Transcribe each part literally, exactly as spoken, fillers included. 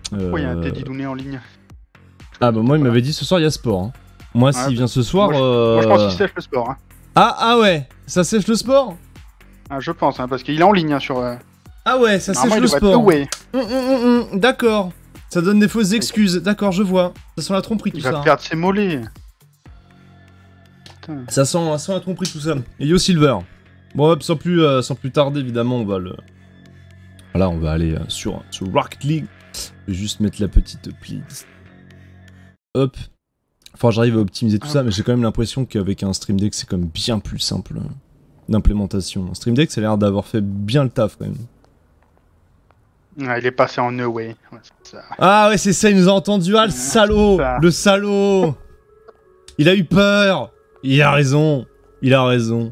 Euh... Ouais, il y a un Teddy Douné en ligne. Ah bah moi il m'avait dit ce soir il y a sport. Hein. Moi ouais, s'il vient ce soir... Moi je, euh... moi, je pense qu'il sèche le sport. Hein. Ah, ah ouais, ça sèche le sport. Ah, je pense, hein, parce qu'il est en ligne hein, sur... Euh... Ah ouais, ça sèche le sport. Ouais. Mmh, mmh, mmh, d'accord. Ça donne des fausses excuses. D'accord, je vois. Ça sent la tromperie tout il ça. Il va perdre ses mollets. Putain. Ça sent, ça sent la tromperie tout ça. Et Yo Silver. Bon hop, sans plus, euh, sans plus tarder évidemment, on va le... Voilà, on va aller euh, sur, sur Rocket League. Je vais juste mettre la petite playlist. Hop. Enfin, j'arrive à optimiser tout ah. ça, mais j'ai quand même l'impression qu'avec un Stream Deck, c'est quand même bien plus simple euh, d'implémentation. Un Stream Deck, ça a l'air d'avoir fait bien le taf quand même. Ah, il est passé en away. Ouais, ça. Ah ouais, c'est ça, il nous a entendu. Ah, le salaud ça. Le salaud. Il a eu peur. Il a raison. Il a raison.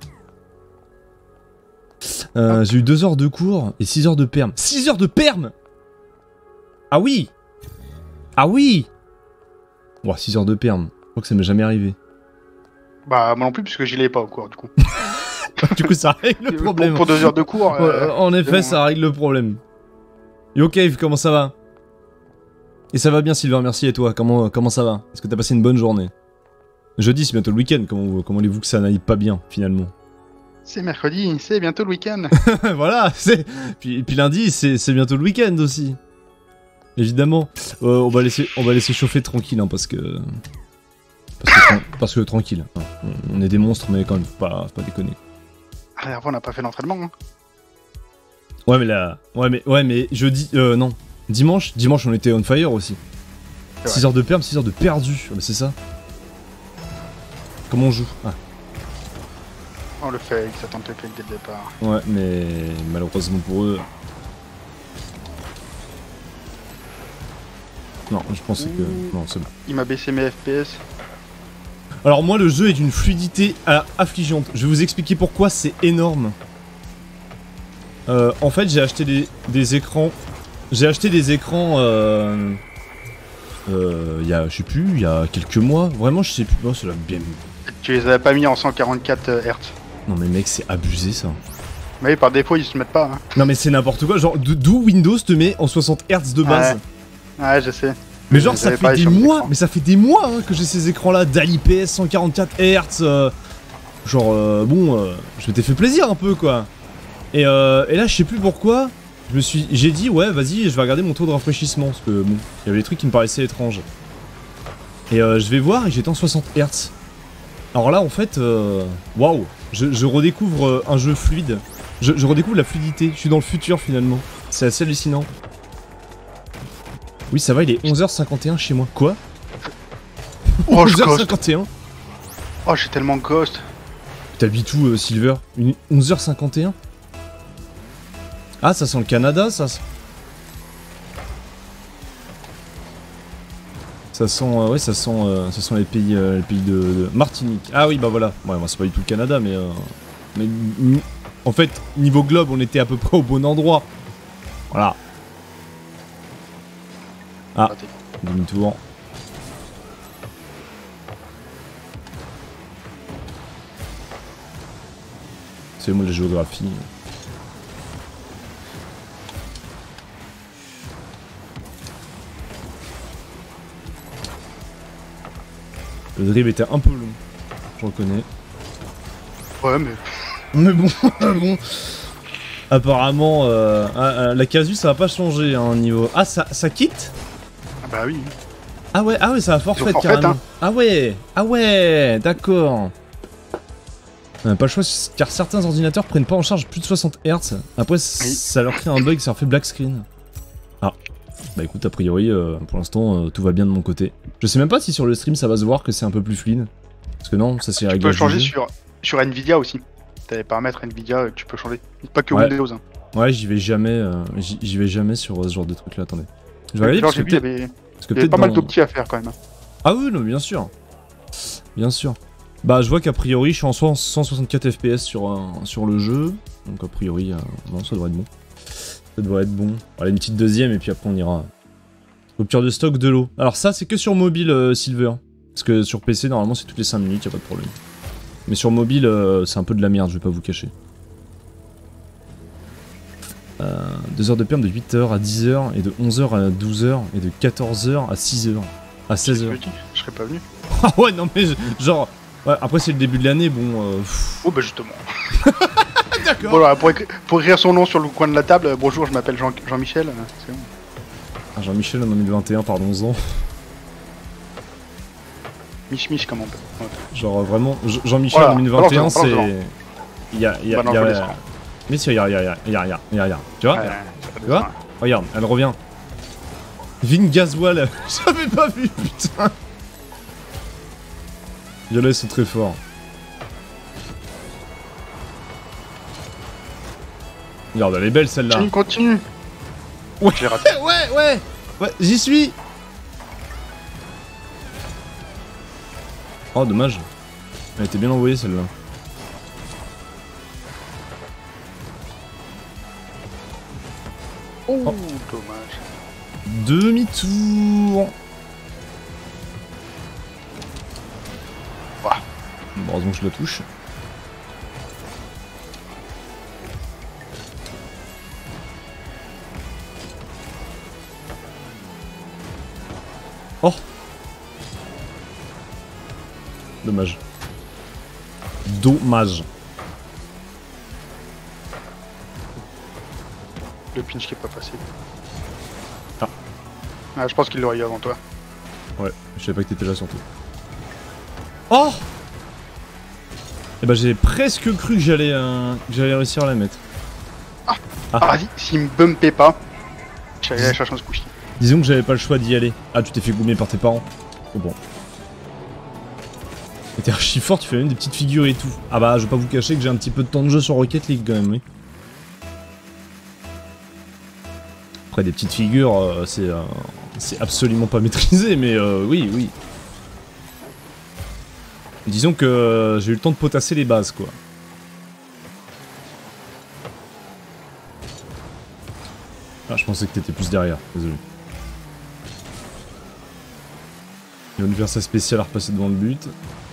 Euh, j'ai eu deux heures de cours et six heures de perm. six heures de perm. Ah oui. Ah oui. Ouah, six heures de perm. Je crois que ça m'est jamais arrivé. Bah, moi non plus, puisque j'y l'ai pas au cours, du coup. Du coup, ça règle le problème. Pour, pour deux heures de cours. Euh, ouais, en effet, bon, ça règle le problème. Yo Cave, comment ça va? Et ça va bien Sylvain, merci, et toi, comment, comment ça va? Est-ce que t'as passé une bonne journée? Jeudi, c'est bientôt le week-end, comment, comment voulez-vous que ça n'aille pas bien, finalement? C'est mercredi, c'est bientôt le week-end. Voilà, c'est... Puis, puis lundi, c'est bientôt le week-end aussi. Évidemment. Euh, on, va laisser, on va laisser chauffer tranquille, hein, parce que... Parce que, tra parce que tranquille. Hein. On est des monstres, mais quand même, faut pas, faut pas déconner. Ah, la dernière fois, on n'a pas fait d'entraînement, hein. Ouais, mais là... Ouais, mais, ouais, mais jeudi... Euh, non. Dimanche, dimanche, on était on fire aussi. six heures de perm, six heures de perdu. Oh, c'est ça. Comment on joue? Ah. On le fait, ça tente le clic dès le départ. Ouais, mais malheureusement pour eux... Non, je pensais Ouh. que... Non, c'est bon. Il m'a baissé mes F P S. Alors moi, le jeu est d'une fluidité affligeante. Je vais vous expliquer pourquoi c'est énorme. Euh, en fait, j'ai acheté des, des écrans... J'ai acheté des écrans... Euh... Euh... Il y a... Je sais plus, il y a quelques mois. Vraiment, je sais plus. Oh, c'est la bien... Tu les avais pas mis en cent quarante-quatre hertz. Non mais mec, c'est abusé ça. Mais par défaut, ils se mettent pas. Hein. Non mais c'est n'importe quoi. Genre, d'où Windows te met en soixante hertz de base. Ouais, ouais je sais. Mais genre, ça fait des mois, mais ça fait des mois hein, que j'ai ces écrans-là, d'A I P S cent quarante-quatre hertz. Euh, genre, euh, bon, euh, je m'étais fait plaisir un peu quoi. Et, euh, et là, je sais plus pourquoi, je me suis, j'ai dit ouais, vas-y, je vais regarder mon taux de rafraîchissement parce que bon, il y avait des trucs qui me paraissaient étranges. Et euh, je vais voir et j'étais en soixante hertz. Alors là, en fait, waouh, wow, je, je redécouvre euh, un jeu fluide. Je, je redécouvre la fluidité. Je suis dans le futur finalement. C'est assez hallucinant. Oui, ça va, il est onze heures cinquante et un chez moi. Quoi? Oh, onze heures cinquante et un. Oh, j'ai tellement ghost. T'habites où, euh, Silver? Une... onze heures cinquante et un. Ah, ça sent le Canada, ça. Ça sent, euh, ouais, ça sent, euh, ça sent les pays, euh, les pays de, de Martinique. Ah oui, bah voilà. Ouais, moi c'est pas du tout le Canada, mais, euh, mais en fait, niveau globe, on était à peu près au bon endroit. Voilà. Ah, demi-tour. C'est moi la géographie. Le dribble était un peu long, je reconnais. Ouais, mais... Mais bon, bon... Apparemment, euh, euh, la casu, ça va pas changer, hein, niveau... Ah, ça, ça quitte? Ah bah oui. Ah ouais, ah ouais, ça va forfait, forfait carrément. hein. Ah ouais, ah ouais, d'accord. On n'a pas le choix, car certains ordinateurs prennent pas en charge plus de soixante hertz. Après, oui. Ça leur crée un bug, ça leur fait black screen. Ah. Bah écoute, a priori, euh, pour l'instant, euh, tout va bien de mon côté. Je sais même pas si sur le stream, ça va se voir que c'est un peu plus fluide. Parce que non, ça c'est réglé. Tu peux changer sur, sur Nvidia aussi. T'as les paramètres Nvidia que tu peux changer. Pas que ouais. Windows. Hein. Ouais, j'y vais jamais, euh, j'y vais jamais sur euh, ce genre de truc là, attendez. Je vais regarder parce que il y avait, il y avait pas mal d'optis à faire quand même. Ah oui, non, bien sûr. Bien sûr. Bah je vois qu'a priori, je suis en cent soixante-quatre F P S sur, euh, sur le jeu. Donc a priori, euh, non, ça devrait être bon. Ça devrait être bon. Allez, une petite deuxième et puis après on ira... Rupture de stock de l'eau. Alors ça, c'est que sur mobile, euh, Silver. Parce que sur P C, normalement, c'est toutes les cinq minutes, y a pas de problème. Mais sur mobile, euh, c'est un peu de la merde, je vais pas vous cacher. Euh, deux heures de perm de huit heures à dix heures, et de onze heures à douze heures, et de quatorze heures à six heures. À seize heures. Je serais pas venu. Ah ouais, non mais je- genre... Ouais, après c'est le début de l'année, bon... Euh... Oh bah justement. D'accord. Voilà, pour, écri- pour écrire son nom sur le coin de la table, euh, bonjour, je m'appelle Jean- Jean-Michel. euh, c'est bon. Ah, Jean-Michel en deux mille vingt et un, pardon-en. Mich Mich, comme on peut. Ouais. Genre euh, vraiment, Jean- Jean-Michel Voilà, en deux mille vingt et un, balance-le, c'est... balance-le. Il y a... Il y a... Balance il y a- le dessin. Mais si, regarde, regarde, regarde, regarde, regarde, regarde. Tu vois Ouais, Tu vois Regarde, elle revient. Vin Gaswell, j'avais pas vu, putain. Il y en a, ils sont très forts. Regarde, elle est belle celle-là. Continue, continue. Ouais, Je l'ai raté. ouais, ouais, ouais, j'y suis. Oh, dommage. Elle était bien envoyée celle-là. Oh, dommage. Demi-tour. Ouah. Bon, heureusement que je la touche. Oh. Dommage. Dommage. Le pinch qui est pas facile. Ah. Ah, je pense qu'il l'aurait eu avant toi. Ouais, je savais pas que t'étais là surtout. Oh. Eh ben j'ai presque cru que j'allais euh, que j'allais réussir à la mettre. Ah, Ah. ah vas-y, s'il me bumpait pas, j'allais aller chercher un squishy. Disons que j'avais pas le choix d'y aller. Ah, tu t'es fait goumer par tes parents. Oh bon. Et t'es archi fort, tu fais même des petites figures et tout. Ah bah, je vais pas vous cacher que j'ai un petit peu de temps de jeu sur Rocket League quand même, oui. Après, des petites figures, euh, c'est euh, c'est absolument pas maîtrisé, mais euh, oui, oui. Disons que euh, j'ai eu le temps de potasser les bases, quoi. Ah, je pensais que t'étais plus derrière, désolé. Il va nous faire sa spéciale à repasser devant le but.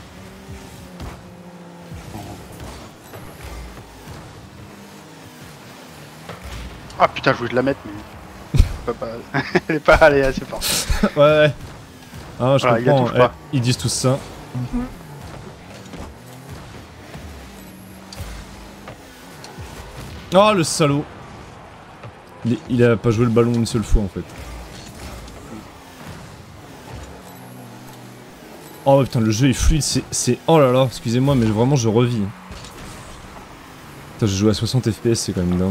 Ah putain, je voulais te la mettre, mais. je peux pas... Elle est pas allée assez fort. Ouais, ouais. Ah, je Voilà, il la comprends, touche eh, pas. ils disent tous ça. Oh, le salaud. Il, est- il a pas joué le ballon une seule fois, en fait. Oh putain, le jeu est fluide, c'est... c'est- Oh là là, excusez-moi, mais vraiment, je revis. Putain, j'ai joué à soixante F P S, c'est quand même dingue.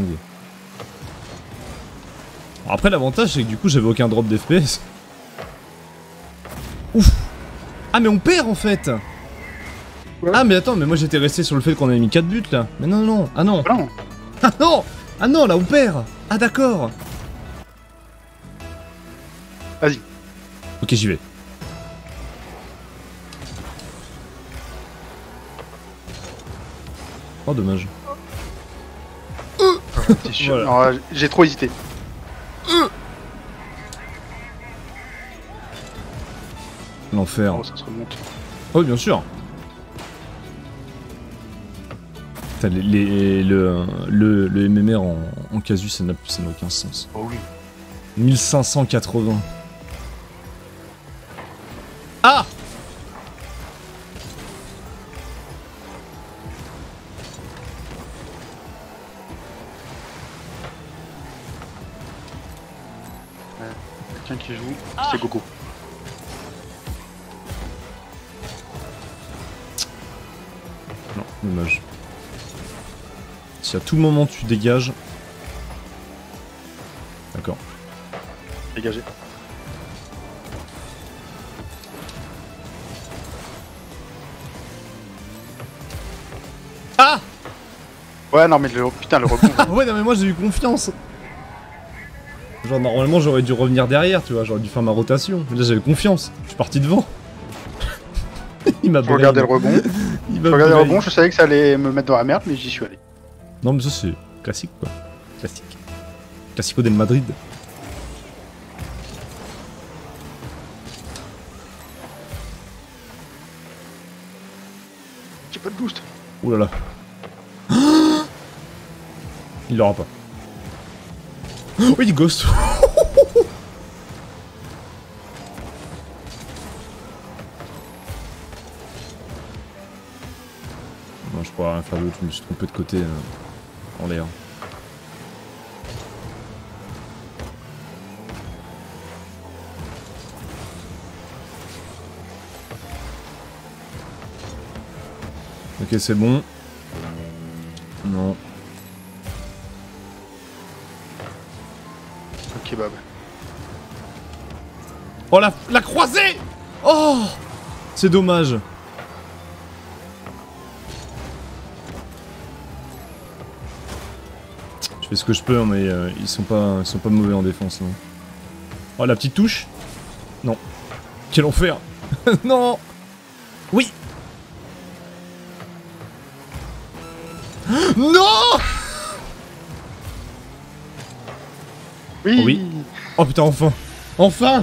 Bon, après, l'avantage, c'est que du coup, j'avais aucun drop d'F P S. Ouf. Ah, mais on perd, en fait. Ouais. Ah, mais attends, mais moi, j'étais resté sur le fait qu'on avait mis quatre buts, là. Mais non, non, ah non. Ah non. Ah non. Ah non, là, on perd. Ah, d'accord. Vas-y. Ok, j'y vais. Oh, dommage. T'es sûr. Voilà. Non, euh, j'ai trop hésité. L'enfer. Oh, ça se remonte. Oh, bien sûr. Putain, les, les- le, le, le M M R en, en casu, ça n'a ça n'a aucun sens. Oh oui. mille cinq cent quatre-vingts. Ah! Quelqu'un qui joue, c'est Gogo. Non, dommage. Si à tout moment tu dégages... D'accord. Dégagé. Ah! Ouais, non, mais le putain, le rebond. Ah ouais, non mais moi j'ai eu confiance. Genre normalement j'aurais dû revenir derrière, tu vois, j'aurais dû faire ma rotation. Mais là j'avais confiance, je suis parti devant. Il m'a Je regardais le rebond. Il Je m'a regardais le brain. rebond, je savais que ça allait me mettre dans la merde, mais j'y suis allé. Non mais ça c'est classique quoi. Classique. Classico del Madrid. J'ai pas de boost. Ouh là là. Il l'aura pas. Oui, il ghost. Moi, je pourrais rien faire d'autre, je me suis trompé de côté euh, en l'air. Ok, c'est bon. Non. Ok, Bob. Oh, la, la croisée! Oh! C'est dommage. Je fais ce que je peux, mais euh, ils sont pas, ils sont pas mauvais en défense, non. Oh, la petite touche? Non. Quel enfer! Non! Oui! Non! Oui, Oh oui. Oh putain, enfin! Enfin!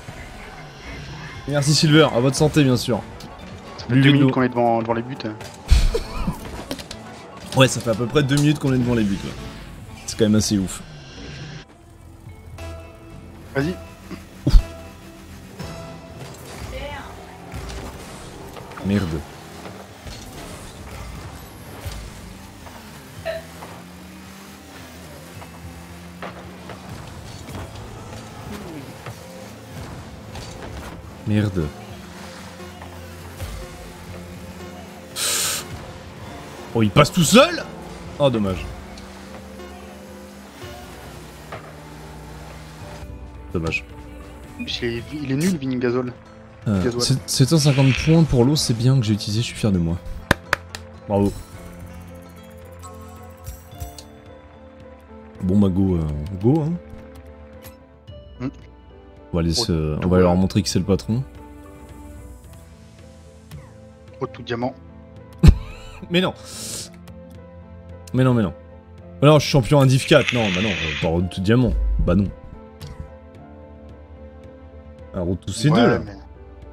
Merci Silver, à votre santé bien sûr. Ça fait deux Lui, minutes nous. qu'on est devant, devant les buts. Ouais, ça fait à peu près deux minutes qu'on est devant les buts. Ouais. C'est quand même assez ouf. Vas-y. Merde. Merde. Oh, il passe tout seul? Oh, dommage. Dommage. Il est, il est nul, Vini Gazol. Euh, Gasoil. sept cent cinquante points pour l'eau, c'est bien que j'ai utilisé, je suis fier de moi. Bravo. Bon bah go, euh, go hein. Mm. On va, aller Oh, se- on tout va leur voilà. montrer qui c'est le patron. Oh, tout diamant. Mais non. Mais non, mais non. Alors je suis champion Indiv quatre, non, bah non, euh, pas Road to Diamant. Bah non. Un Road to C deux Ouais, là. mais...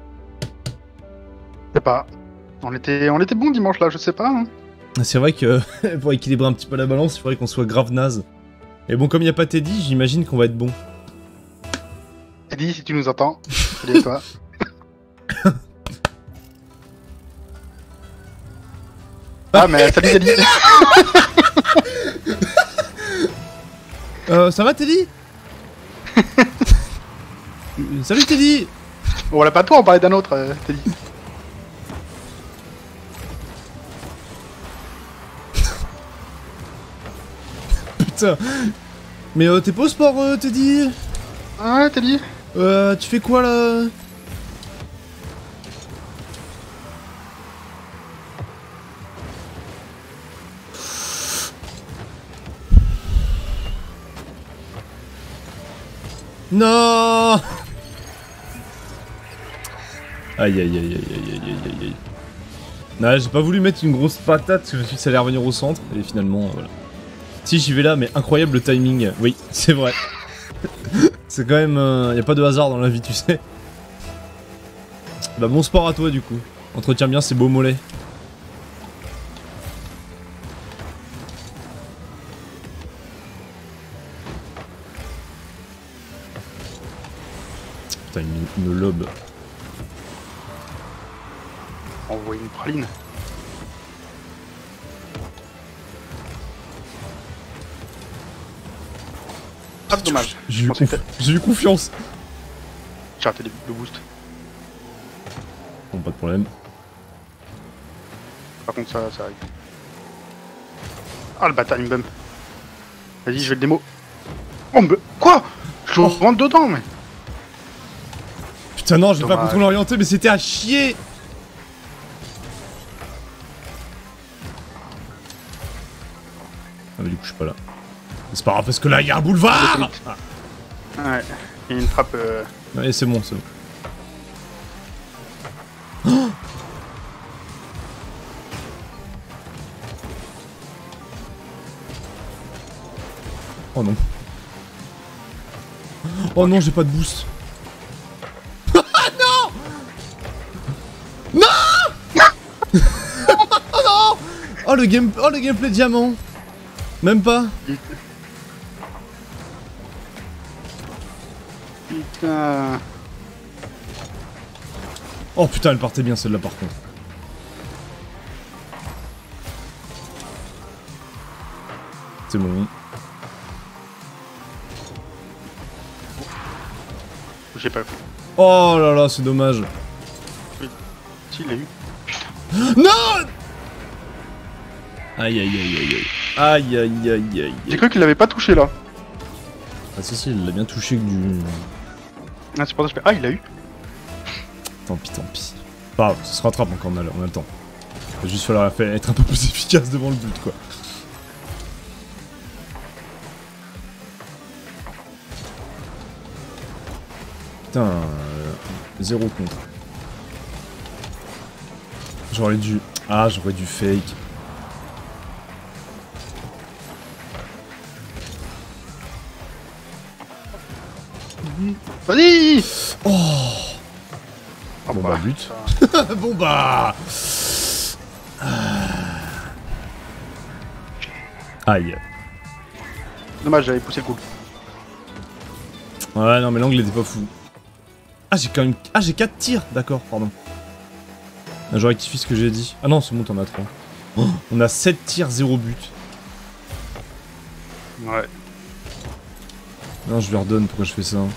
Je sais pas. On était, on était bon dimanche là, je sais pas. Hein. C'est vrai que pour équilibrer un petit peu la balance, il faudrait qu'on soit grave naze. Et bon, comme il n'y a pas Teddy, j'imagine qu'on va être bon. Teddy, si tu nous entends, salut à toi. Ah, mais salut Teddy. Euh, ça va Teddy? Euh, Salut Teddy. Bon, on l'a pas toi, on parlait d'un autre, euh, Teddy. Putain. Mais euh, t'es pas au sport, euh, Teddy? Ah, Teddy. Euh, tu fais quoi là? Non. Aïe aïe aïe aïe aïe aïe aïe aïe. Non, j'ai pas voulu mettre une grosse patate parce que je me suis dit que ça allait revenir au centre et finalement voilà. Si j'y vais là, mais incroyable le timing. Oui, c'est vrai. C'est quand même, euh, y a pas de hasard dans la vie, tu sais. Bah bon sport à toi du coup. Entretiens bien ces beaux mollets. Putain, une, une lobe. Envoyer une praline. Ah, dommage. J'ai eu, pensais conf- que j'ai eu confiance. J'ai raté le boost. Bon, pas de problème. Par contre, ça, ça arrive. Ah, le bâtard, il me bump. Vas-y, je vais le démo. Oh, mais... Quoi? Je Oh. rentre dedans, mais... Putain non, je vais pas Dommage. contrôler orienté, mais c'était à chier. Ah mais du coup je suis pas là. Mais c'est pas grave parce que là il y a un boulevard. Ah. Ouais, il y a une trappe... Euh... Ouais c'est bon, c'est bon. Oh non. Oh non, j'ai pas de boost. Non. Non. Oh non. Oh le game, oh le gameplay diamant. Même pas. Putain. Oh putain, elle partait bien celle-là par contre. C'est bon. J'ai pas vu. Oh là là, c'est dommage. Si, il l'a eu. Non! Aïe aïe aïe aïe aïe. Aïe aïe aïe aïe. J'ai cru qu'il l'avait pas touché là. Ah si si, il l'a bien touché que du... Ah, c'est pour ça que je fais. Ah, il l'a eu. Tant pis, tant pis. Pas grave, ça se rattrape encore en même temps. Il va juste falloir faire- être un peu plus efficace devant le but quoi. Putain, euh, zéro contre. J'aurais dû... Ah, j'aurais dû fake. Vas-y. Oh, Oh, bon bah, bah but. ça- Bon bah... Aïe. Dommage, j'avais poussé le coup. Ouais non mais l'angle était pas fou. Ah j'ai quand même... Ah j'ai quatre tirs. D'accord, pardon. Ah, je rectifie ce que j'ai dit. Ah non c'est bon t'en as trois. Oh, on a sept tirs, zéro but. Ouais. Non je lui redonne, pourquoi je fais ça?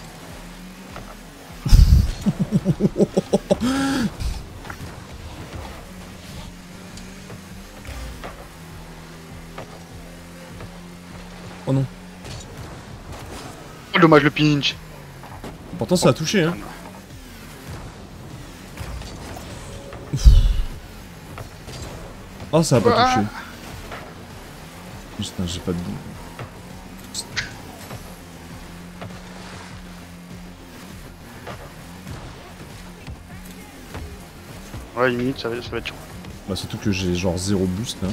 Oh non. Oh, dommage le pinch. Pourtant ça a touché hein. Oh ça a pas touché. Putain j'ai pas de... Ouais, une minute, ça va, ça va être chaud. Bah surtout que j'ai genre zéro boost là. En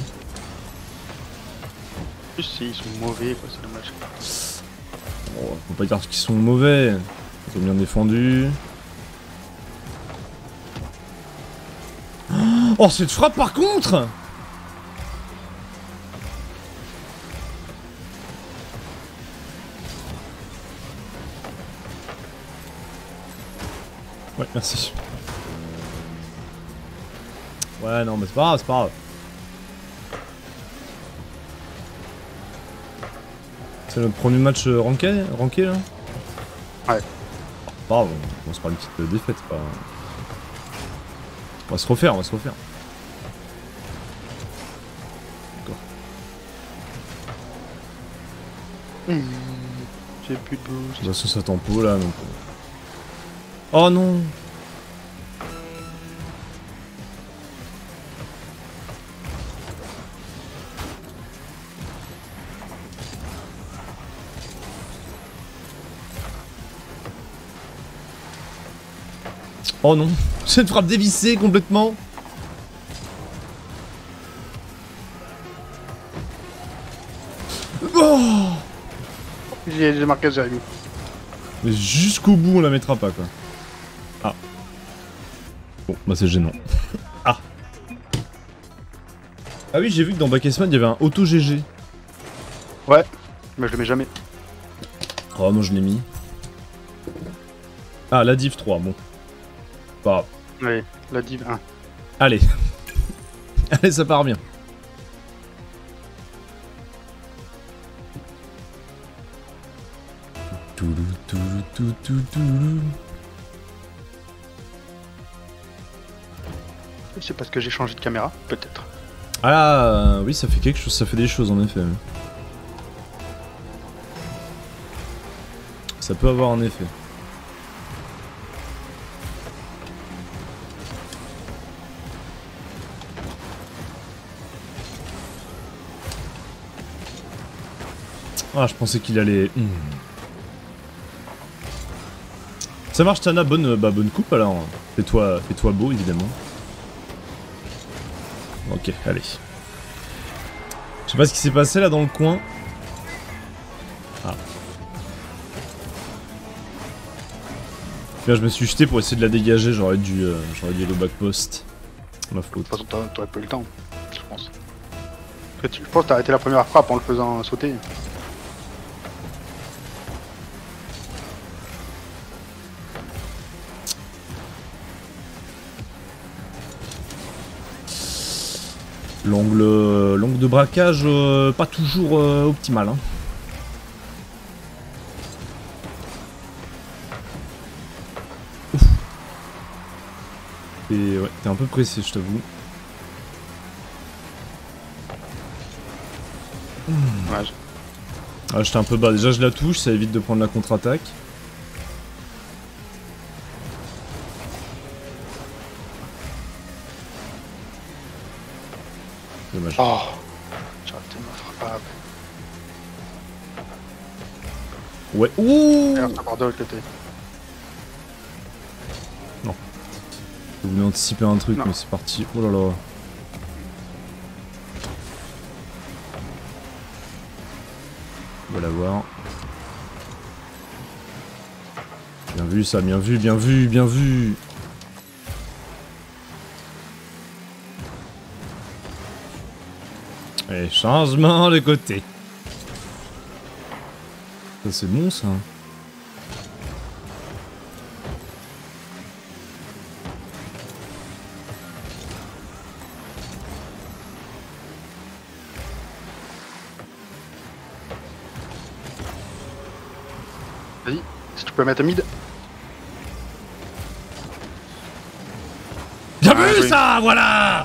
plus, si, ils sont mauvais, quoi, c'est dommage. Oh, faut pas dire qu'ils sont mauvais. Ils ont bien défendu. Oh cette frappe par contre! Ouais, merci. Ouais, non, mais c'est pas grave, c'est pas grave. C'est notre premier match euh, ranké, ranké là? Ouais. Pas grave, on commence par une petite euh, défaite, pas... On va se refaire, on va se refaire. D'accord. Mmh, j'ai plus de boost. De toute façon, ça tempo là, donc... Oh non! Oh non! C'est une frappe dévissée complètement! Oh! J'ai j'ai marqué Jérémy. Mais jusqu'au bout on la mettra pas quoi. Ah. Bon, bah c'est gênant. Ah. Ah oui j'ai vu que dans Backesman il y avait un auto G G. Ouais, mais je le mets jamais. Oh moi je l'ai mis. Ah la div trois, bon. Pas grave. Ouais, la div un. Allez. Allez ça part bien. Toulou, toulou, toulou, toulou, toulou. C'est parce que j'ai changé de caméra, peut-être. Ah oui ça fait quelque chose, ça fait des choses en effet. Ça peut avoir un effet. Ah je pensais qu'il allait... Hmm. Ça marche Tana, bonne, bah, bonne coupe alors. Fais-toi fais-toi beau évidemment. Ok, allez. Je sais pas ce qui s'est passé là dans le coin. Ah. Là je me suis jeté pour essayer de la dégager, j'aurais dû, euh, j'aurais dû aller au back post. Ma faute. De toute façon, t'aurais t'aurais pas eu le temps, je pense. Que tu- Je pense que t'as arrêté la première frappe en le faisant sauter. L'angle euh, l'angle de braquage, euh, pas toujours euh, optimal. Hein. Ouf. Et ouais, t'es un peu pressé, je t'avoue. Ouais, je... Ah, j'étais un peu bas. Déjà, je la touche, ça évite de prendre la contre-attaque. Dommage. Oh, j'ai raté ma frappe. Ouais. Ouh. Merde, ça part de l'autre côté. Je voulais anticiper un truc, Non. mais c'est parti. Oh là là. On va l'avoir. Bien vu ça, bien vu, bien vu, bien vu. Et changement de côté. Ça c'est bon ça. Vas-y, si tu peux mettre un mid. Bien Ah, vu oui. ça, voilà.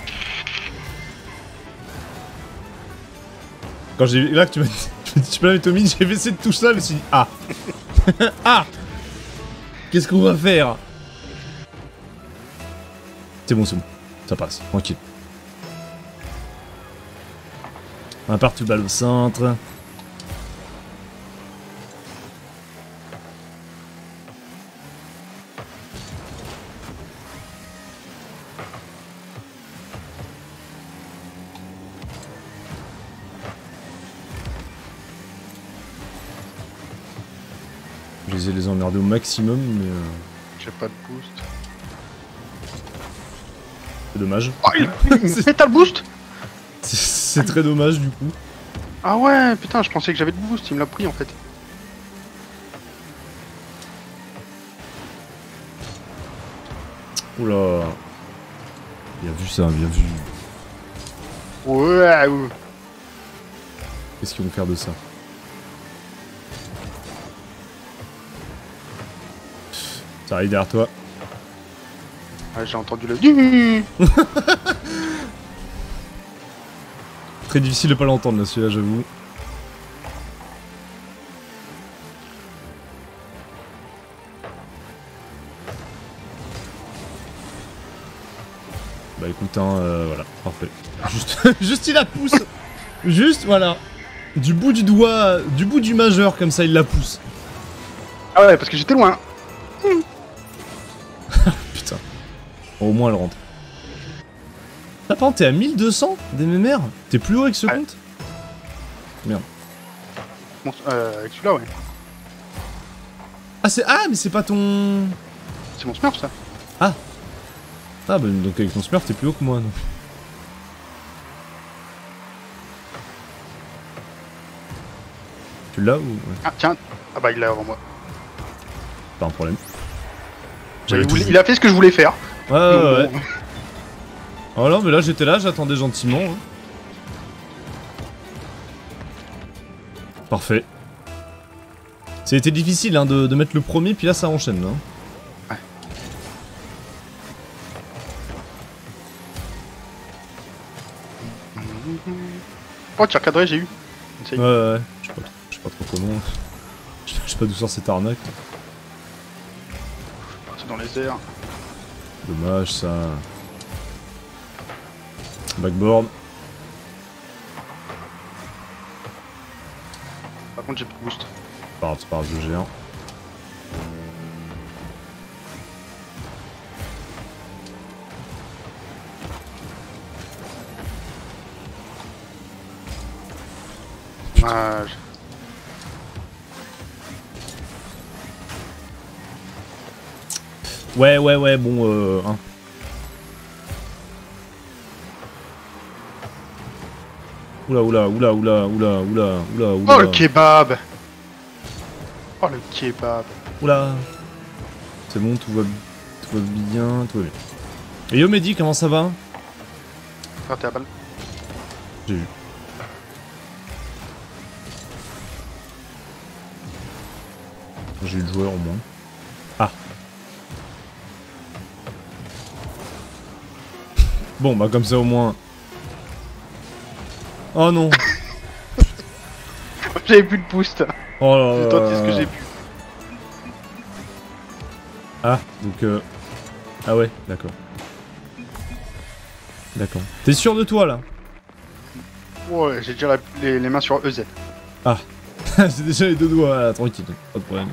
Quand j'ai là que tu m'as dit, tu m'as dit, tu peux la mettre au mid, j'ai fait cette touche là, je me suis dit ah. Ah. Qu'est-ce qu'on va faire? C'est bon, c'est bon. Ça passe, tranquille. Un partout balle au centre. J'essaie de les emmerder au maximum, mais euh, J'ai pas de boost. c'est dommage. Oh, il... Mais t'as le boost? C'est- C'est très dommage du coup. Ah ouais, putain, je pensais que j'avais le boost, il me l'a pris en fait. Oula. Bien vu ça, bien vu. Ouais, ouais. Qu'est-ce qu'ils vont faire de ça? Ça arrive derrière toi. Ouais, j'ai entendu le... Très difficile de pas l'entendre là, celui-là, j'avoue. Bah écoute, hein, euh, voilà, parfait. Juste, juste il la pousse. Juste, voilà. Du bout du doigt, du bout du majeur, comme ça, il la pousse. Ah ouais, parce que j'étais loin. Putain. Bon, au moins, elle rentre. Ah, par contre, t'es à mille deux cents d'M M R? T'es plus haut avec ce Ouais. compte? Merde. Bon, euh, avec celui-là, ouais. Ah, c'est... Ah, mais c'est pas ton... C'est mon smurf, ça. Ah. Ah, bah donc avec ton smurf, t'es plus haut que moi, non. Tu l'as ou... Ouais, Ah, tiens. Ah bah, il l'a avant moi. pas un problème. Il, tout voulait- vu. il a fait ce que je voulais faire. Ouais, ouais, Donc, ouais. bon. Oh non, mais là, j'étais là, j'attendais gentiment. Hein. Parfait. C'était difficile hein, de, de mettre le premier, puis là, ça enchaîne. Hein. Oh, tu as recadré, j'ai eu. Ouais, ouais, ouais. Je sais pas, trop- je sais pas trop comment. Je sais pas d'où sort cette arnaque. C'est dans les airs. Dommage, ça. Backboard. Par contre, j'ai plus de boost. Pas grave, c'est pas grave, je gère. Dommage. Ouais, ouais, ouais, bon, euh... Hein. Oula, oula, oula, oula, oula, oula, oula, oula. Oh, le kebab. Oh, le kebab. Oula. C'est bon, tout va, tout va bien, tout va bien. Et yo Mehdi, comment ça va? Ah, t'es à balle. J'ai vu. J'ai eu le joueur au moins. Ah. Bon bah comme ça au moins. Oh non. J'avais plus de boost. Oh là J'ai là tenté là ce que là. j'ai pu. Ah, donc euh... Ah ouais, d'accord. D'accord. T'es sûr de toi là? Ouais, j'ai déjà la- les, les mains sur E Z. Ah. J'ai déjà les deux doigts, là, tranquille, pas de problème.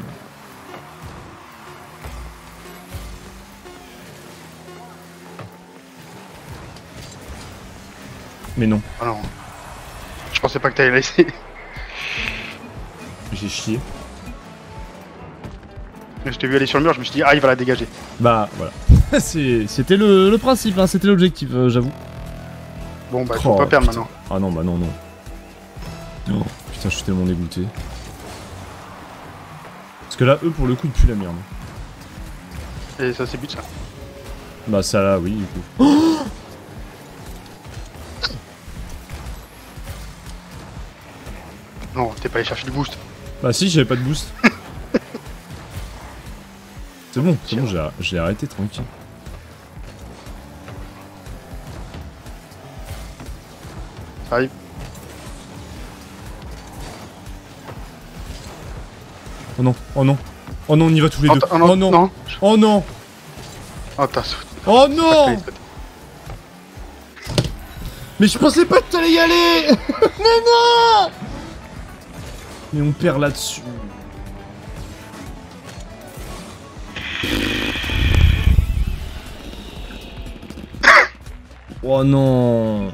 Mais non, Ah non. Je pensais pas que t'allais laisser. j'ai chié. Je t'ai vu aller sur le mur, je me suis dit, ah, il va la dégager. Bah voilà. C'est- C'était le, le principe, hein, c'était l'objectif, euh, j'avoue. Bon, bah, faut Oh, pas perdre putain. maintenant. Ah non, bah non, non. Non, putain, je suis tellement dégoûté. Parce que là, eux, pour le coup, ils puent la merde. Et ça, c'est but, ça. Bah ça là, oui, du coup. Non, t'es pas allé chercher du boost. Bah si, j'avais pas de boost. C'est bon, c'est bon, j'ai j'ai arrêté, tranquille. Ça arrive. Oh non, oh non. Oh non, on y va tous les Oh, deux. t'as- Oh non, non. non. Oh non. Oh, t'as sauté. Oh T'as non. failli sauter. Mais je pensais pas que t'allais y aller. Mais non. Mais on perd là-dessus. Oh non.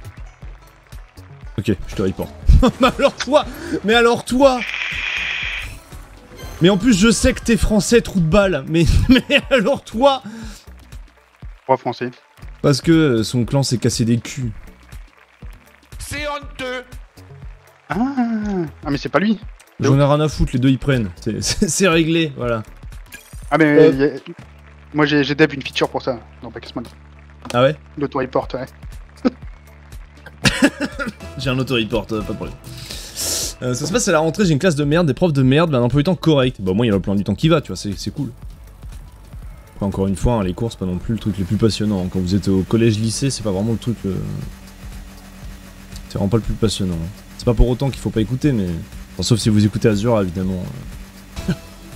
Ok, je te reporte. Mais alors toi. Mais alors toi. Mais en plus je sais que t'es français, trou de balle. Mais, mais alors toi. Roi français. Parce que son clan s'est cassé des culs. C'est honteux. Ah, ah mais c'est pas lui. J'en ai rien à foutre, les deux ils prennent. C'est- C'est c'est réglé, voilà. Ah, mais Euh. y a- moi, j'ai j'ai dev une feature pour ça. Non, pas Cassman. Ah ouais? L'auto-report, ouais. J'ai un auto-report, euh, pas de problème. Euh, ça se passe à la rentrée, j'ai une classe de merde, des profs de merde, mais un emploi du temps correct. Bah moi il y a le plan du temps qui va, tu vois, c'est c'est cool. Après, encore une fois, hein, les cours c'est pas non plus le truc le plus passionnant. Quand vous êtes au collège-lycée, c'est pas vraiment le truc... euh, C'est vraiment pas le plus passionnant. hein. C'est pas pour autant qu'il faut pas écouter, mais... Enfin, sauf si vous écoutez Azure, évidemment. euh.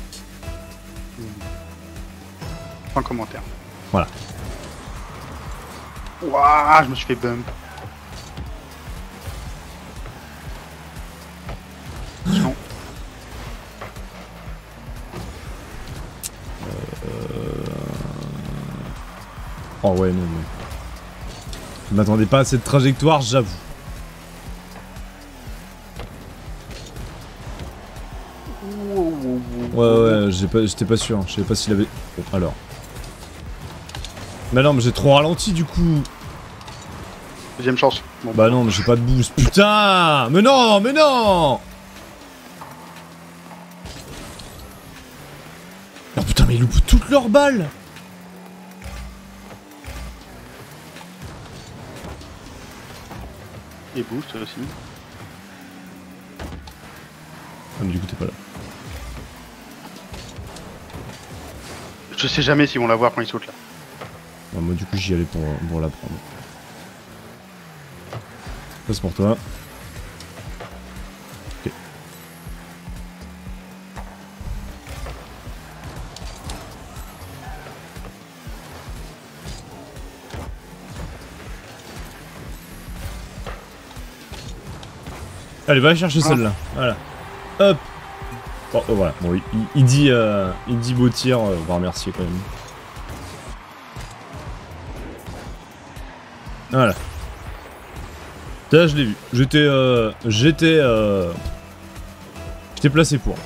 Sans commentaire. Voilà. Ouah, je me suis fait bump. Non. Oh ouais, non, mais... Je m'attendais pas à cette trajectoire, j'avoue. Ouais, ouais, j'ai pas- j'étais pas sûr. Je savais pas s'il avait... Bon, alors. Mais non, mais j'ai trop ralenti, du coup. Deuxième chance. Bon, Bah non, mais j'ai pas de boost. Putain. Mais non, mais non. Oh putain, mais ils loupent toutes leurs balles. Et boost aussi. Ah, mais du coup, t'es pas là. Je sais jamais s'ils vont la voir quand ils sautent là. Ouais, moi, du coup, j'y allais pour, pour la prendre. Passe pour toi. Ok. Allez, va chercher Ah. celle-là. Voilà. Hop. Bon, oh, voilà. Bon, il, il- il dit, euh, il dit beau tir. euh, on va remercier quand même. Voilà. Là, je l'ai vu. J'étais, euh, j'étais, euh, j'étais placé pour.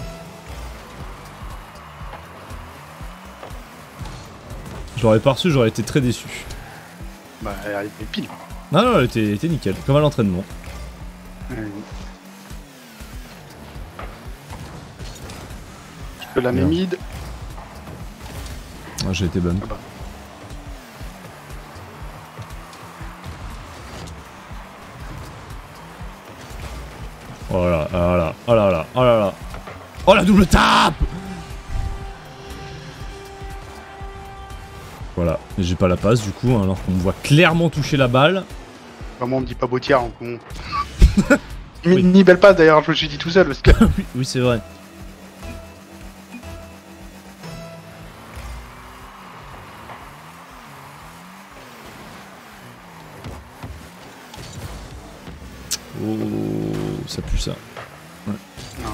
Je l'aurais pas reçu, j'aurais été très déçu. Bah, elle était pile. Non, non, elle était, elle était nickel, comme à l'entraînement. Euh, Je peux la Bien. mid. Ah, j'ai été bonne. Ah bah. Oh là là, oh là là, oh là là, oh là là. Oh la double tape. Voilà, et j'ai pas la passe du coup, hein, alors qu'on me voit clairement toucher la balle. Vraiment, on me dit pas Bautière, donc bon. Oui. ni, ni belle passe d'ailleurs, je me suis dit tout seul parce que. oui, oui c'est vrai. Oh, ça pue ça. Ouais. Non,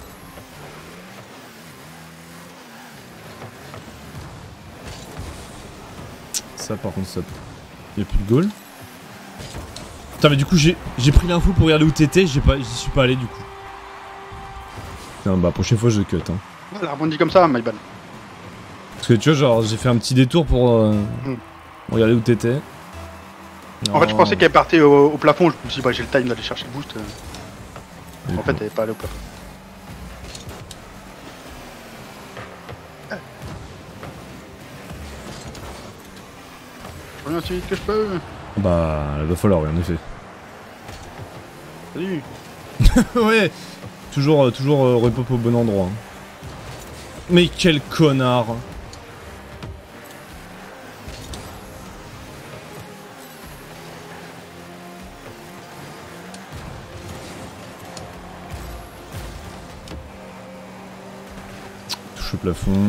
Ça par contre ça pue. Y'a plus de goal. Putain mais du coup j'ai pris l'info pour regarder où t'étais, j'y suis pas allé du coup. Putain bah prochaine fois je cut hein. elle a rebondi comme ça, my bad. Parce que tu vois genre j'ai fait un petit détour pour euh, mm. regarder où t'étais. En fait je pensais qu'elle partait au, au plafond, je me suis dit bah j'ai le time d'aller chercher le boost. En fait elle est pas allée au plafond. Je reviens aussi vite que je peux. Bah il va falloir oui en effet. Salut. Ouais. Toujours, euh, toujours euh, repop au bon endroit. Mais quel connard. Touche au plafond.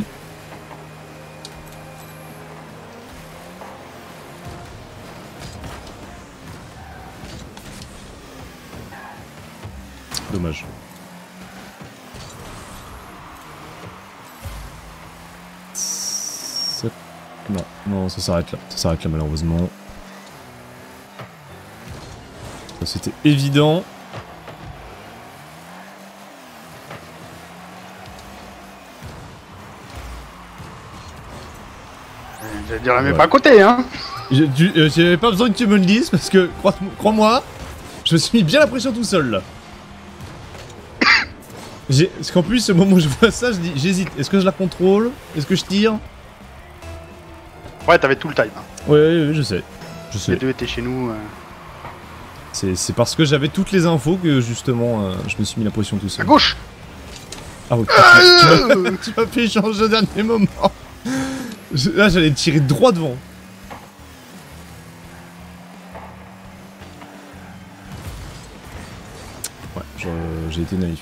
Dommage. Non, non, ça s'arrête là. Ça s'arrête là malheureusement. Ça c'était évident. J'allais dire, mais Ouais. pas à côté, hein. J'avais euh, pas besoin que tu me le dises parce que, crois-moi, je me suis mis bien la pression tout seul là. Parce qu'en plus, au moment où je vois ça, je dis, j'hésite. Est-ce que je la contrôle? Est-ce que je tire? Ouais, t'avais tout le time. Hein. Ouais, ouais, ouais, je sais. Je sais. Les deux étaient chez nous. Euh... C'est parce que j'avais toutes les infos que justement, euh, je me suis mis la pression tout À seul. gauche. Ah oui, tu m'as fait changer au dernier moment. Je, là, j'allais tirer droit devant. Ouais, j'ai été naïf.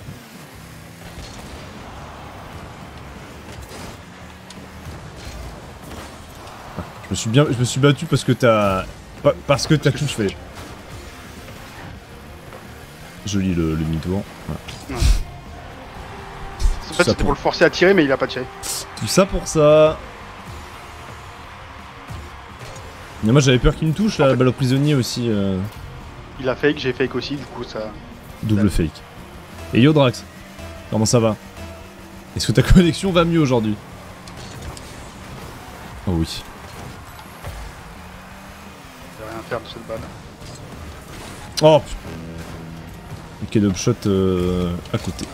Ah, je me suis bien, je me suis battu parce que t'as, parce que t'as tout fait. Joli le, le mi-tour. Ouais. Ouais. En fait, c'était pour le forcer à tirer, mais il a pas tiré. Tout ça pour ça. Mais moi j'avais peur qu'il me touche, la en fait, balle au prisonnier aussi. Euh... Il a fake, j'ai fake aussi, du coup ça... Double fake. Et yo Drax, comment ça va? Est-ce que ta connexion va mieux aujourd'hui? Oh oui. Je vais rien faire de cette balle. Oh putain. Ok, double shot euh, à côté.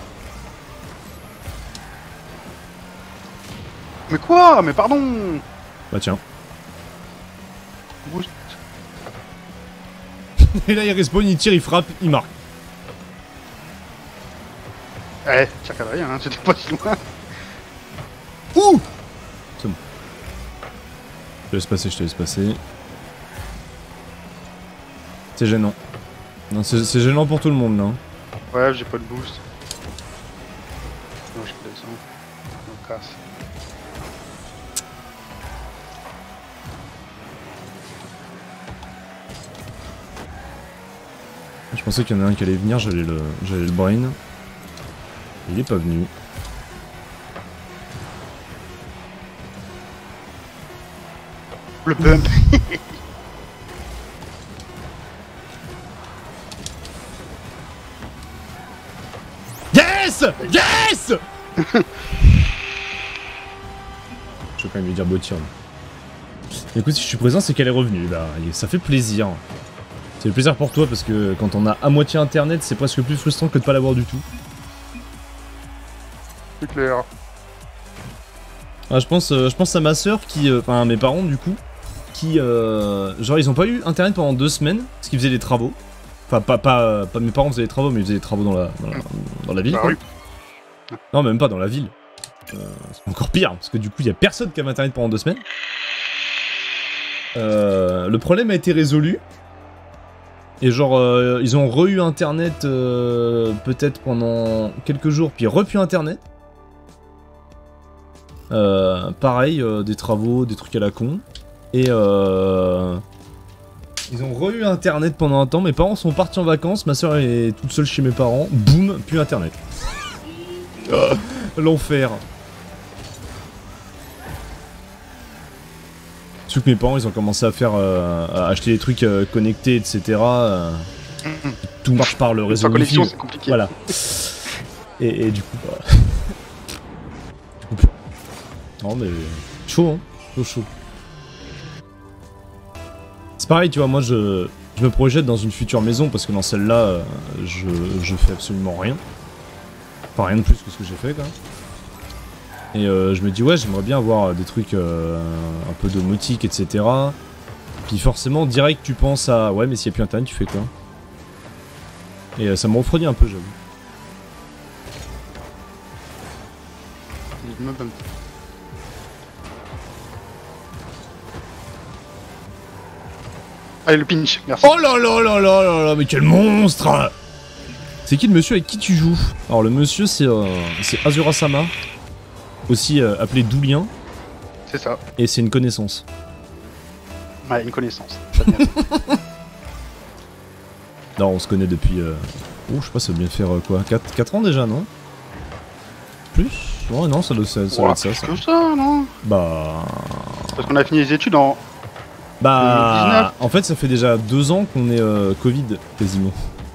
Mais quoi? Mais pardon. Bah tiens. Boost. Et là il respawn, il tire, il frappe, il marque. Eh, tiens qu'à rien, hein, c'était pas si loin. Ouh! C'est bon. Je te laisse passer, je te laisse passer. C'est gênant. Non, c'est gênant pour tout le monde là. Ouais, j'ai pas de boost. Non, je descends. On casse. Je pensais qu'il y en a un qui allait venir, j'allais le, j'allais le brain. Il est pas venu. Le bump. Yes! Yes! Je vais quand même lui dire Bautière. Écoute, si je suis présent, c'est qu'elle est revenue. Bah, ça fait plaisir. C'est le plaisir pour toi parce que quand on a à moitié internet, c'est presque plus frustrant que de pas l'avoir du tout. C'est clair. Ah, je pense, euh, je pense à ma soeur qui, enfin euh, mes parents du coup, qui, euh, genre ils ont pas eu internet pendant deux semaines parce qu'ils faisaient des travaux. Enfin, pas, pas, pas mes parents faisaient des travaux, mais ils faisaient des travaux dans la, dans la, dans la ville. Bah quoi. oui. Non, même pas dans la ville. Euh, c'est encore pire, parce que du coup, il y a personne qui avait internet pendant deux semaines. Euh, le problème a été résolu. Et genre, euh, ils ont re-eu internet euh, peut-être pendant quelques jours, puis repu internet. Euh, pareil, euh, des travaux, des trucs à la con. Et euh... ils ont re-eu internet pendant un temps, mes parents sont partis en vacances, ma soeur est toute seule chez mes parents, boum, plus internet. Oh, l'enfer. Surtout que mes parents ils ont commencé à faire, euh, à acheter des trucs euh, connectés, et cetera. Euh, tout marche par le réseau Sans connexion, Wi-Fi. c'est compliqué. Voilà. Et, et du coup, bah... du coup, plus. Non mais chaud, hein, chaud, chaud. C'est pareil, tu vois, moi je, je me projette dans une future maison parce que dans celle-là, euh, je, je fais absolument rien. Enfin, rien de plus que ce que j'ai fait, quoi. Et euh, je me dis, ouais, j'aimerais bien avoir des trucs euh, un peu domotique, et cetera. Puis forcément, direct, tu penses à, ouais, mais s'il n'y a plus internet, tu fais quoi? Et euh, ça me refroidit un peu, j'avoue. Allez, le pinch, merci. Oh là là là là là là, mais quel monstre! C'est qui le monsieur avec qui tu joues? Alors le monsieur c'est euh, c'est Azura-sama, aussi euh, appelé Doulien, C'est ça. et c'est une connaissance. Ouais, une connaissance. Ça vient. Non, on se connaît depuis... Euh... Oh, je sais pas, ça doit bien faire euh, quoi, quatre ans déjà, non? Plus? Ouais, non, ça doit, ça, ça doit Ouah, être ça, ça. que ça, non? Bah... Parce qu'on a fini les études en... Bah... deux mille dix-neuf. En fait, ça fait déjà deux ans qu'on est euh, Covid, quasiment.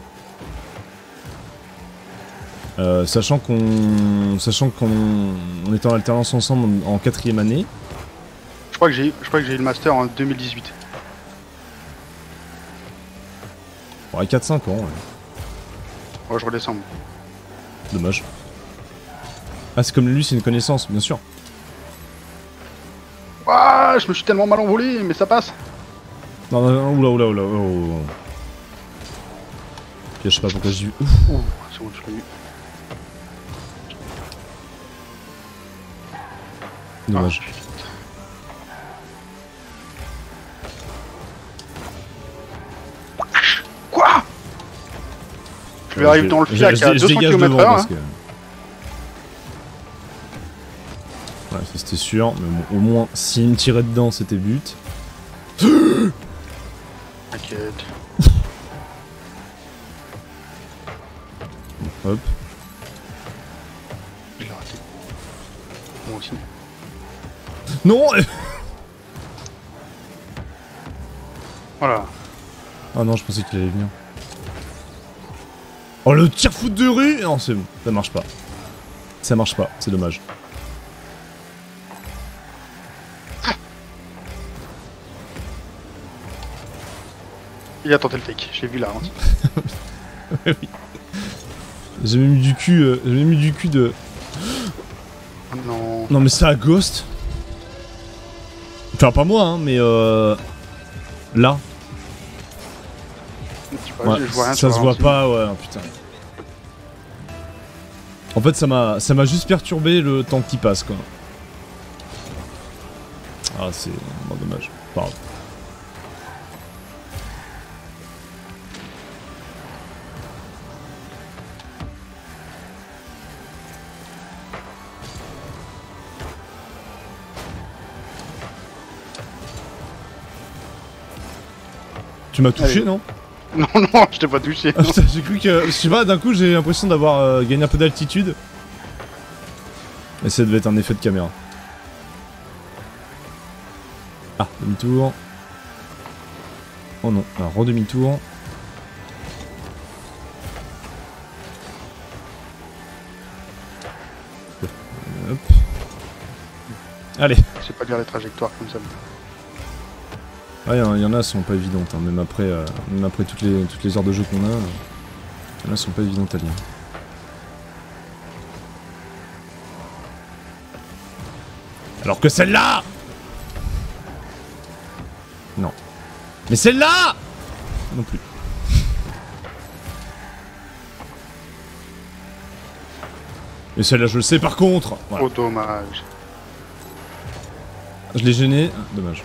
Euh, sachant qu'on... Sachant qu'on on était en alternance ensemble en, en quatrième année. Je crois que j'ai je crois que j'ai eu le master en deux mille dix-huit. Ouais, quatre cinq ans, ouais. Ouais, je redescends. Dommage. Ah, c'est comme lui, c'est une connaissance, bien sûr. Ouah, je me suis tellement mal envolé, mais ça passe. Non, non, non, oula, oula, oula, oula, oula. Ok, je sais pas pourquoi j'ai vu. Ouf. Ouh, c'est bon, je l'ai eu. Dommage. Ah, quoi? Je vais arriver dans le fiac à deux cents kilomètres heure. Hein. Que... Ouais, ça c'était sûr, mais bon, au moins, s'il me tirait dedans, c'était but. T'inquiète. Hop. Je l'ai raté. Moi aussi. Non. Voilà. Ah non, je pensais qu'il allait venir. Oh, le tir foot de rue. Non, c'est bon, ça marche pas. Ça marche pas, c'est dommage. Il a tenté le fake, je l'ai vu là. Hein. Oui. J'ai même mis du cul, euh, j'ai même mis du cul de... Oh non. Non mais c'est à Ghost. Enfin pas moi hein, mais euh... Là. Je vois, Ouais, je vois rien ça sur se le voit ralenti. pas, ouais, putain. En fait ça m'a ça m'a juste perturbé le temps qui passe quoi. Ah c'est... Bon, dommage. Pas grave. Tu m'as touché, Allez. non? Non, non, je t'ai pas touché. Ah, putain, j'ai cru que... Je sais pas, d'un coup j'ai l'impression d'avoir euh, gagné un peu d'altitude. Et ça devait être un effet de caméra. Ah, demi-tour. Oh non, alors re-demi-tour. Hop. Allez. Je sais pas lire les trajectoires comme ça. Ouais, il y en a sont pas évidentes, hein. même après, euh, même après toutes les, toutes les heures de jeu qu'on a, euh, il y en a sont pas évidentes à lire. Alors que celle-là! Non. Mais celle-là! Non plus. Mais celle-là, je le sais par contre. Voilà. Oh, dommage. Je l'ai gêné. Ah, dommage.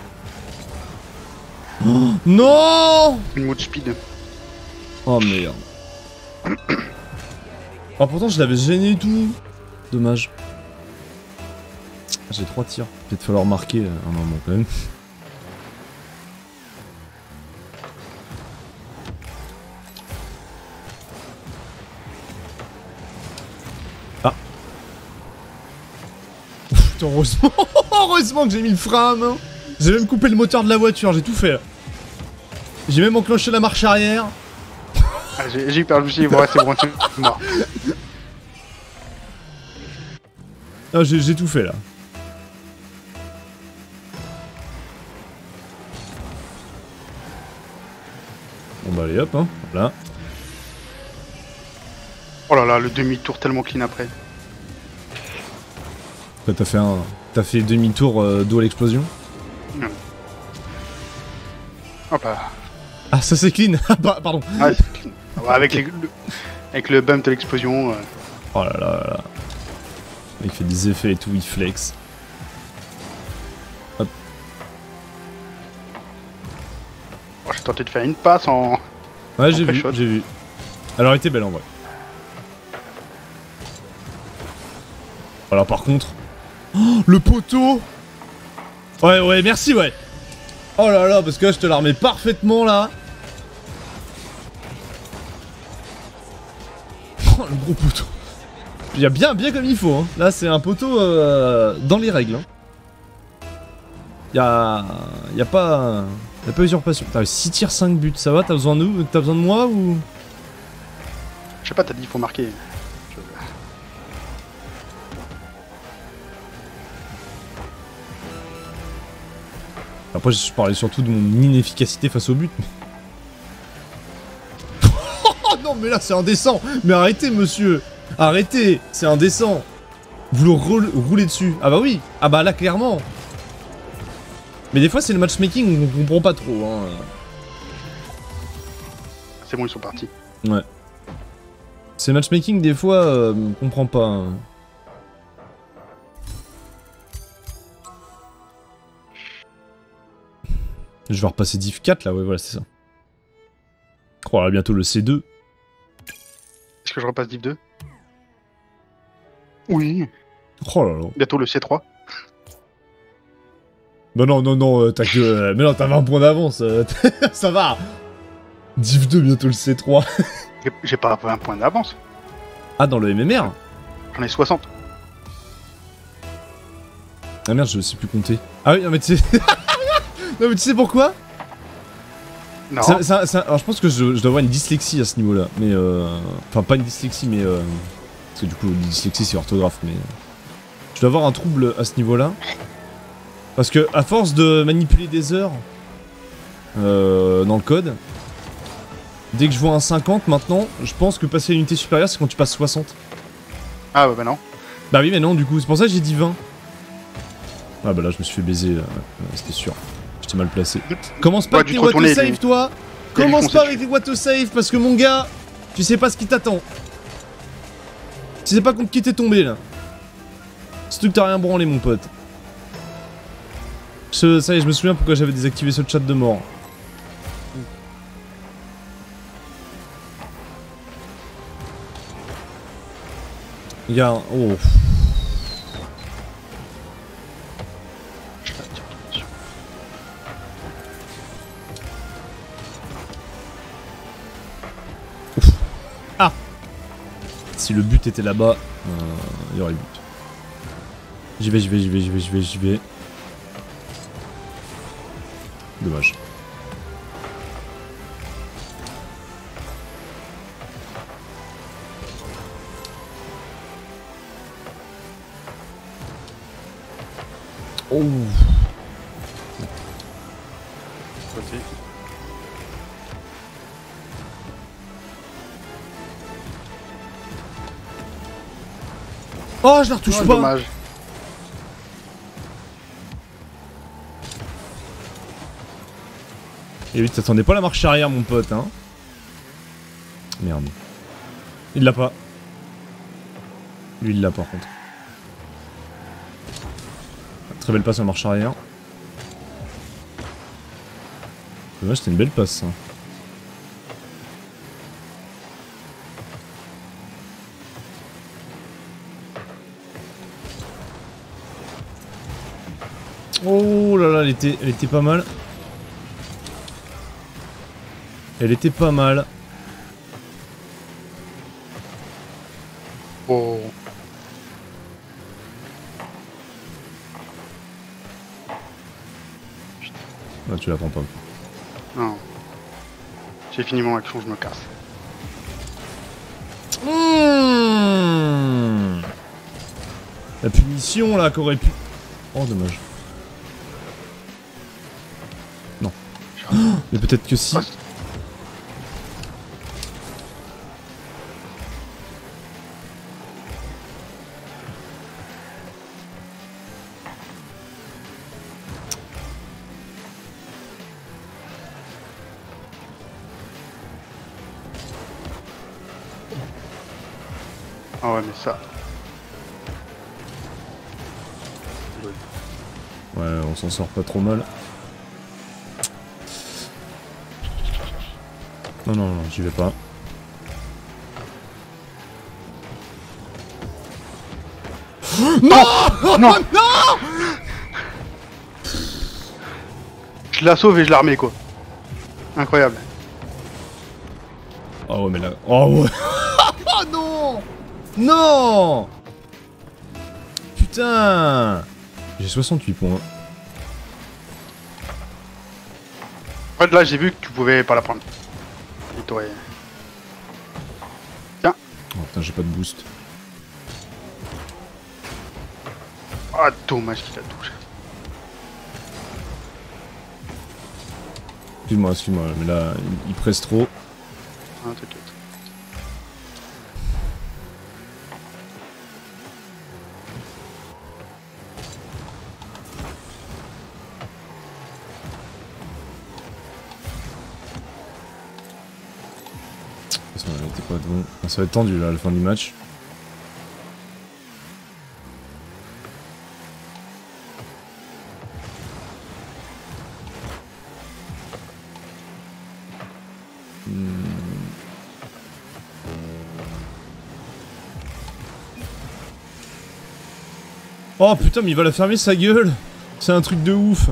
Oh, non. Une mode speed. Oh merde. Oh, pourtant, je l'avais gêné et tout. Dommage. J'ai trois tirs. Peut-être falloir marquer un moment quand même. Ah. Putain, heureusement. Heureusement que j'ai mis le frein à main. J'ai même coupé le moteur de la voiture, j'ai tout fait. J'ai même enclenché la marche arrière. Ah, j'ai eu peur, je me suis dit, ouais, c'est bon, c'est mort. Ah, j'ai tout fait là. Bon bah allez hop, hein, voilà. Oh là là, le demi-tour tellement clean après. Après t'as fait un... T'as fait demi-tour euh, d'eau à l'explosion. Non. Hop là. Ah ça c'est clean. Ah bah pardon. Ah, c'est clean. Ah, bah, avec, les, le, avec le bump de l'explosion. Euh... Oh là là là là. Il fait des effets et tout, il flex. Hop. Oh, j'ai tenté de faire une passe en... Ouais j'ai vu, j'ai vu. Alors elle était belle en vrai. Alors par contre... Oh, le poteau. Ouais ouais merci ouais. Oh là là parce que là je te la remets parfaitement là. Oh le gros poteau. Il y a bien bien comme il faut hein. Là c'est un poteau euh, dans les règles hein. Il y a... Il y a pas... Il y a pas usurpation. T'as six tirs, cinq buts, ça va? T'as besoin de nous? T'as besoin de moi ou... Je sais pas, t'as dit il faut marquer. Je... Après je parlais surtout de mon inefficacité face au but. Oh non mais là c'est indécent. Mais arrêtez monsieur. Arrêtez, c'est indécent. Vous le roulez dessus. Ah bah oui. Ah bah là clairement. Mais des fois c'est le matchmaking, on comprend pas trop hein. C'est bon, ils sont partis. Ouais. C'est matchmaking des fois, euh, on comprend pas. Hein. Je vais repasser div quatre là, ouais voilà c'est ça. Oh là bientôt le C deux. Est-ce que je repasse div deux? Oui. Oh là là. Bientôt le C trois. Bah non, non, non, euh, t'as que... Euh, mais non, t'as vingt points d'avance, euh, ça va. Div deux, bientôt le C trois. J'ai pas vingt points d'avance. Ah, dans le M M R? J'en ai soixante. Ah merde, je sais plus compter. Ah oui, non mais tu sais... non mais tu sais pourquoi? Non. Ça, ça, ça... Alors je pense que je, je dois avoir une dyslexie à ce niveau-là, mais euh... Enfin, pas une dyslexie, mais euh... Parce que du coup, une dyslexie c'est orthographe, mais... Je dois avoir un trouble à ce niveau-là. Parce que, à force de manipuler des heures euh, dans le code, dès que je vois un cinquante maintenant, je pense que passer à l'unité supérieure, c'est quand tu passes soixante. Ah bah, bah non. Bah oui, mais non, du coup, c'est pour ça que j'ai dit vingt. Ah bah là, je me suis fait baiser, là. C'était sûr. J'étais mal placé. Commence pas Ouais, avec tes autosave, les... toi. les Commence pas avec tes autosave, parce que mon gars, tu sais pas ce qui t'attend. Tu sais pas contre qui t'es tombé, là. Surtout que t'as rien branlé, mon pote. Je, ça y est, je me souviens pourquoi j'avais désactivé ce chat de mort. Il y a un... Oh. Ouf. Ah. Si le but était là-bas, euh, il y aurait le but. J'y vais, j'y vais, j'y vais, j'y vais, j'y vais, j'y vais. Dommage. Oh. Oh, je la retouche oh, pas. Dommage. Et oui, t'attendais pas la marche arrière, mon pote, hein. Merde. Il l'a pas. Lui il l'a par contre. Très belle passe en marche arrière. Ouais, c'était une belle passe ça. Oh là là, elle était, elle était pas mal. Elle était pas mal. Oh. Ah, tu la prends pas. Non. J'ai fini mon action, je me casse. Mmh. La punition là qu'aurait pu... Oh dommage. Non. Oh, mais peut-être que si. Ah ouais mais ça... Ouais, on s'en sort pas trop mal. Non, non, non, j'y vais pas. Non, non, non. Je la sauve et je la remets quoi. Incroyable. Oh ouais mais là... Oh ouais. Oh non. Non. Putain. J'ai soixante-huit points. En fait là j'ai vu que tu pouvais pas la prendre. Et t'aurais... Tiens. Oh putain j'ai pas de boost. Ah dommage qu'il a touché. Excuse-moi, excuse-moi, mais là il, il presse trop. Ah t'inquiète. Ça va être pas bon. Ça va être tendu là à la fin du match. Hmm. Oh putain mais il va la fermer sa gueule. C'est un truc de ouf.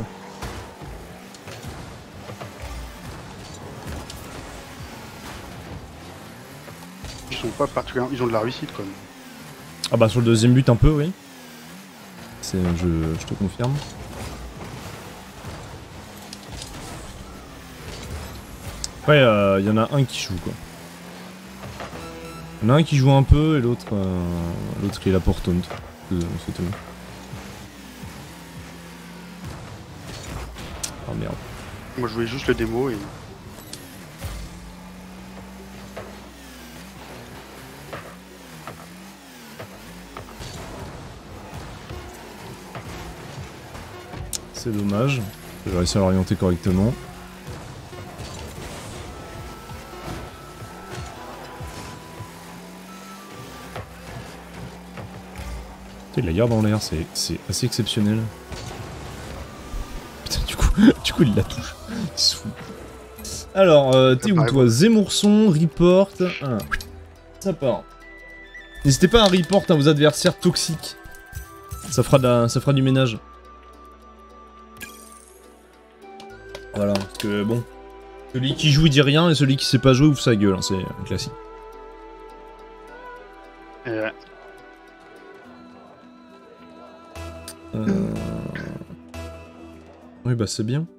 Ils sont pas particulièrement... Ils ont de la réussite quand même. Ah bah sur le deuxième but un peu oui. C'est je, je te confirme. Ouais, il euh, y en a un qui joue quoi. Il y en a un qui joue un peu et l'autre euh, l'autre qui est là pour taunt. C'est tout. Oh merde. Moi je jouais juste le démo et... C'est dommage. J'ai réussi à l'orienter correctement. Il la garde en l'air, c'est assez exceptionnel. Putain, du coup, du coup il la touche. Il se fout. Alors, euh, t'es où toi? Zemmourson, report. Ah. Ça part. N'hésitez pas à report à vos adversaires toxiques. Ça fera, de la, ça fera du ménage. Voilà, parce que bon. Celui qui joue il dit rien et celui qui sait pas jouer ouvre sa gueule, hein, c'est un classique. Et ouais. Euh... Oui bah c'est bien.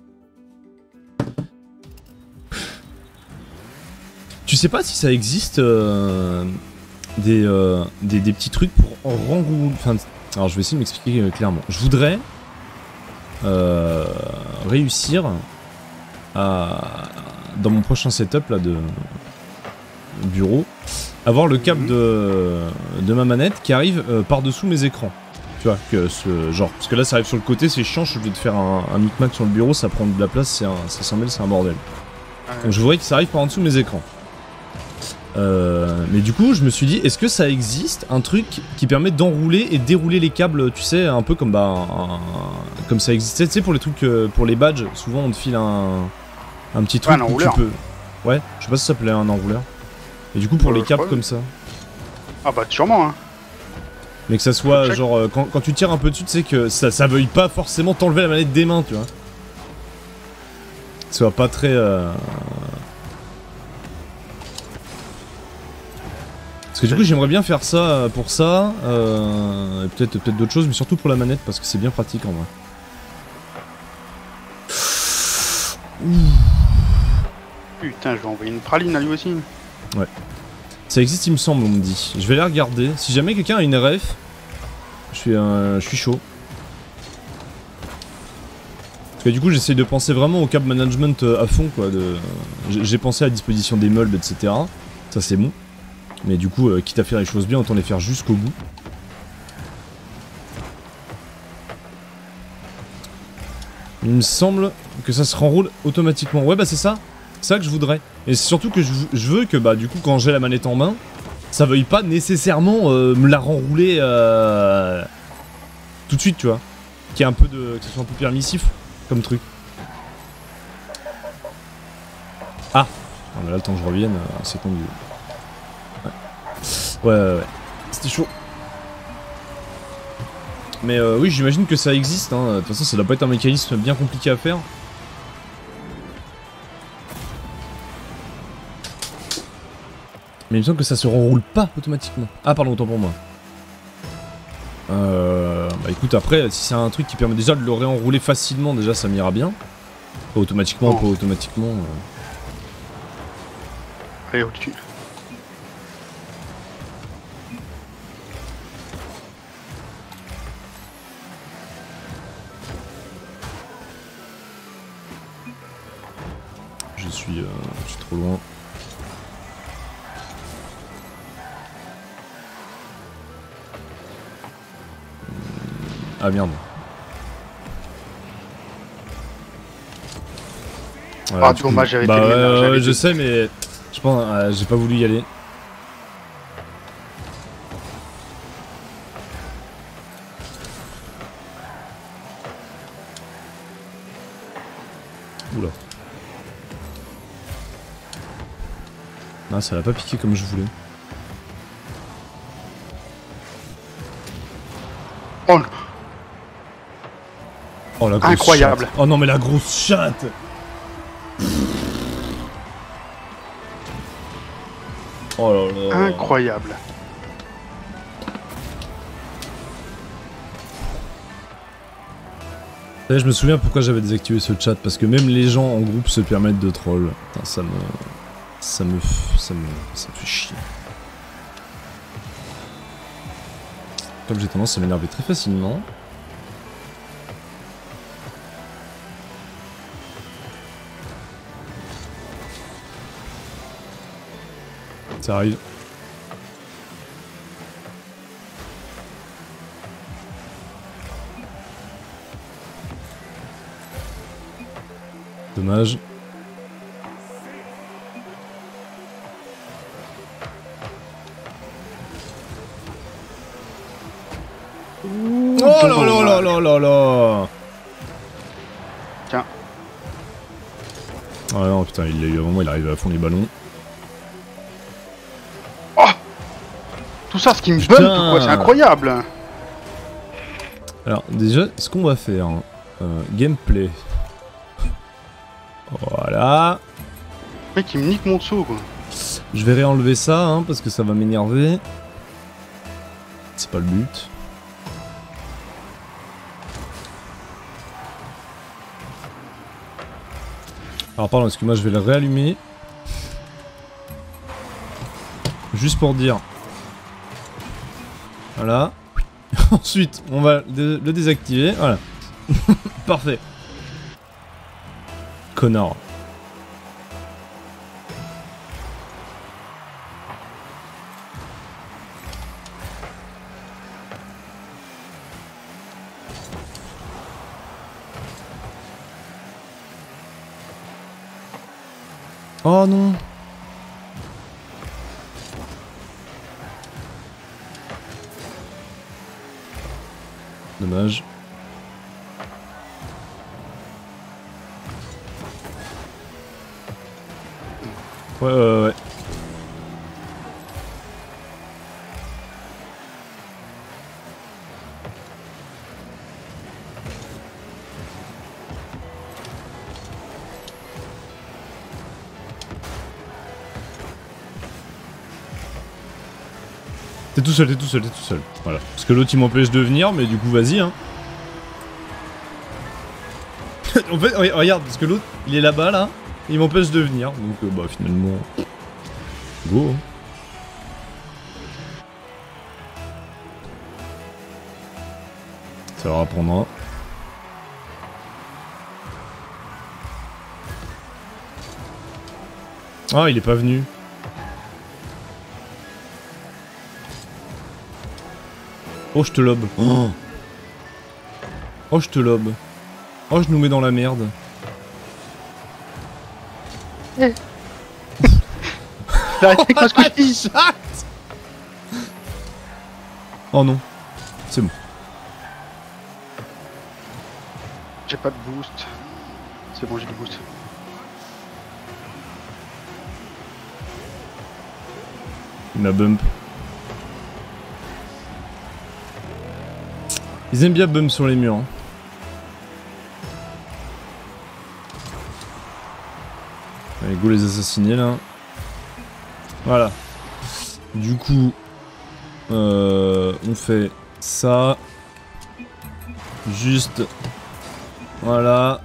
Tu sais pas si ça existe euh, des, euh, des, des petits trucs pour renrouler... Enfin, alors je vais essayer de m'expliquer euh, clairement. Je voudrais euh, réussir à, dans mon prochain setup là de bureau, avoir le câble de, de ma manette qui arrive euh, par-dessous mes écrans. Tu vois, que ce genre. Parce que là, ça arrive sur le côté, c'est chiant. Je vais te faire un, un micmac sur le bureau, ça prend de la place, ça s'en mêle, c'est un bordel. Ah ouais. Donc je voudrais que ça arrive par en dessous de mes écrans. Euh, mais du coup, je me suis dit, est-ce que ça existe un truc qui permet d'enrouler et dérouler les câbles, tu sais, un peu comme bah, un, comme ça existait, tu sais, pour les trucs, euh, pour les badges, souvent on te file un, un petit truc Ouais, un où tu enrouleur. peux. Ouais, je sais pas si ça s'appelait un enrouleur. Et du coup, pour Euh, les câbles ouais. comme ça. Ah bah sûrement hein. Mais que ça soit Check. genre, euh, quand, quand tu tires un peu dessus, tu sais que ça, ça veuille pas forcément t'enlever la manette des mains, tu vois. Que ce soit pas très. Euh... Parce que du coup j'aimerais bien faire ça euh, pour ça, euh, et peut-être peut-être d'autres choses, mais surtout pour la manette parce que c'est bien pratique en vrai. Putain, je vais envoyer une praline à lui aussi. Ouais. Ça existe il me semble, on me dit. Je vais les regarder. Si jamais quelqu'un a une ref, je suis, euh, je suis chaud. Parce que du coup j'essaye de penser vraiment au câble management à fond quoi. De... J'ai pensé à la disposition des meubles, et cetera. Ça c'est bon. Mais du coup, euh, quitte à faire les choses bien, autant les faire jusqu'au bout. Il me semble que ça se renroule automatiquement. Ouais bah c'est ça. C'est ça que je voudrais. Et c'est surtout que je, je veux que bah du coup quand j'ai la manette en main, ça veuille pas nécessairement euh, me la renrouler euh, tout de suite, tu vois. Qu'il y ait un peu de... que ce soit un peu permissif comme truc. Ah non, mais là le temps que je revienne, euh, c'est tendu. Ouais, ouais, ouais. C'était chaud. Mais euh, oui, j'imagine que ça existe. Hein. De toute façon, ça doit pas être un mécanisme bien compliqué à faire. Mais il me semble que ça se renroule pas automatiquement. Ah, pardon, autant pour moi. Euh, bah écoute, après, si c'est un truc qui permet déjà de le réenrouler facilement, déjà ça m'ira bien. Pas automatiquement, Non. pas automatiquement. Euh... Allez, au-dessus. Je suis, euh, je suis trop loin. Ah merde. Voilà, Ah, du coup- dommage, j'avais bah, été ouais, le ménage, ouais, j'avais je dit. sais, mais je pense, euh, j'ai pas voulu y aller. Oula. Ah, ça l'a pas piqué comme je voulais. Oh, non. Oh la grosse Incroyable. chatte. Oh non mais la grosse chatte. Oh là là. Incroyable. Et je me souviens pourquoi j'avais désactivé ce chat, parce que même les gens en groupe se permettent de troll. Putain, ça me... Ça me... Ça me... Ça me fait chier. Comme j'ai tendance à m'énerver très facilement. Ça arrive. Dommage. Oh là là là là là là. Tiens. Oh non putain, il l'a eu avant moi, il arrive à fond les ballons. Tout ça, ce qui me Putain. bump ou quoi, c'est incroyable. Alors déjà, ce qu'on va faire, hein, euh, gameplay. Voilà. Le mec, il me nique mon saut, quoi. Je vais réenlever ça, hein, parce que ça va m'énerver. C'est pas le but. Alors pardon, excuse-moi, je vais le réallumer. Juste pour dire. Voilà. Ensuite, on va le le désactiver. Voilà. Parfait. Connard. Oh non. dommage. Ouais, ouais, ouais. T'es tout seul, t'es tout seul, t'es tout seul. Voilà. Parce que l'autre il m'empêche de venir, mais du coup vas-y hein. En fait, regarde, parce que l'autre il est là-bas là, il m'empêche de venir. Donc euh, bah finalement... Go hein. Ça leur apprendra. Ah, il est pas venu. Oh, je te lobe. Oh, oh je te lobe. Oh, je nous mets dans la merde. Arrêtez quoi ce que je dis. Oh non. C'est bon. J'ai pas de boost. C'est bon, j'ai du boost. Il m'a bump. Ils aiment bien bump sur les murs. Hein. Allez, go les assassiner là. Voilà. Du coup, euh, on fait ça. Juste. Voilà.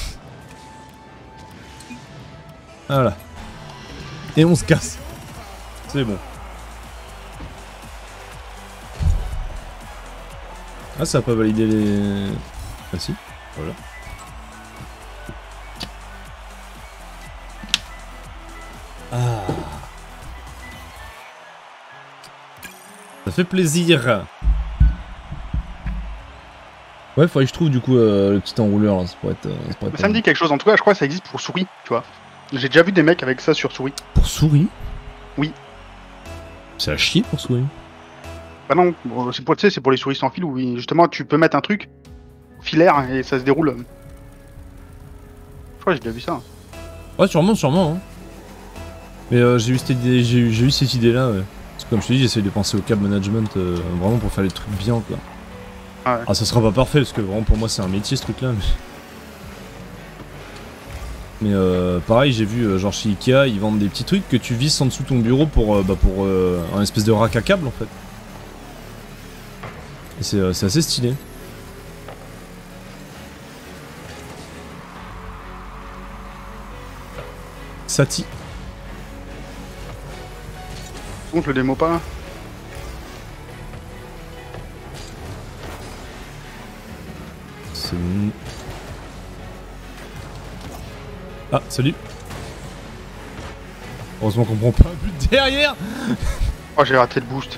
Voilà. Et on se casse. C'est bon. Ah, ça a pas validé les... Ah si, voilà. Ah. Ça fait plaisir. Ouais, faudrait que je trouve du coup euh, le petit enrouleur, là. Ça pourrait être... Euh, ça, pourrait être ça me dit quelque chose, en tout cas, je crois que ça existe pour souris, tu vois. J'ai déjà vu des mecs avec ça sur souris. Pour souris? Oui. C'est à chier pour souris. Bah non, c'est pour, tu sais, c'est pour les souris sans fil où justement tu peux mettre un truc filaire et ça se déroule. Je crois que j'ai déjà vu ça. Ouais, sûrement, sûrement. Hein. Mais euh, j'ai eu cette idée, j'ai eu, j'ai eu cette idée là. Ouais. Parce que comme je te dis, j'essaie de penser au câble management euh, vraiment pour faire les trucs bien quoi. Ah, ouais. Ah, ça sera pas parfait parce que vraiment pour moi c'est un métier ce truc là. Mais, mais euh, pareil, j'ai vu euh, genre chez Ikea, ils vendent des petits trucs que tu visses en dessous de ton bureau pour, euh, bah, pour euh, un espèce de rack à câble en fait. Et c'est euh, assez stylé. Sati. Bon, je le démo pas. C'est... Ah, salut. Heureusement qu'on prend pas un but derrière. Oh, j'ai raté le boost.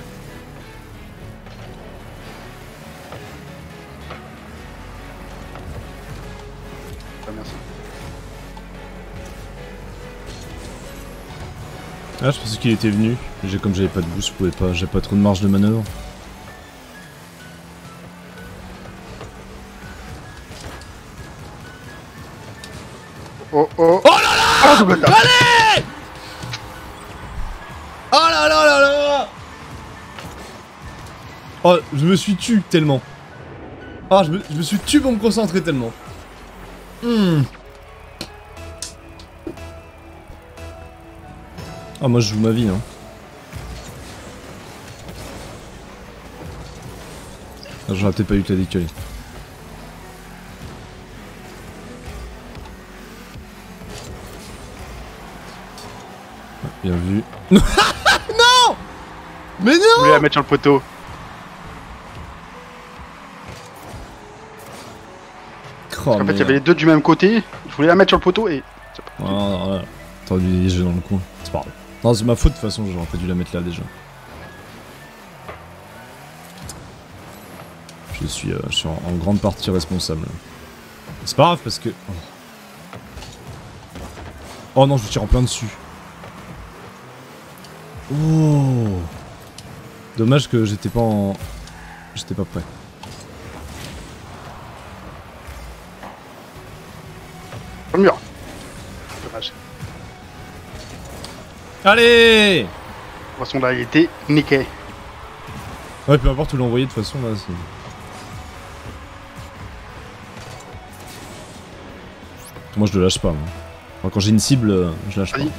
Ah, merci. Ah, je pensais qu'il était venu. J'ai comme j'avais pas de boost, je pouvais pas, j'ai pas trop de marge de manœuvre. Oh oh. Oh là là, oh, allez. Oh là là là là. Oh, je me suis tué tellement. Ah, je me, je me suis tué pour me concentrer tellement. Hmm. Ah, moi je joue ma vie, hein. Ah, j'aurais peut-être pas eu que la décaler. Ah, bien vu. Non. Mais non. Je voulais la mettre sur le poteau. Oh, en fait, il y avait les deux du même côté. Je voulais la mettre sur le poteau et... Ah, non, non, t'aurais dû les jeux dans le coin. C'est pas grave. Non, c'est ma faute de toute façon, j'aurais pas dû la mettre là déjà. Je suis, euh, je suis en, en grande partie responsable. C'est pas grave parce que... Oh. Oh non, je tire en plein dessus. Oh. Dommage que j'étais pas en... J'étais pas prêt. Sur le mur. Dommage. Allez! De toute façon, là, il était niqué. Ouais, peu importe où l'envoyer, de toute façon, là, c'est... Moi, je le lâche pas. Moi. Enfin, quand j'ai une cible, euh, je lâche pas. Vas-y.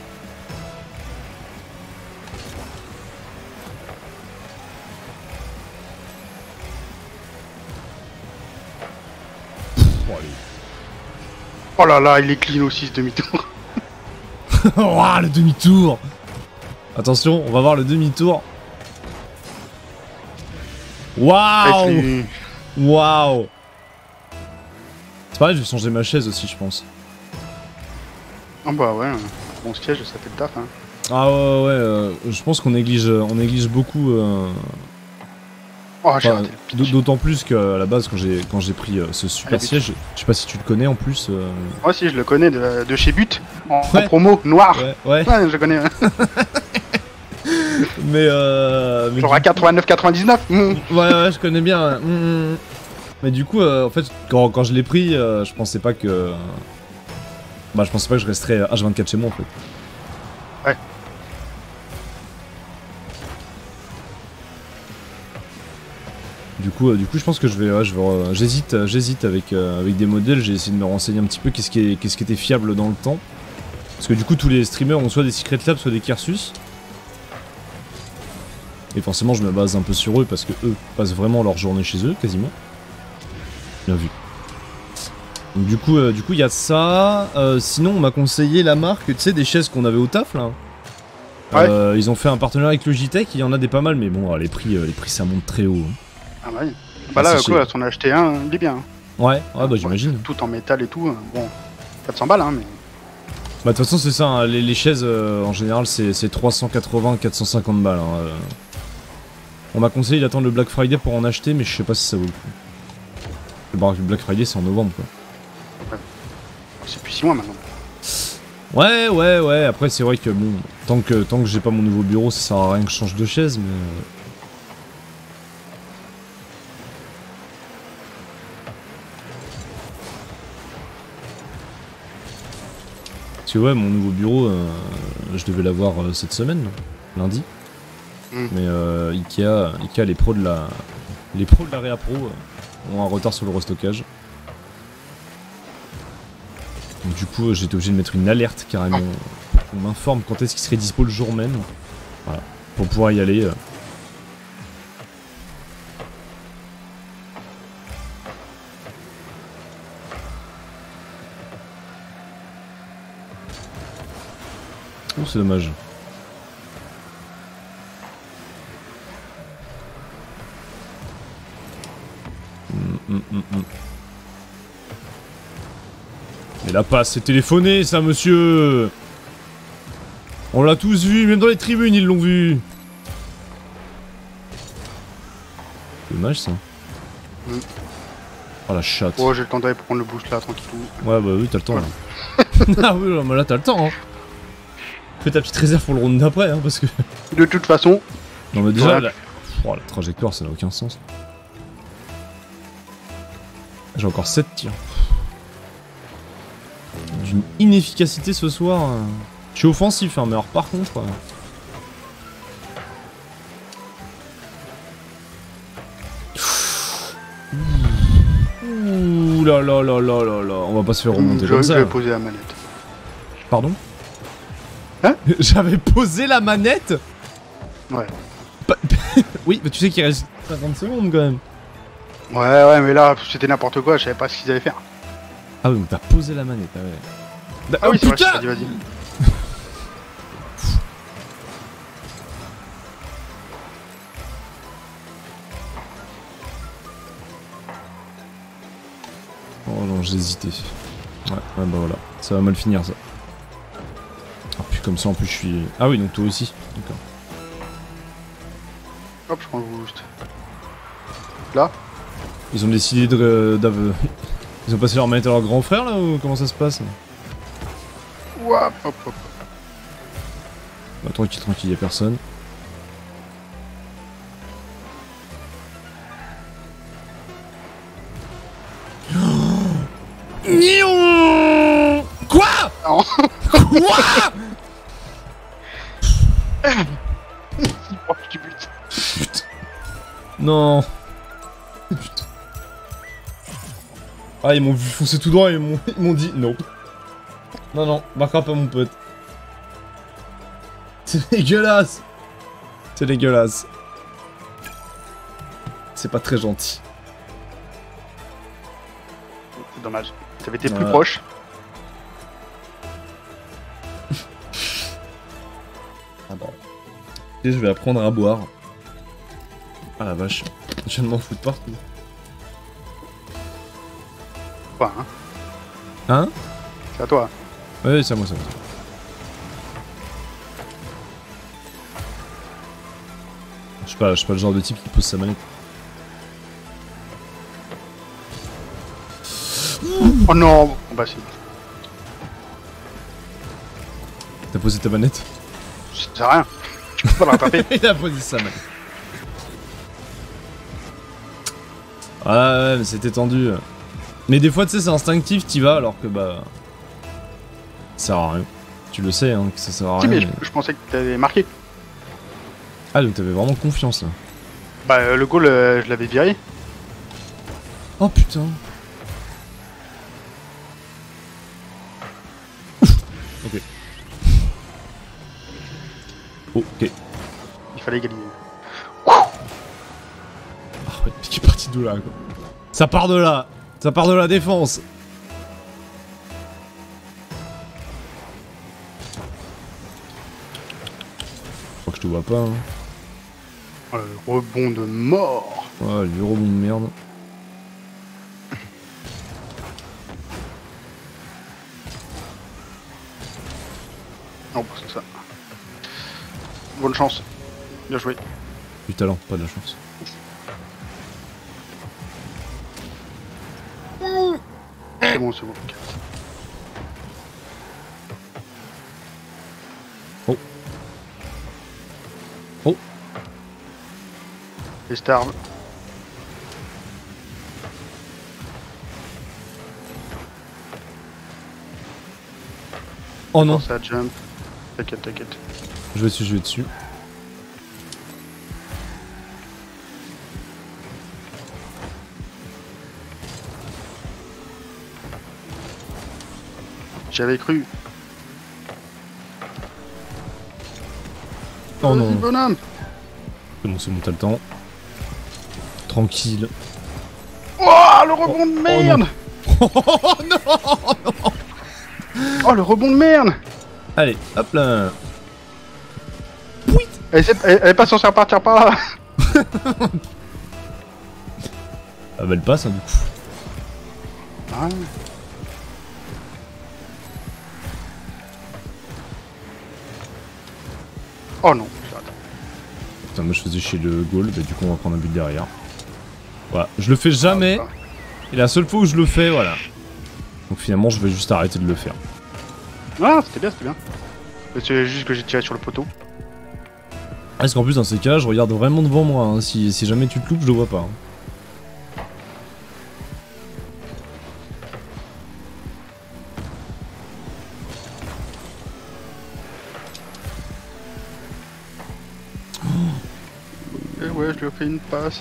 Bon, allez. Oh là là, il est clean aussi ce demi-tour. Ouah, le demi-tour! Attention, on va voir le demi-tour. Waouh! Ouais, Waouh! C'est pareil, je vais changer ma chaise aussi, je pense. Ah bah ouais, bon siège, ça fait le taf. Hein. Ah ouais, ouais, euh, je pense qu'on néglige, on néglige beaucoup. Euh... Oh, j'ai Enfin, raté le pitch. d'autant plus qu'à la base, quand j'ai quand j'ai pris euh, ce super Ah, siège, je sais pas si tu le connais en plus. Euh... Moi aussi, je le connais de, de chez But, en, Ouais. en promo, noir. Ouais, ouais. Ouais, je le connais. Mais euh. Mais Genre du à quatre-vingt-neuf quatre-vingt-dix-neuf. Mmh. Ouais, ouais, je connais bien. Ouais. Mm, mm. Mais du coup, euh, en fait, quand, quand je l'ai pris, euh, je pensais pas que. Bah, je pensais pas que je resterais H vingt-quatre chez moi en fait. Ouais. Du coup, euh, du coup, je pense que je vais, ouais, je vais, euh, j'hésite, euh, j'hésite avec euh, avec des modèles. J'ai essayé de me renseigner un petit peu qu'est-ce qui est, qu'est-ce qui était fiable dans le temps. Parce que du coup, tous les streamers ont soit des Secret Labs, soit des Kersus. Et forcément, je me base un peu sur eux parce que eux passent vraiment leur journée chez eux, quasiment. Bien vu. Donc, du coup, euh, du coup, il y a ça. Euh, sinon, on m'a conseillé la marque, tu sais, des chaises qu'on avait au taf là. Ouais. Euh, ils ont fait un partenariat avec Logitech. Il y en a des pas mal, mais bon, les prix, euh, les prix, ça monte très haut. Hein. Ah bah oui. Bah là, Ah, c'est quoi, chez- on a acheté un, il est bien. Ouais, ouais, bah j'imagine. Tout en métal et tout. Bon, quatre cents balles, hein, mais. Bah de toute façon, c'est ça. Hein, les, les chaises, euh, en général, c'est c'est trois cent quatre-vingts à quatre cent cinquante balles. Hein, euh. On m'a conseillé d'attendre le Black Friday pour en acheter, mais je sais pas si ça vaut le coup. Le Bar- le Black Friday, c'est en novembre, quoi. C'est plus six mois maintenant. Ouais, ouais, ouais. Après, c'est vrai que bon, tant que tant que j'ai pas mon nouveau bureau, ça sert à rien que je change de chaise, mais. euh, Parce que ouais, mon nouveau bureau, euh, je devais l'avoir euh, cette semaine, lundi. Mm. Mais euh, Ikea, Ikea, les pros de la, les pros de la Réa Pro euh, ont un retard sur le restockage. Donc, du coup, euh, j'étais obligé de mettre une alerte carrément pour qu'on m'informe quand est-ce qu'il serait dispo le jour même. Voilà, pour pouvoir y aller. euh. Oh, c'est dommage. Hum, hum, hum, hum. Mais la passe, c'est téléphoné, ça, monsieur. On l'a tous vu, même dans les tribunes, ils l'ont vu. Dommage, ça. Mm. Oh, la chatte. Oh, j'ai le temps d'aller prendre le boost là, tranquillou. Ouais, bah oui, t'as le temps, là. Ah oui, là, là t'as le temps, hein. Fais ta petite réserve pour le round d'après, hein, parce que... De toute façon, Non, mais déjà, Ouais. la... Oh, la trajectoire, ça n'a aucun sens. J'ai encore sept tirs. D'une inefficacité ce soir. euh. Je suis offensif, hein, mais alors par contre... euh, Ouh là là là là là là, on va pas se faire remonter je, comme je ça. vais poser la manette. Pardon? Hein? J'avais posé la manette? Ouais. Oui, mais tu sais qu'il reste cinquante secondes quand même. Ouais, ouais, mais là, c'était n'importe quoi, je savais pas ce qu'ils allaient faire. Ah oui, donc t'as posé la manette, ah ouais. Da- Ah oh oui, c'est vrai, putain! vas-y, vas-y. Oh non, j'ai hésité. Ouais, ouais, bah voilà, ça va mal finir ça. Ah puis comme ça en plus je suis... Ah oui, donc toi aussi, d'accord. Hop, je prends le boost. Là. Ils ont décidé de... d'ave- Ils ont passé leur manette à leur grand frère là ou comment ça se passe? Ouah, hop, hop. Bah tranquille, tranquille, y'a personne. Nion Non. Quoi? Oh, tu butes. Putain. Non. Putain. Ah, ils m'ont vu foncer tout droit et ils m'ont ils m'ont dit non. Non, non, marquera pas mon pote. C'est dégueulasse. C'est dégueulasse. C'est pas très gentil. C'est dommage. T'avais été Ouais. plus proche. Ah bon. Et je vais apprendre à boire. Ah la vache. Je viens de m'en foutre partout. Quoi, hein? Hein? C'est à toi. Ouais, c'est à moi, c'est à moi. Je suis pas, je suis pas le genre de type qui pose sa manette. Oh non. Bon, bah si. T'as posé ta manette? Ça sert à rien. Tu peux pas le rattraper. Il a posé sa manette. Ouais, ouais, mais c'était tendu. Mais des fois, tu sais, c'est instinctif, t'y vas alors que bah. Ça sert à rien. Tu le sais, hein, que ça sert à Si, rien. mais je, je pensais que t'avais marqué. Ah, donc t'avais vraiment confiance là. Bah, euh, le goal, euh, je l'avais viré. Oh putain. Ok. Ok. Il fallait égaliser. Ah ouais, mais qui est parti d'où là quoi. Ça part de là. Ça part de la défense. Je crois que je te vois pas. Hein. Oh, le rebond de mort. Ouais, le rebond de merde. Non, bah, c'est ça. Bonne chance. Bien joué. Du talent, pas de la chance. C'est bon, c'est bon. Ok. Oh. Oh. Les stars. Oh non. Ça jump. T'inquiète, t'inquiète. Je vais dessus, je vais dessus. J'avais cru. Oh Vas-y, non. bonhomme. C'est bon, c'est bon, t'as le temps. Tranquille. Oh, le rebond de merde. Oh non. Oh, le rebond de merde. Allez, hop là. Elle, essaie- elle, elle est pas censée repartir par là. Ah bah elle passe hein, du coup. Ah. Oh non, j'ai raté. Putain, moi je faisais chez le goal, bah du coup on va prendre un but derrière. Voilà, je le fais jamais. Ah, Et la seule fois où je le fais, voilà. Donc finalement je vais juste arrêter de le faire. Ah, c'était bien, c'était bien. Mais c'est juste que j'ai tiré sur le poteau. Parce qu'en plus dans ces cas-là, je regarde vraiment devant moi. Hein. Si, si jamais tu te loupes, je le vois pas. Hein. Et ouais, je lui ai fait une passe.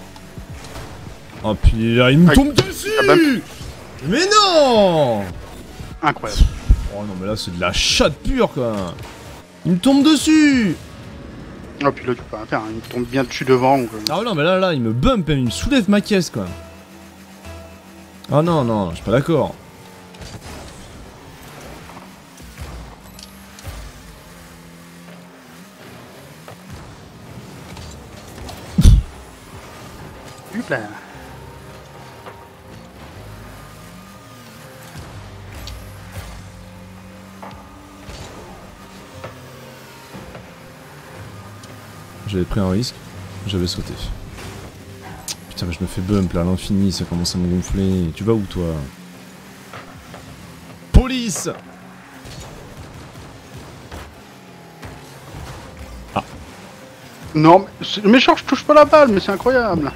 Oh puis là, il me Aïe. tombe dessus. Ah bah. Mais non. Incroyable. Oh non mais là c'est de la chatte pure quoi. Il me tombe dessus. Oh, puis là, tu peux rien faire, hein. Il me tombe bien dessus devant. Donc, euh, Ah ouais, non mais là là il me bump, il me soulève ma caisse quoi. Ah non non, je suis pas d'accord. hop là. J'avais pris un risque, j'avais sauté. Putain mais je me fais bump là à l'infini, ça commence à me gonfler. Tu vas où toi? Police. Non, mais c'est- mais genre, je touche pas la balle, mais c'est incroyable.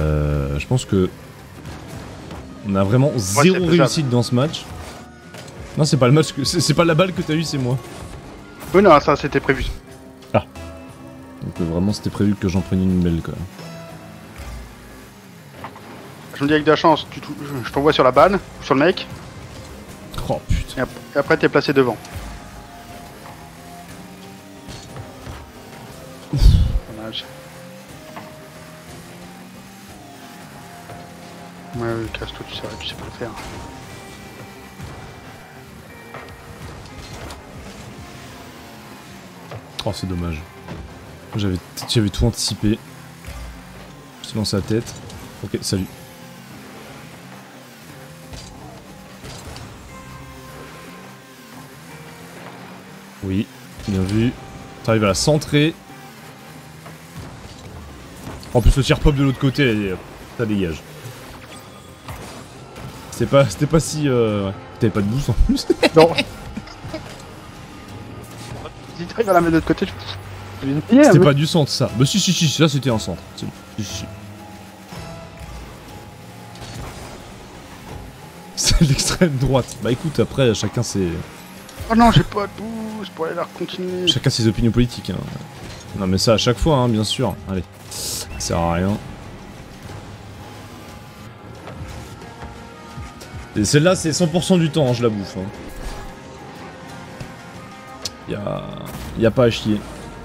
Euh, je pense que on a vraiment c'est zéro faisable. réussite dans ce match. Non, c'est pas le match que. C'est pas la balle que t'as eu, c'est moi. Oui, non, ça c'était prévu. Ah. Donc euh, vraiment, c'était prévu que j'en prenne une belle quand même. Je me dis avec de la chance, tu je t'envoie sur la balle, sur le mec, Oh putain. et, ap et après t'es placé devant. Ouf. Dommage. Ouais, ouais, casse-toi, tu sais, tu sais pas le faire. Oh, c'est dommage. J'avais j'avais tout anticipé. Je t'ai lancé la tête. Ok, salut. Oui, bien vu. T'arrives à la centrer. En plus, le tir pop de l'autre côté, et, ça dégage. C'était pas, c'était pas si... Euh... Ouais. T'avais pas de boost en plus. Non. Si t'arrives à la mettre de l'autre côté, je... Yeah, C'était mais... pas du centre ça. Bah si si si, ça c'était un centre. Si, si, si. C'est l'extrême droite. Bah écoute, après chacun ses... Oh non, j'ai pas de boost pour aller la continuer. Chacun ses opinions politiques. Hein. Non mais ça à chaque fois, hein, bien sûr. Allez, ça sert à rien. Et celle-là, c'est cent pour cent du temps, hein, je la bouffe. Hein. Y'a... Y'a pas à chier.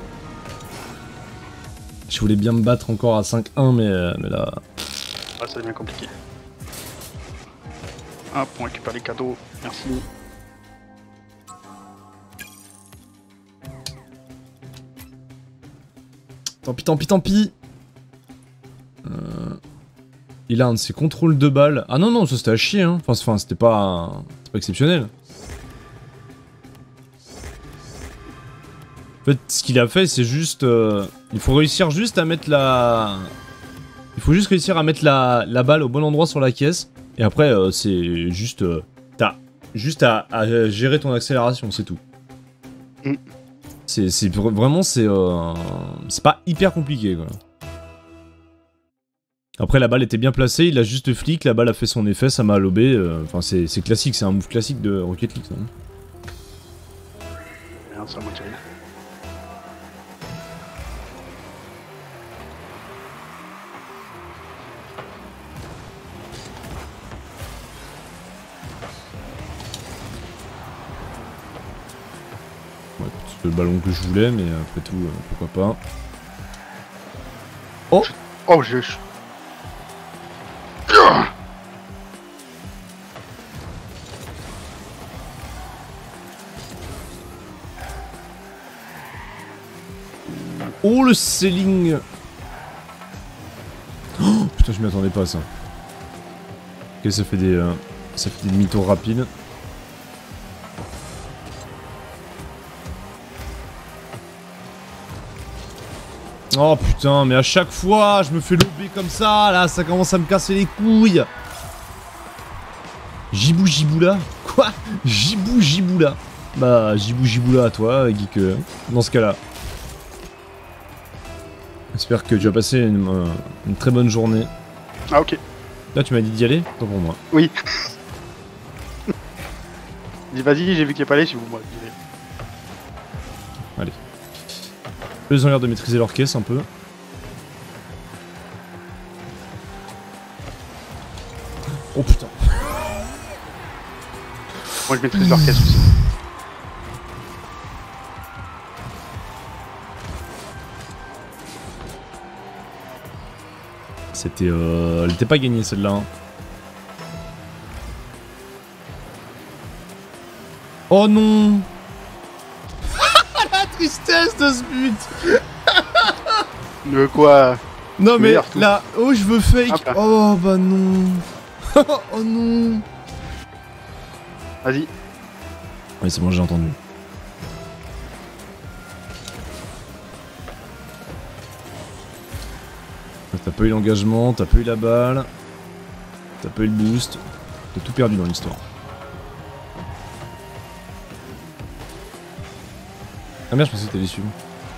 Je voulais bien me battre encore à cinq un, mais, mais là... Ah, ça devient compliqué. Hop, on récupère les cadeaux, merci. Tant pis, tant pis, tant pis. Euh... Il a un de ses contrôles de balles. Ah non, non, ça c'était à chier, hein. Enfin, enfin c'était pas... C'était pas exceptionnel. En fait, ce qu'il a fait, c'est juste... Euh... Il faut réussir juste à mettre la... Il faut juste réussir à mettre la, la balle au bon endroit sur la caisse. Et après, euh, c'est juste... Euh... T'as juste à, à gérer ton accélération, c'est tout. Mm. C'est vraiment, c'est... Euh... C'est pas hyper compliqué, quoi. Après, la balle était bien placée, il a juste flic, la balle a fait son effet, ça m'a lobé. Euh... Enfin, c'est classique, c'est un move classique de Rocket League, ça. Merde, ça m'a tiré. Ouais, c'est le ballon que je voulais, mais après tout, euh, pourquoi pas. Oh! Oh, j'ai... Oh, le selling! Oh, putain, je m'y attendais pas à ça. Ok, ça fait des... Euh, ça fait des demi-tours rapides. Oh putain, mais à chaque fois, je me fais lober comme ça, là, ça commence à me casser les couilles. Gibou Giboula? Quoi? Gibou Giboula? Bah, Gibou Giboula à toi, geek, euh, dans ce cas-là. J'espère que tu vas passer une, euh, une très bonne journée. Ah, ok. Là, tu m'as dit d'y aller? Tant pour moi. Oui. Dis vas-y, j'ai vu qu'il n'y a pas allé, si vous moi. Allez. Ils ont l'air de maîtriser leur caisse un peu. Oh putain. Moi je maîtrise leur caisse aussi. C'était... Euh... Elle était pas gagnée celle-là. Hein. Oh non. La tristesse de ce but. De quoi? Non mais Meilleur tout. là, oh je veux fake. Hop là. Oh bah non. Oh non. Vas-y. Oui c'est bon, j'ai entendu. T'as pas eu l'engagement, t'as pas eu la balle, t'as pas eu le boost, t'as tout perdu dans l'histoire. Ah merde, je pensais que t'allais suivre.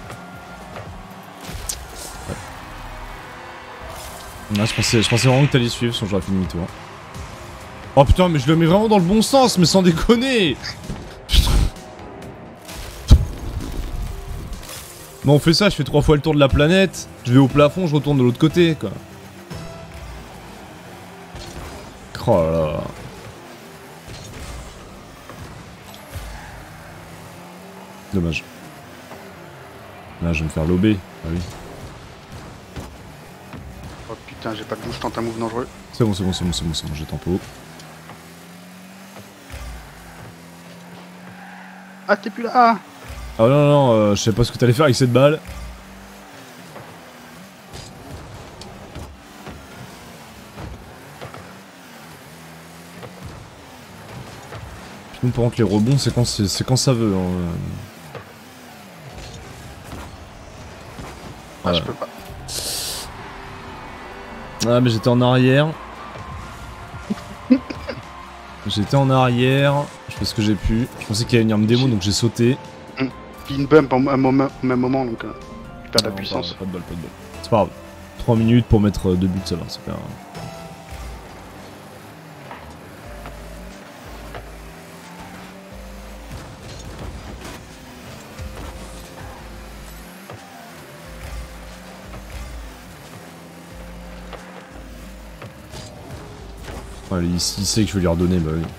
Ouais. Non, je pensais, je pensais vraiment que t'allais suivre, sinon j'aurais fait demi-tour. Oh putain, mais je le mets vraiment dans le bon sens, mais sans déconner. Putain. Bon, on fait ça, je fais trois fois le tour de la planète, je vais au plafond, je retourne de l'autre côté, quoi. Oh là là. Dommage. Là, je vais me faire lober. Ah oui. Oh putain, j'ai pas de bouche, je tente un move dangereux. C'est bon, c'est bon, c'est bon, c'est bon, c'est bon, j'ai tempo. Ah, t'es plus là. Ah. Ah non, non, non, euh, je sais pas ce que t'allais faire avec cette balle. Puis nous, par contre, les rebonds, c'est quand, c'est quand ça veut. Hein. Ah, Voilà. je peux pas. Ah, mais j'étais en arrière. J'étais en arrière. Je fais ce que j'ai pu. Je pensais qu'il allait venir me démo, donc j'ai sauté. Puis une bump au même moment, donc euh, tu perds de la Non, puissance. Pas, pas de bol, pas de bol. C'est pas grave. trois minutes pour mettre euh, deux buts, ça va, c'est pas grave. Allez, il, il sait que je vais lui redonner, bah oui.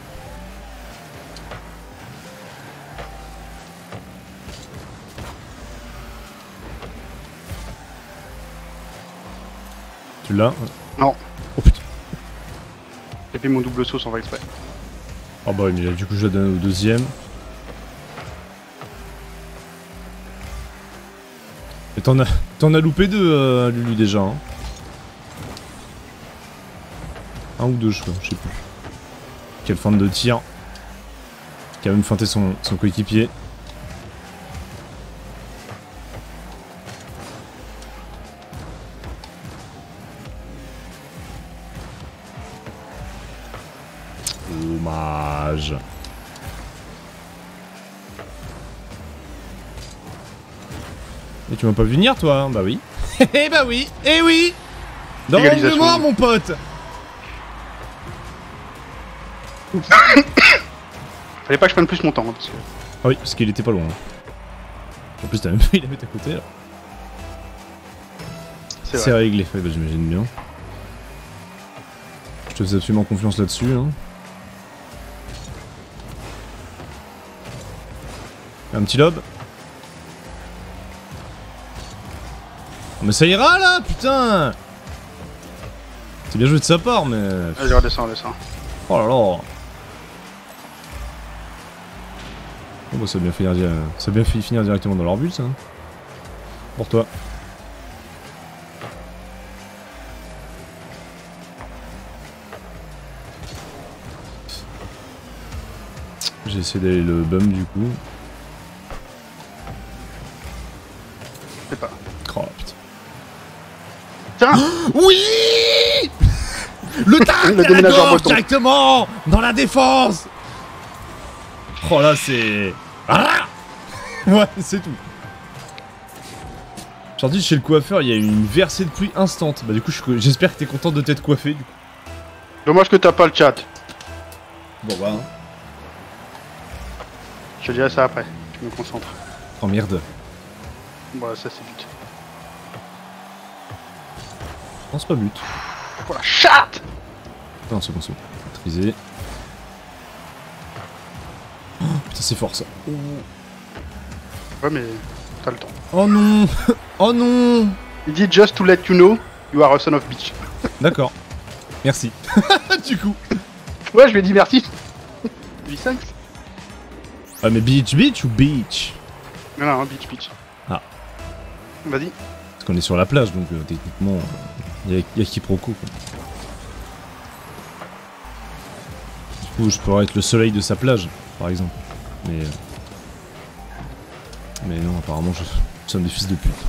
Tu l'as? Non. Oh putain. J'ai fait mon double saut sans faire exprès. Ah bah oui, mais là, du coup je la donne au deuxième. Et t'en as, t'en as loupé deux, euh, Lulu, déjà. Hein. Un ou deux, je crois, je sais plus. Quelle feinte de tir. Qui a même feinté son, son coéquipier. Dommage. Et tu m'as pas vu venir, toi? Bah oui. Eh bah oui. Eh oui. Dans mon Égalisation. mémoire, mon pote. Fallait pas que je prenne plus mon temps, hein, parce que... Ah oui, parce qu'il était pas loin. En plus, t'as même pas il la mettre à côté, là. C'est C'est vrai. réglé. Ouais, bah j'imagine bien. Je te fais absolument confiance là-dessus, hein. Un petit lob. Oh, mais ça ira là, putain. C'est bien joué de sa part, mais... Vas-y, redescends, redescends. Oh là là. Oh bah ça a bien, finir, ça a bien fait finir directement dans leur but, ça. Pour toi. J'ai essayé d'aller le bum du coup. Je sais pas. Oh putain. Tiens. Oui. Le tac Le à la déménageur gorge breton. directement dans la défense. Oh là c'est... Ah ouais, c'est tout. Aujourd'hui chez le coiffeur il y a eu une versée de pluie instante. Bah du coup j'espère que t'es content de t'être coiffé du coup. Dommage que t'as pas le chat. Bon bah... Je te dirai ça après. Je me concentre. Oh merde. Bon, ça c'est but. Non c'est pas but. Pour la chatte. Non c'est bon c'est bon. Maîtrisé. Oh, putain c'est fort ça. Ouais, mais t'as le temps. Oh non. Oh non. Il dit just to let you know, you are a son of bitch. D'accord. Merci. Du coup. Ouais, je lui ai dit merci. huit cinq. Ah mais beach beach ou beach? Non, non, bitch, bitch. Ah. Vas-y. Parce qu'on est sur la plage donc euh, techniquement il euh, y, y a quiproquo quoi. Du coup je pourrais être le soleil de sa plage par exemple. Mais... Euh... Mais non apparemment je... nous sommes des fils de pute.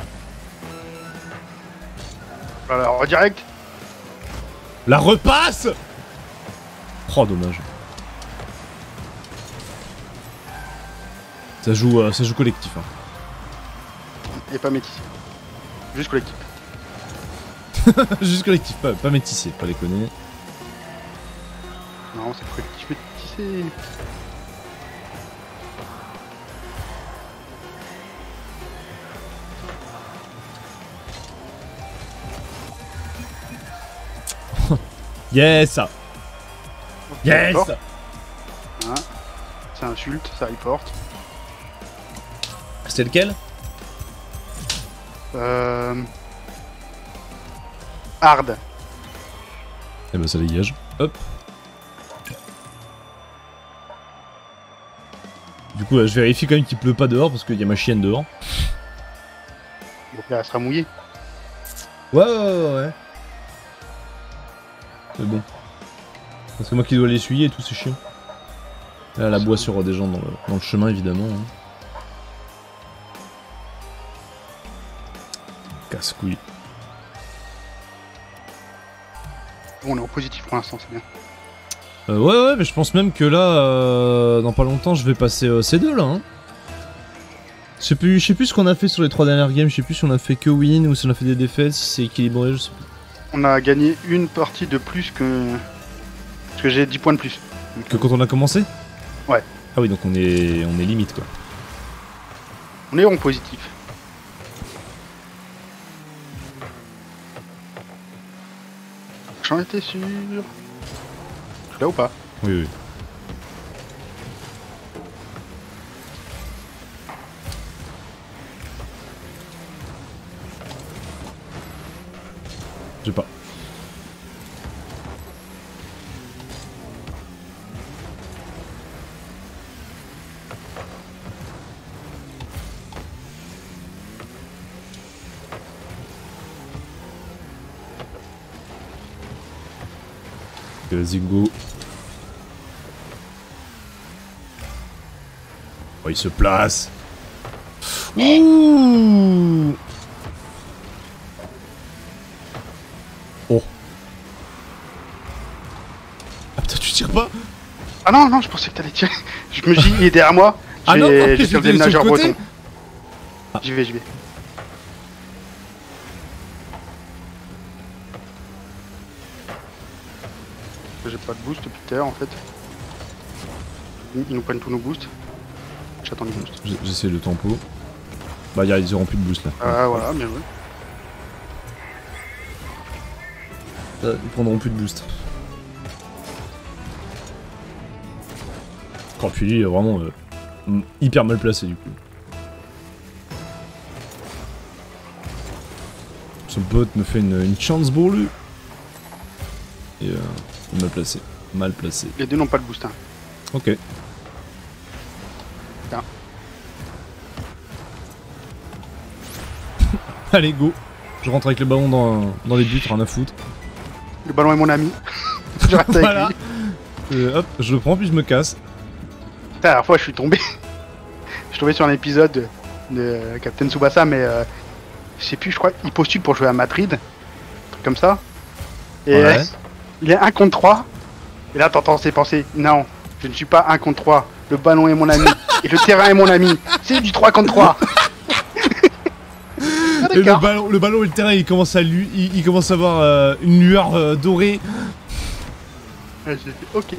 Voilà, en direct. La repasse. Oh dommage. Ça joue, euh, ça joue collectif. Hein. Et pas métis. Juste collectif. Juste collectif, pas, pas métissé, pas les connaître. Non, c'est pour que tu peux tisser. Yes. Yes. Hein, ça insulte, ça reporte. C'était lequel? Euh... Hard. Eh ben ça dégage. Hop. Du coup là, je vérifie quand même qu'il pleut pas dehors parce qu'il y a ma chienne dehors. Donc là, elle sera mouillée. Ouais ouais ouais ouais. C'est bon. C'est moi qui dois l'essuyer et tout, c'est chiant. Là, la boit sur des gens dans le, dans le chemin évidemment. Hein. Casse-couille. Bon, on est en positif pour l'instant, c'est bien. Euh, ouais ouais mais je pense même que là, euh, dans pas longtemps, je vais passer euh, C deux là. Hein. Je sais plus, je sais plus ce qu'on a fait sur les trois dernières games, je sais plus si on a fait que win ou si on a fait des défaites, si c'est équilibré, je sais plus. On a gagné une partie de plus que... Parce que j'ai dix points de plus. Donc, Que quand on a commencé? Ouais. Ah oui, donc on est, on est limite quoi. on est en positif. J'en étais sûr. Je suis là ou pas? Oui oui. J'ai pas. Vas-y go. Oh il se place. Ouh. Oh. Ah putain tu tires pas? Ah non, non, je pensais que t'allais tirer. Je me dis, il est derrière moi. Ah non, J'ai j'ai fait le sur le déménageur côté. breton. Ah. J'y vais, j'y vais. J'ai pas de boost depuis tout à l'heure en fait. Ils ils nous prennent tous nos boosts. J'attends les boosts. J'ai- J'essaie le tempo. Bah y'a ils auront plus de boost là. Ah voilà, bien joué. Euh, Ils prendront plus de boost. Oh puis lui est vraiment euh, m- hyper mal placé du coup. Ce bot me fait une, une chance pour lui. Et euh, mal placé. Mal placé. Les deux n'ont pas de boost. Hein. Ok. Tiens. Allez go. Je rentre avec le ballon dans, dans les buts, rien à foutre. Le ballon est mon ami. Je reste avec Voilà. lui. Euh, hop, je le prends puis je me casse. La dernière fois, je suis tombé. Je suis tombé sur un épisode de, de Captain Tsubasa, mais euh, je sais plus, je crois, il postule pour jouer à Madrid. Un truc comme ça. Et Ouais. euh, il est un contre trois. Et là, t'entends ses pensées. Non, je ne suis pas un contre trois. Le ballon est mon ami. Et le terrain est mon ami. C'est du trois contre trois. Ah, Et le d'accord. ballon, le ballon et le terrain, il commence à lui, il, il commence à avoir euh, une lueur euh, dorée. Ouais, j'ai fait, ok.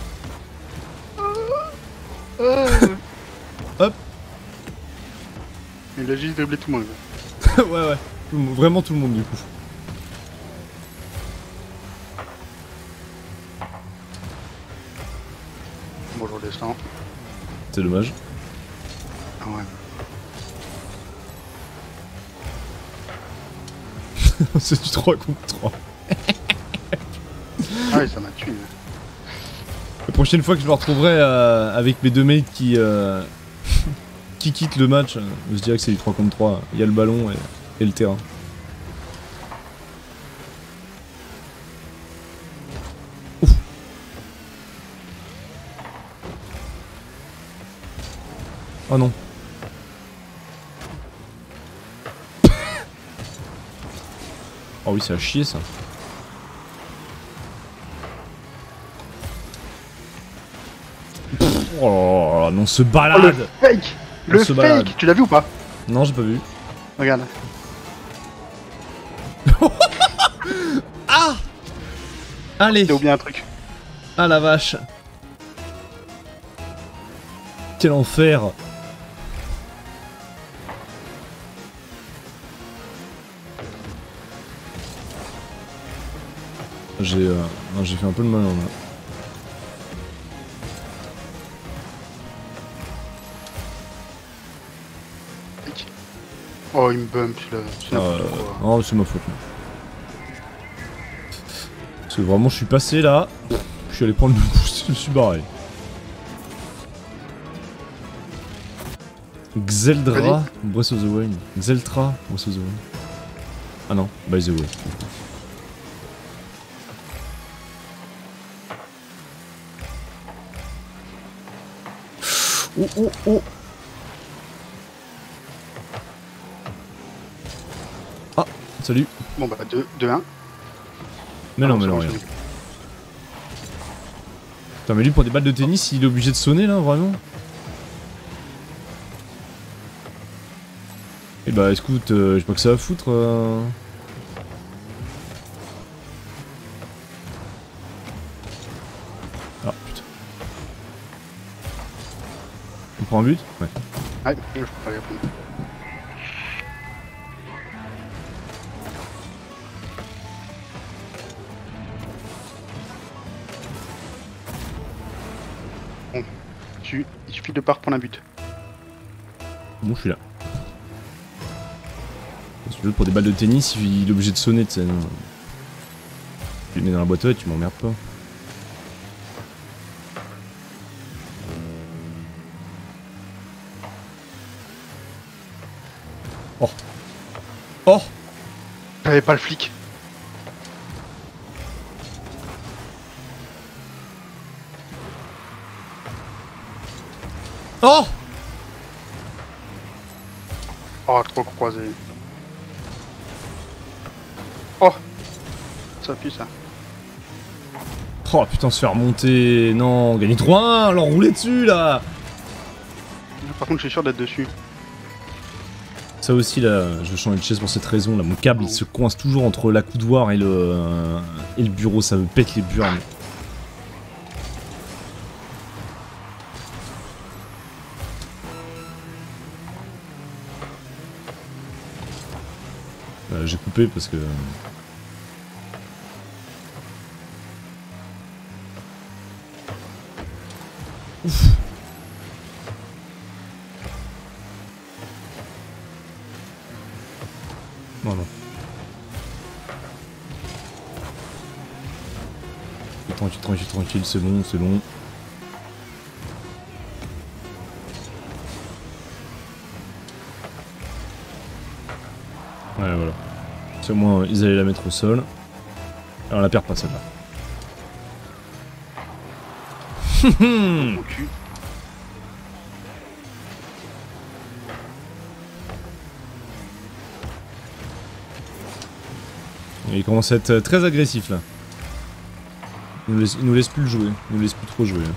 Euh. Hop. Il a juste dribblé tout le monde. Ouais ouais, tout le monde- vraiment tout le monde du coup. Bonjour descend. C'est dommage. Ah ouais. C'est du trois contre trois. Ah ouais, ça m'a tué. La prochaine fois que je me retrouverai euh, avec mes deux mates qui, euh, qui quittent le match, euh, je dirais que c'est du trois contre trois. Il y a le ballon et, et le terrain. Ouf. Oh non. Oh oui, ça a chier ça. Oh là là, non, se Oh, le balade. fake. On Le se fake. balade. Tu l'as vu ou pas? Non, j'ai pas vu. Regarde. Ah. Allez. J'ai oublié un truc. Ah la vache. Quel enfer. J'ai euh... j'ai fait un peu de mal là. Oh, il me bump là. C'est Euh... Oh, c'est ma faute. Parce que vraiment, je suis passé là. Je suis allé prendre le boost, je me suis barré. Xeldra, Breath of the Wild. Xeltra, Breath of the Wild. Ah non, by the way. Oh oh oh. Ah, salut. Bon bah deux un. Mais non, mais non, rien. Putain, mais lui pour des balles de tennis, il est obligé de sonner là, vraiment? Eh bah écoute, euh, j'ai pas que ça à foutre. Euh... Ah putain. On prend un but? Ouais. Ouais, je peux pas répondre. Bon, tu... il suffit de pas reprendre un but. Bon, je suis là. Pour des balles de tennis, il est obligé de sonner, tu sais. Tu le mets dans la boîte aux lettres, tu m'emmerdes pas. Oh. Oh. J'avais pas le flic. Oh. Oh, trop croisé. Oh, ça pue ça. Oh putain, se faire monter. Non, gagner trois un, leur rouler dessus là. Par contre, je suis sûr d'être dessus. Ça aussi là, je veux changer de chaise pour cette raison là. Mon câble il se coince toujours entre la coudoir et le, euh, et le bureau, ça me pète les burnes. Euh, J'ai coupé parce que... Ouf. Non, non. Tranquille, tranquille, tranquille, c'est bon, c'est bon. Ouais, voilà. C'est au moins, ils allaient la mettre au sol. Alors, on la perd pas celle-là. Mon cul. Il commence à être très agressif là. Il nous laisse, il nous laisse plus le jouer. Il nous laisse plus trop jouer.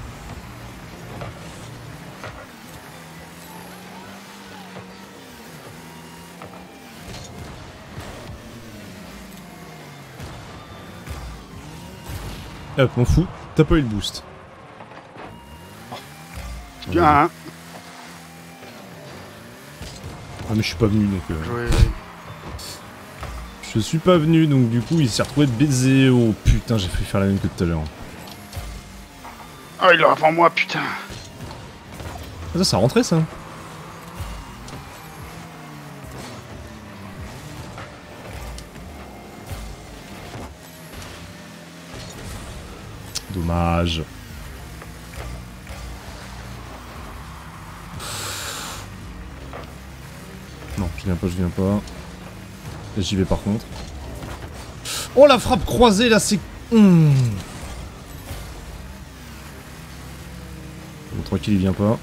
Hop, m'en fous. T'as pas eu le boost. Tu as un. Ah mais je suis pas venu donc... Euh... Jouer. Je suis pas venu donc du coup il s'est retrouvé de baiser. Oh putain, j'ai failli faire la même que tout à l'heure. Ah, il est avant moi, putain. Ah, ça, ça rentrait ça. Dommage. Non, je viens pas, je viens pas. J'y vais par contre. Oh la frappe croisée là, c'est... Mmh. Bon, tranquille, il vient pas.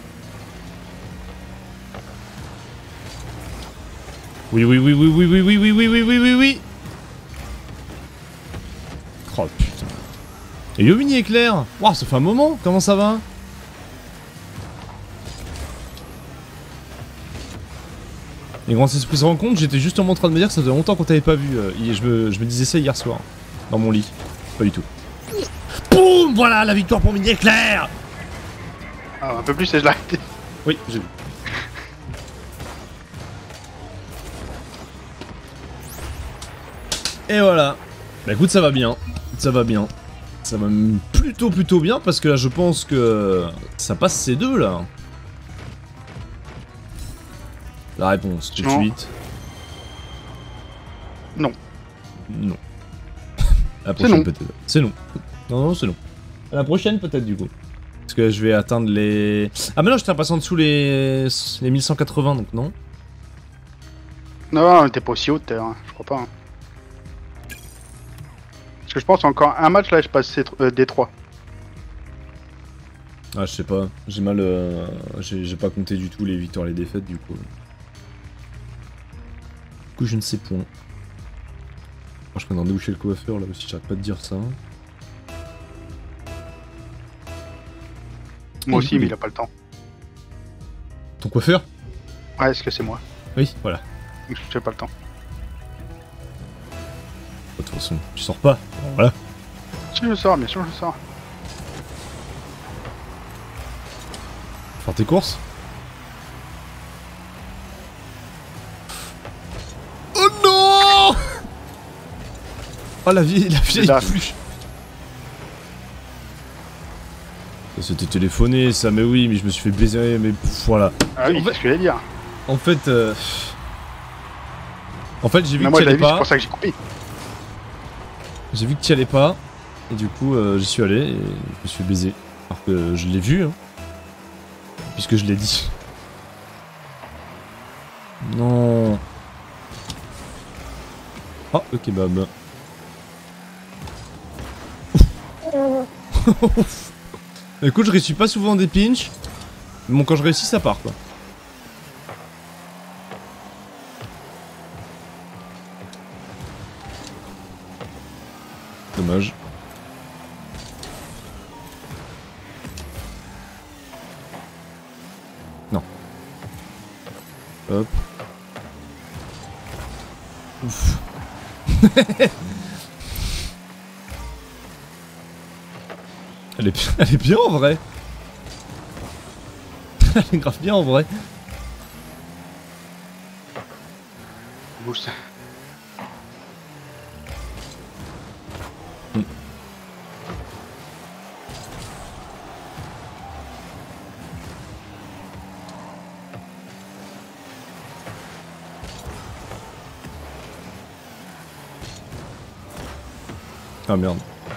Oui, oui, oui, oui, oui, oui, oui, oui, oui, oui, oui, oui, oui. Oh putain. Et yo mini éclair. Waouh, ça fait un moment, comment ça va? Et quand c'est pris se rend compte, j'étais justement en train de me dire que ça faisait longtemps qu'on t'avait pas vu. Euh, je, me, je me disais ça hier soir, dans mon lit. Pas du tout. Boum, voilà la victoire pour Mini Éclair. Ah, un peu plus et je l'arrête. Oui, j'ai vu. Et voilà. Bah écoute, ça va bien. Ça va bien. Ça va plutôt plutôt bien parce que là je pense que ça passe ces deux là. La réponse tout de Non. suite. Non. Non. La prochaine peut-être. C'est non. Non, non, c'est non. À la prochaine peut-être du coup. Parce que je vais atteindre les... Ah mais non, j'étais passé en dessous les... les mille cent quatre-vingts donc non. Non, t'es pas aussi haut, t'es, hein, je crois pas. Hein. Parce que je pense encore un match là, je passe euh, D trois. Ah je sais pas, j'ai mal... Euh... J'ai pas compté du tout les victoires et les défaites du coup. Du coup je ne sais point. Moi je peux rendez-vous chez le coiffeur là aussi, j'arrête pas de dire ça. Moi Et aussi, oui. mais il a pas le temps. Ton coiffeur? Ouais, est-ce que c'est moi? Oui, voilà. Je fais pas le temps. De toute façon, tu sors pas. Voilà. Si je sors, bien sûr je sors. Faire tes courses. Oh non! Oh la vieille, la vieille là. pluche. C'était téléphoné ça, mais oui, mais je me suis fait baiser, mais pff, voilà. Ah oui, En fait- c'est ce que j'allais dire. En fait, euh... en fait, j'ai vu Mais que moi tu je allais l'avais vu, c'est pas. pour ça que j'ai coupé. J'ai vu que tu allais pas, et du coup, euh, j'y suis allé et je me suis fait baiser. Alors que je l'ai vu, hein, puisque je l'ai dit. Non. Ah, le kebab. Écoute, je réussis pas souvent des pinches, mais bon, quand je réussis, ça part quoi. Dommage. Non. Hop. Ouf. Elle est, elle est bien en vrai. Elle est grave bien en vrai. Bouge ça. Ah merde.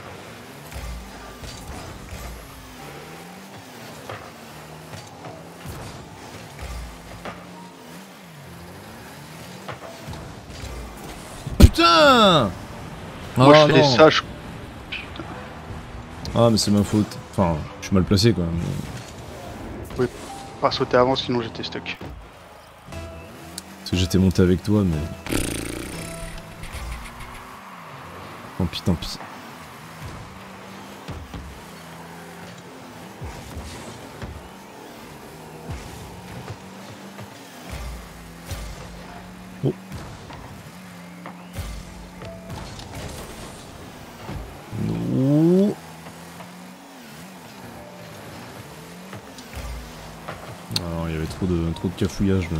Putain! Moi Oh, je fais des non. sages. Ah mais c'est ma faute. Enfin, je suis mal placé quoi. Mais... Pas sauter avant, sinon j'étais stuck. Parce que j'étais monté avec toi, mais... Tant pis, tant pis. Oh. Non. Alors, il y avait trop de, trop de cafouillage là.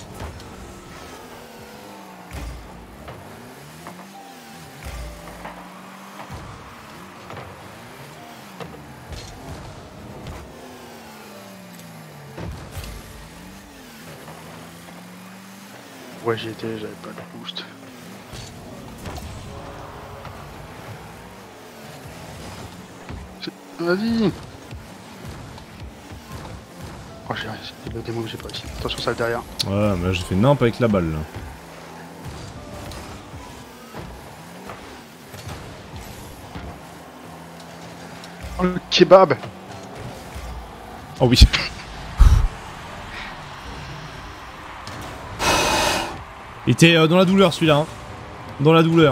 Ouais, j'y étais, j'avais pas de boost. Vas-y. Oh, j'ai réussi. Le démon que j'ai pas réussi. Attention, ça derrière. Ouais, mais là j'ai fait nimp avec la balle là. Oh, le kebab. Oh oui. Il était euh, dans la douleur celui-là. Hein. Dans la douleur.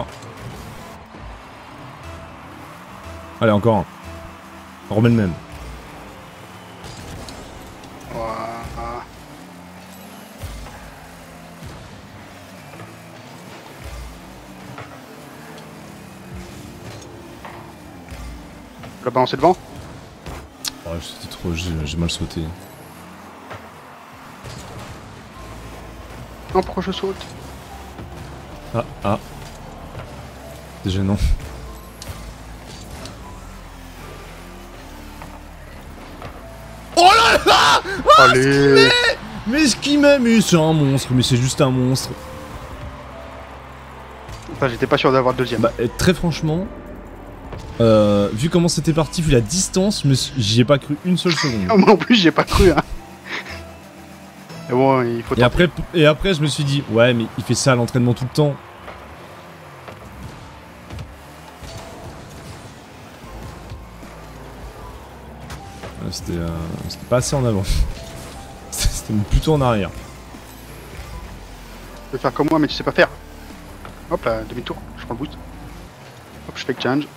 Allez, encore un. On remet le même. Voilà. l'as balancé devant. Oh, c'était trop... j'ai mal sauté. Non, pourquoi je saute? Ah, ah. C'est gênant. Oh là là! Oh, Allez! Mais ce qui m'a mis, c'est un monstre, mais c'est juste un monstre. Enfin, j'étais pas sûr d'avoir le deuxième. Bah, très franchement, euh, vu comment c'était parti, vu la distance, j'y ai pas cru une seule seconde. Moi non plus, j'y ai pas cru. Hein. Mais bon, il faut. Et après, et après, je me suis dit, ouais, mais il fait ça à l'entraînement tout le temps. C'était euh, pas assez en avant. C'était plutôt en arrière. Tu peux faire comme moi, mais tu sais pas faire. Hop là, demi-tour, je prends le boost. Hop, je fais le challenge.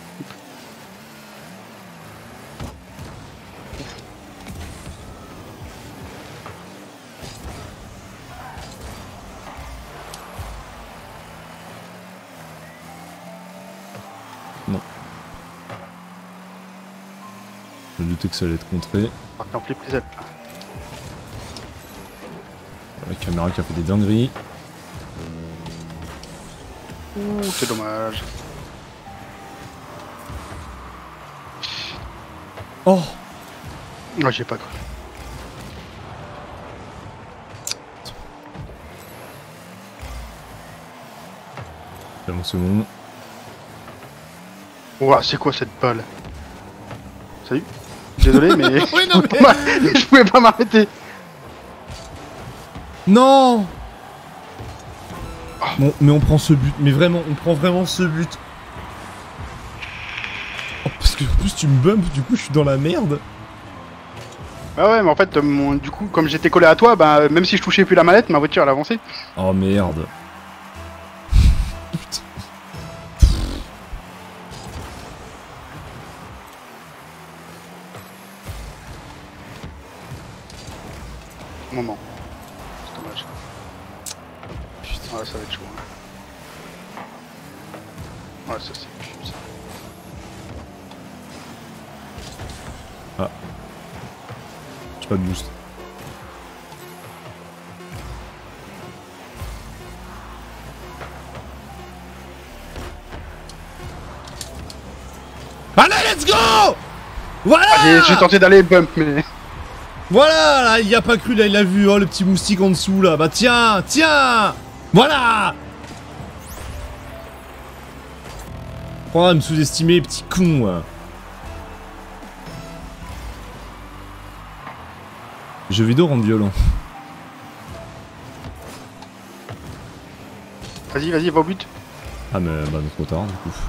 Non. Je me doutais que ça allait être contré. Parti en flip reset. La caméra qui a fait des dingueries. Ouh, c'est dommage. Oh! Non, j'ai pas cru. Une seconde. Ouah, c'est quoi cette balle? Salut. Désolé, mais... Oui, non, mais... je pouvais pas m'arrêter. Non! Bon, mais on prend ce but, mais vraiment, on prend vraiment ce but. Oh, parce que en plus tu me bumpes, du coup je suis dans la merde. Bah ouais, mais en fait, mon, du coup, comme j'étais collé à toi, bah même si je touchais plus la manette, ma voiture elle avançait. Oh merde. Putain. Moment. C'est dommage. Putain. Ouais, ça va être chaud. Hein. Ouais, ça c'est plus ça. Ah. J'ai pas de boost. Allez, let's go! Voilà! Ah, j'ai tenté d'aller bump, mais... Voilà, là, il y a pas cru, là, il a vu, oh, le petit moustique en dessous, là. Bah tiens, tiens! Voilà! Oh, me sous-estimer, petit con, ouais. Jeux vidéo rendent violent. Vas-y, vas-y, va au but. Ah, mais bah, trop tard, du coup.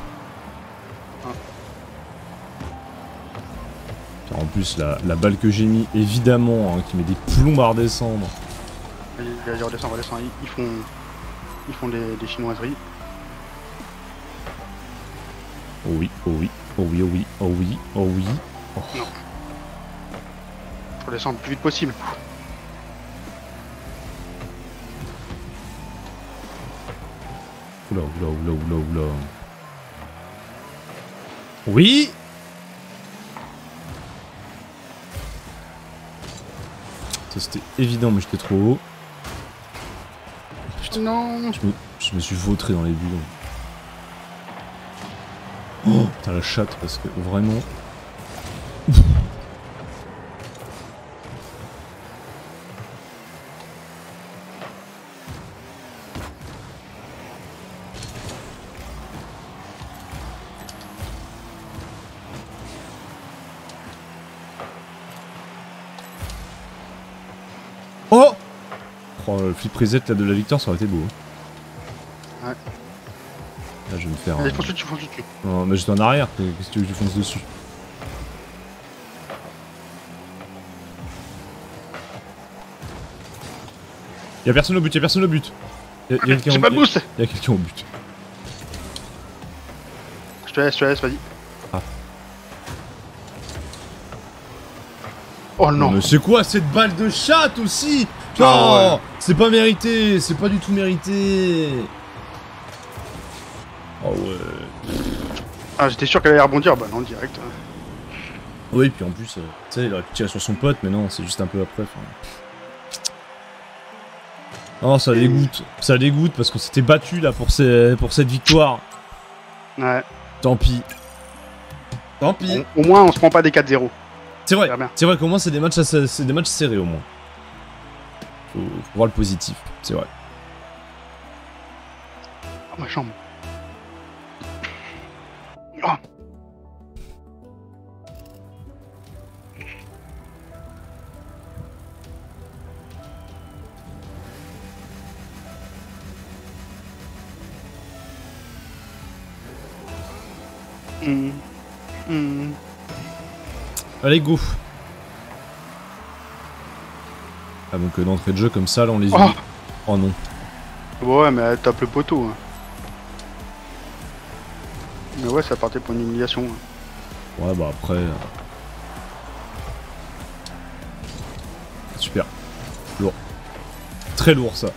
En plus, la, la balle que j'ai mis, évidemment, hein, qui met des plombs à redescendre. Vas-y, vas-y, redescends, redescends. Ils, ils font... Ils font des, des chinoiseries. Oh oui, oh oui, oh oui, oh oui, oh oui, oh oui. Oh. Non. Faut descendre le plus vite possible. Oula, oula, oula, oula, oula. Oui! Ça c'était évident, mais j'étais trop haut. Putain, non. je me, je me suis vautré dans les bulles. Oh, putain, la chatte, parce que vraiment. Oh! Oh, le flip reset là de la victoire, ça aurait été beau. Ouais. Là, je vais me faire. Allez, euh... fonce dessus, fonce dessus. Non, mais j'étais en arrière, qu'est-ce que tu veux que je fonce dessus? Y'a personne au but, y'a personne au but. Y'a y a quelqu'un J'ai au... pas de boost. Y'a quelqu'un au but. Je te laisse, je te laisse, vas-y. Ah. Oh non. Mais c'est quoi cette balle de chatte aussi? Ah, Oh, ouais. c'est pas mérité, c'est pas du tout mérité. Oh ouais. Ah, j'étais sûr qu'elle allait rebondir, bah non, direct. Hein. Oui, puis en plus, euh, tu sais, il aurait pu tirer sur son pote, mais non, c'est juste un peu après. Oh, ça dégoûte. Ça dégoûte parce qu'on s'était battu là pour, ces... pour cette victoire. Ouais. Tant pis. Tant pis. Au, au moins, on se prend pas des quatre zéro. C'est vrai. C'est vrai qu'au moins, c'est des matchs, assez... c'est des matchs serrés au moins. Faut, Faut voir le positif. C'est vrai. Oh, ma chambre. Oh. Mmh. Mmh. Allez, go. Ah, donc euh, d'entrée de jeu comme ça, là, on les Oh, oublie. Oh non. ouais, mais elle tape le poteau. Hein. Mais ouais, ça partait pour une humiliation. Hein. Ouais, bah après... Euh... Super. Lourd. Très lourd, ça.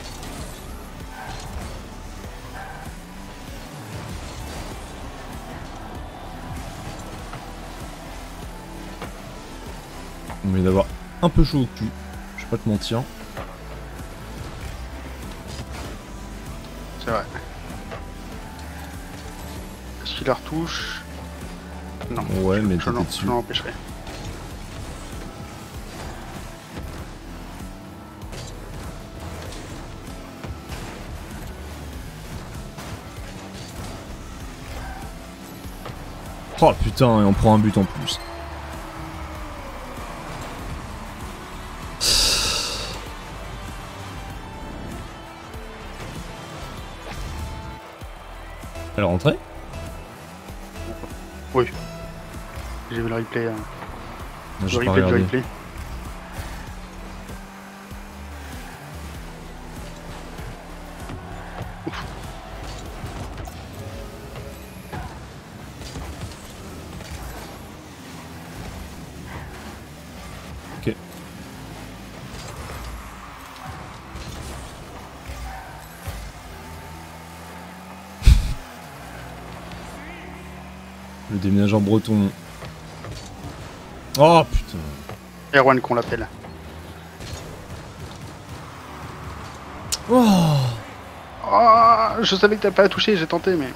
On vient d'avoir un peu chaud au cul. Je vais pas te mentir. C'est vrai. Est-ce qu'il la retouche? Non. Ouais, mais je t'étais dessus. Je l'empêcherai. Oh putain, et on prend un but en plus. Elle est rentrée? Oui. J'ai vu le replay. Hein. Moi, Le j'ai pas replay du regardé. replay. Ouf. Ok. Le déménageur breton. Oh putain. Erwan qu'on l'appelle. Oh, Oh, je savais que t'avais pas à toucher, j'ai tenté, mais.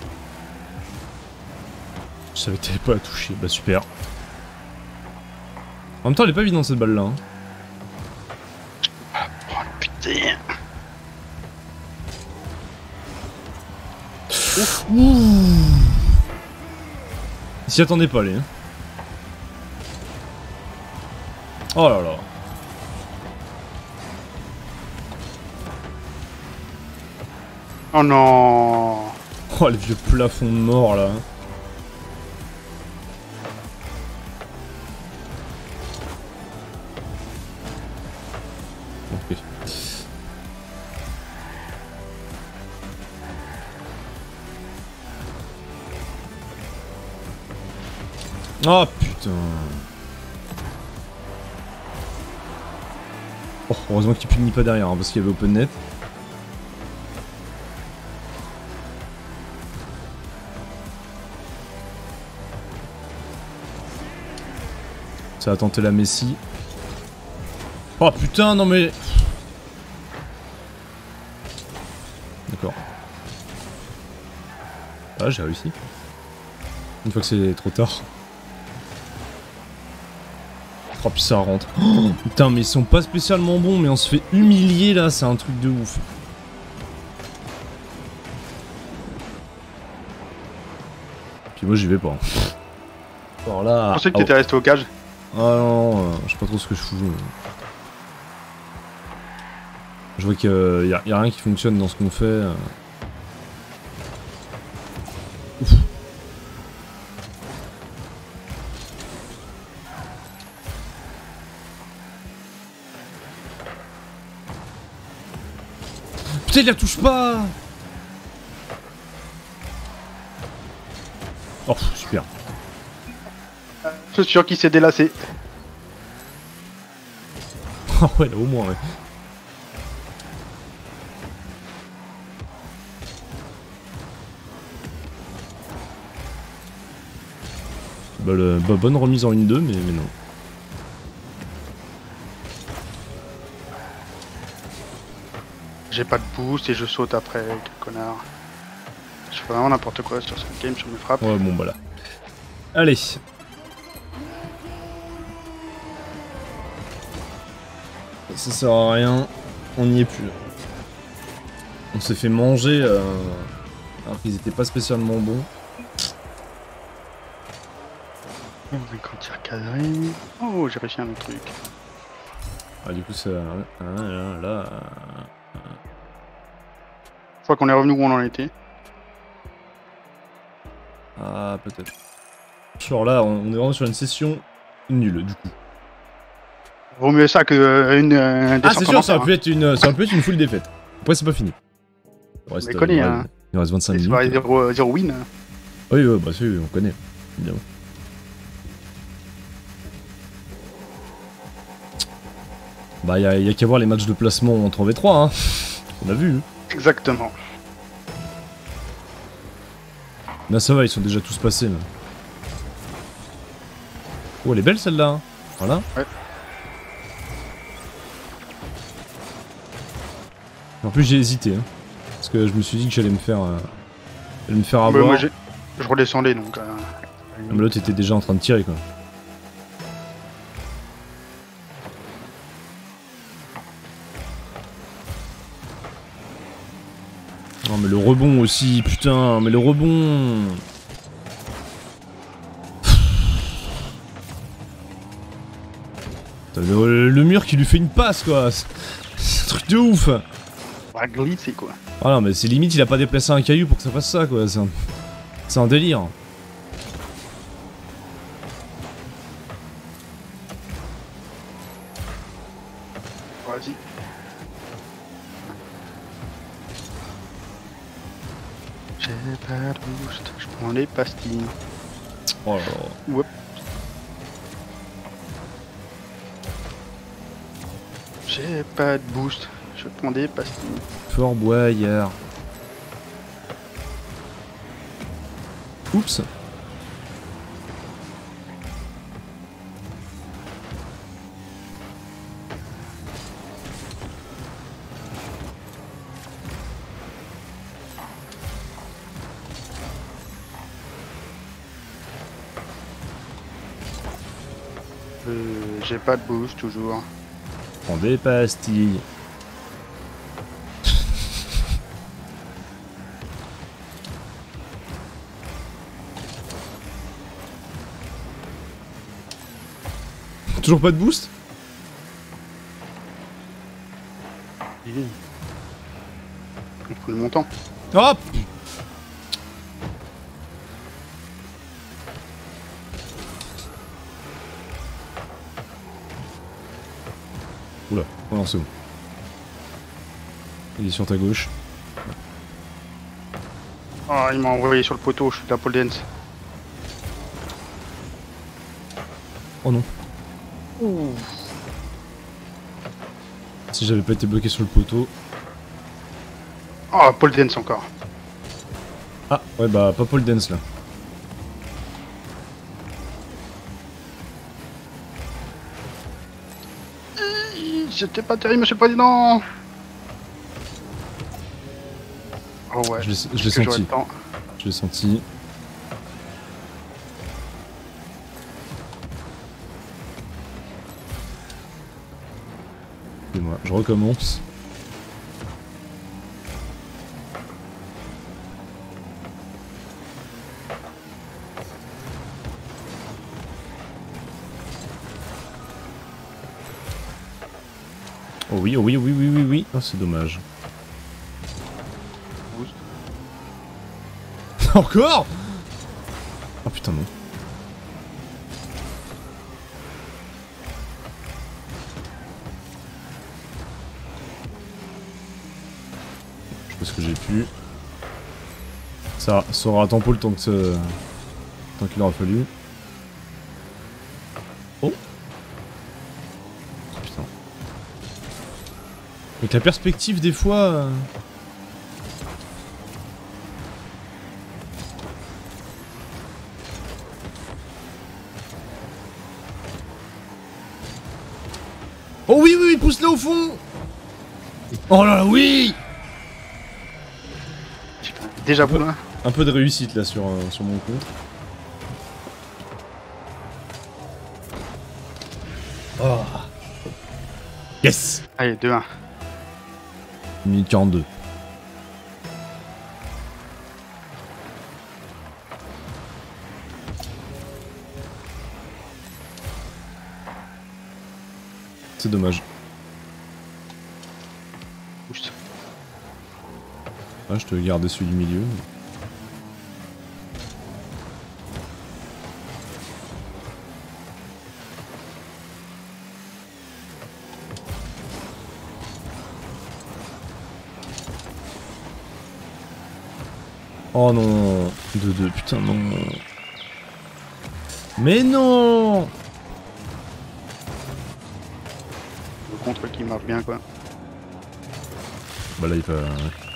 je savais que t'avais pas à toucher. Bah super. En même temps, elle est pas évidente cette balle là. Hein. Oh putain. Ouh. Il s'y attendait pas, les. Hein. Oh là là. Oh non. Oh, les vieux plafonds de mort là. Ok. Oh putain. Oh, heureusement qu'il punit pas derrière, hein, parce qu'il y avait open net. Ça a tenté la Messi. Oh putain, non mais... D'accord. Ah, j'ai réussi. Une fois que c'est trop tard. Oh puis ça rentre. Oh, putain, mais ils sont pas spécialement bons, mais on se fait humilier là, c'est un truc de ouf. Puis moi j'y vais pas. Hein. Alors là... Je pensais que t'étais ah, resté au cage. ah non, euh, je sais pas trop ce que je fous. Euh. Je vois qu'il y, y a rien qui fonctionne dans ce qu'on fait. Euh. Ouf. Putain, il la touche pas. Oh, super. Je suis sûr qu'il s'est délassé. Ah ouais, là au moins, ouais. Bah, le, bah bonne remise en une deux, mais, mais non. J'ai pas de boost et je saute après, quel connard. Je fais vraiment n'importe quoi sur cette game, sur mes frappes. Ouais, bon, bah là. Allez. Ça sert à rien. On n'y est plus. On s'est fait manger euh, alors qu'ils étaient pas spécialement bons. cinquante tirs cadrés. Oh, j'ai réussi un autre truc. Ah, du coup, ça. Ah, là, là. Je crois qu'on est revenu où on en était. Ah, peut-être. Genre là, on est vraiment sur une session nulle, du coup. Vaut mieux ça que euh, une euh, Ah, c'est sûr, ça hein. aurait pu être une, ça aurait pu être une full défaite. Après, c'est pas fini. Il reste, Mais connais, il reste, hein. il reste vingt-cinq C'est minutes. zéro, zéro win. Oui, oui, bah, si, on connaît. Évidemment. Bah, y'a y a qu'à voir les matchs de placement entre V trois, hein. On a vu. Exactement. Là, ça va, ils sont déjà tous passés, là. Oh, elle est belle celle-là. Hein. Voilà. Ouais. En plus, j'ai hésité. Hein, parce que je me suis dit que j'allais me faire. Euh, j'allais me faire Ouais, avoir. moi, j'ai- je redescendais donc. Euh... Ah, mais l'autre était déjà en train de tirer, quoi. Non, mais le rebond aussi, putain, mais le rebond. Le, le mur qui lui fait une passe, quoi. C'est un truc de ouf. Ouais, glitch, quoi. Ah non, mais c'est limite, il a pas déplacé un caillou pour que ça fasse ça, quoi. C'est un, c'est un délire. Vas-y. J'ai pas de boost, je prends les pastilles. Oh là là. Oups. J'ai pas de boost, je prends des pastilles. Fort Boyard. Oups. Euh, j'ai pas de boost toujours. Prends des pastilles. Toujours pas de boost? Il faut le montant. Hop! Oula, oh non, c'est bon. Il est sur ta gauche. Oh, il m'a envoyé sur le poteau, je suis de la pole dance. Oh non. Ouh. Si j'avais pas été bloqué sur le poteau. Oh, pole dance encore. Ah, ouais, bah, pas pole dance là. C'était pas terrible, monsieur le président. Oh ouais. Je l'ai je l'ai Est-ce que j'aurai senti. le temps? Je l'ai senti. Et moi, je recommence. Oh oui, oh oui, oui, oui, oui, oui. Oh, c'est dommage. Encore? Oh putain non. Je pense que j'ai pu. Ça, ça aura tempo le temps que ce... tant qu'il aura fallu. Oh. Putain. Avec la perspective des fois... Euh... Oh oui, oui, oui, pousse-le au fond. Oh là là, oui. Déjà vous là. Un peu de réussite là sur, euh, sur mon compte. Oh. Yes. Allez, deux un. une minute quarante-deux. C'est dommage. Boost. Ah, je te gardais celui du milieu. Oh non, deux deux, putain non. Mais non. Le contre qui marche bien quoi. Bah là il va...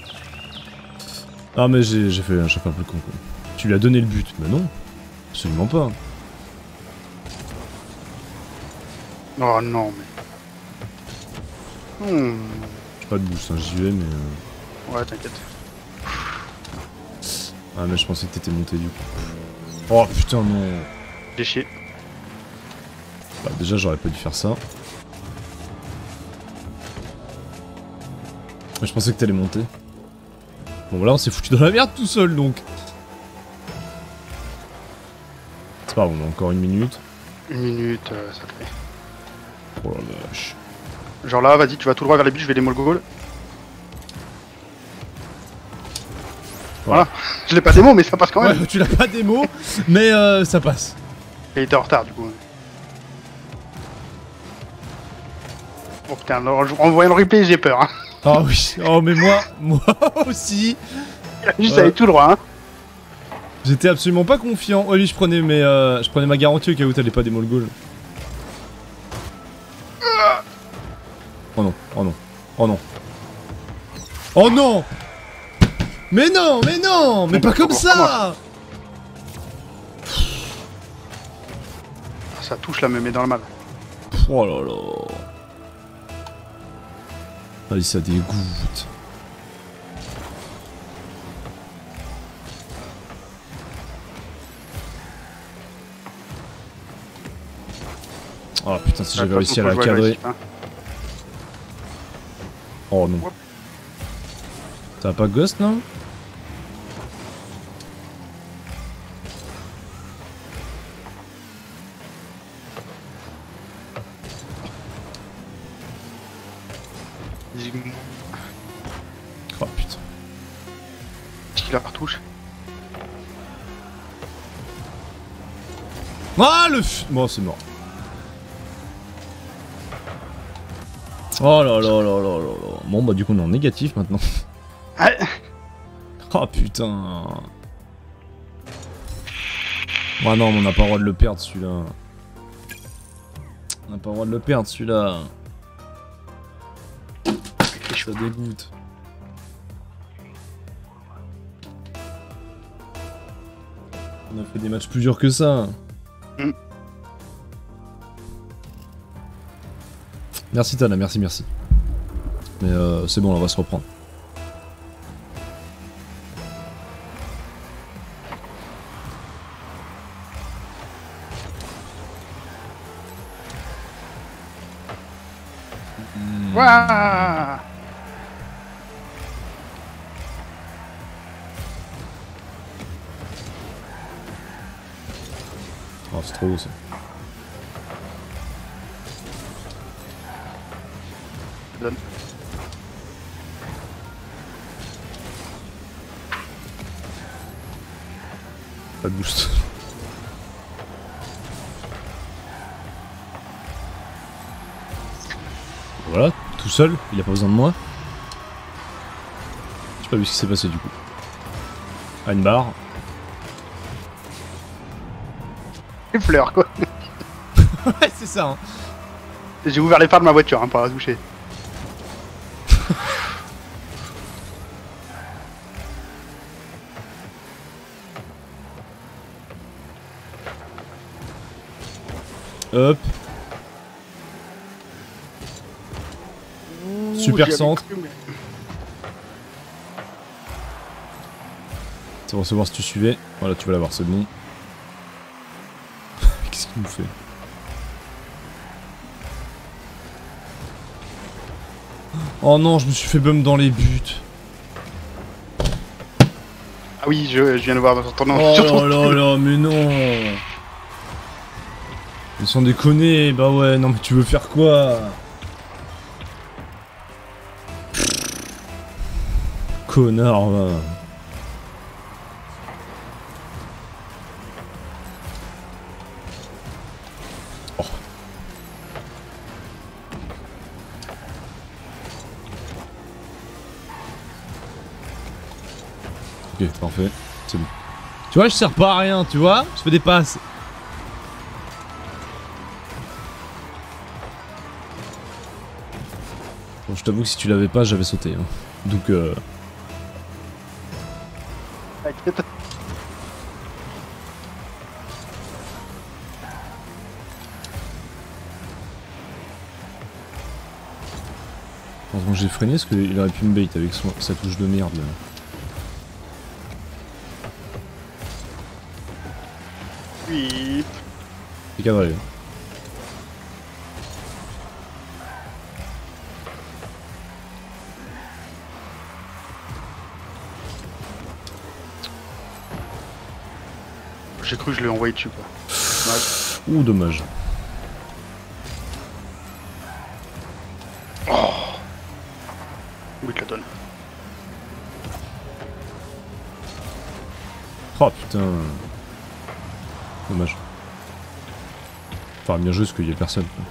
Ah mais j'ai fait un chapeau un peu con quoi. Tu lui as donné le but. Bah non, absolument pas. Oh non mais... Hmm. J'ai pas de boost, hein, j'y vais mais... Euh... Ouais t'inquiète. Ah mais je pensais que t'étais monté du coup. Oh putain non. J'ai chié. Bah déjà j'aurais pas dû faire ça. Mais je pensais que t'allais monter. Bon voilà on s'est foutu dans la merde tout seul donc. C'est pas grave, on a encore une minute. Une minute, euh, ça te fait. Oh la vache. Genre là, vas-y, tu vas tout droit vers les buts, je vais les molles goal. Voilà. Je l'ai pas démo, mais ça passe quand même. Ouais, tu l'as pas démo, mais euh, ça passe. Et il était en retard du coup. Oh putain, alors, en voyant le replay, j'ai peur. Hein. Ah oui, oh mais moi, moi aussi. Juste Ouais. aller tout droit. Hein. J'étais absolument pas confiant. Oh oui, je prenais mes, euh, je prenais ma garantie au cas où t'allais pas démo le goal. Oh non, oh non, oh non. Oh non. Mais non, mais non, mais pas comme ça. Ça touche là, me met dans le mal. Oh là là. Allez, ça dégoûte. Oh putain, si j'avais réussi à la cadrer. Hein. Oh non. T'as pas ghost non? Oh putain. Qui la retouche. Ah le f... Bon c'est mort. Oh là là là là là là. Bon bah du coup on est en négatif maintenant. Ouais. Oh putain. Ah non mais on n'a pas le droit de le perdre celui-là. On n'a pas le droit de le perdre celui-là. Ça dégoûte. On a fait des matchs plus durs que ça. Mm. Merci Tana, merci, merci. Mais euh, c'est bon, on va se reprendre. Mm. Waouh. Oh, c'est trop beau ça. Donne. Pas de boost. Voilà, tout seul, il a pas besoin de moi. J'ai pas vu ce qui s'est passé du coup. Ah, une barre. Une fleur quoi. Ouais, c'est ça. Hein. J'ai ouvert les phares de ma voiture hein, pour la toucher. Hop. Super j'y avais centre. cru, mais- C'est pour savoir si tu suivais. Voilà, tu vas l'avoir, c'est bon. Qu'est-ce qu'il nous fait? Oh non, je me suis fait bum dans les buts. Ah oui, je, je viens de voir dans ton nom. Oh là là là, mais non. Ils sont déconnés, bah ouais, non mais tu veux faire quoi? Connard, va. Oh. Ok, parfait, c'est bon. Tu vois, je sers pas à rien, tu vois? Je fais des passes. Bon, je t'avoue que si tu l'avais pas, j'avais sauté. Hein. Donc, euh... T'inquiète. heureusement que j'ai freiné parce qu'il aurait pu me bait avec son, sa touche de merde là. Oui. C'est cadré. J'ai cru que je l'ai envoyé dessus quoi. Dommage. Ouh, dommage. Oui, il te la donne. Oh putain. Dommage. Enfin, bien joué parce qu'il y a personne. Quoi.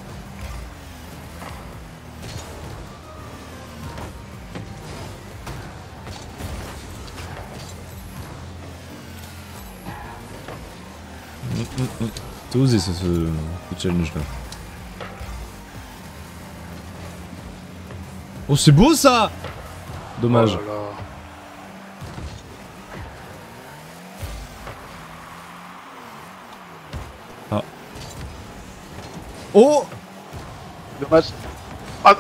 Mm, mm, mm. T'as osé ça, ce, ce challenge là. Oh, c'est beau ça! Dommage. Oh là là. Oh! Dommage. Ah,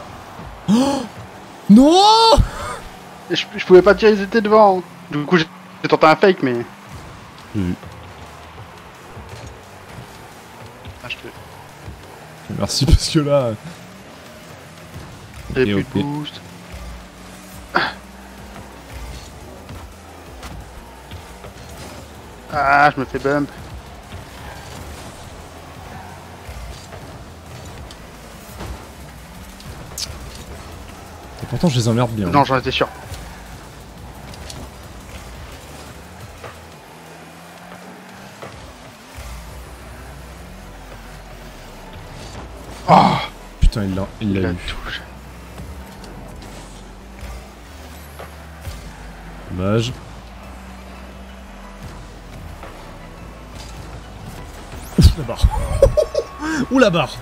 Non! je, je pouvais pas tirer, ils étaient devant. Du coup, j'ai j'ai tenté un fake, mais. J'ai vu. Ah, je te... Merci parce que là. J'ai Ok, plus ok. de boost. Ah, je me fais bump. Et pourtant, je les emmerde bien. Non, j'en étais sûr. Oh, Putain, il l'a il il l'a la eu. touche. Dommage. Ouf, la barre. Ouh, la barre.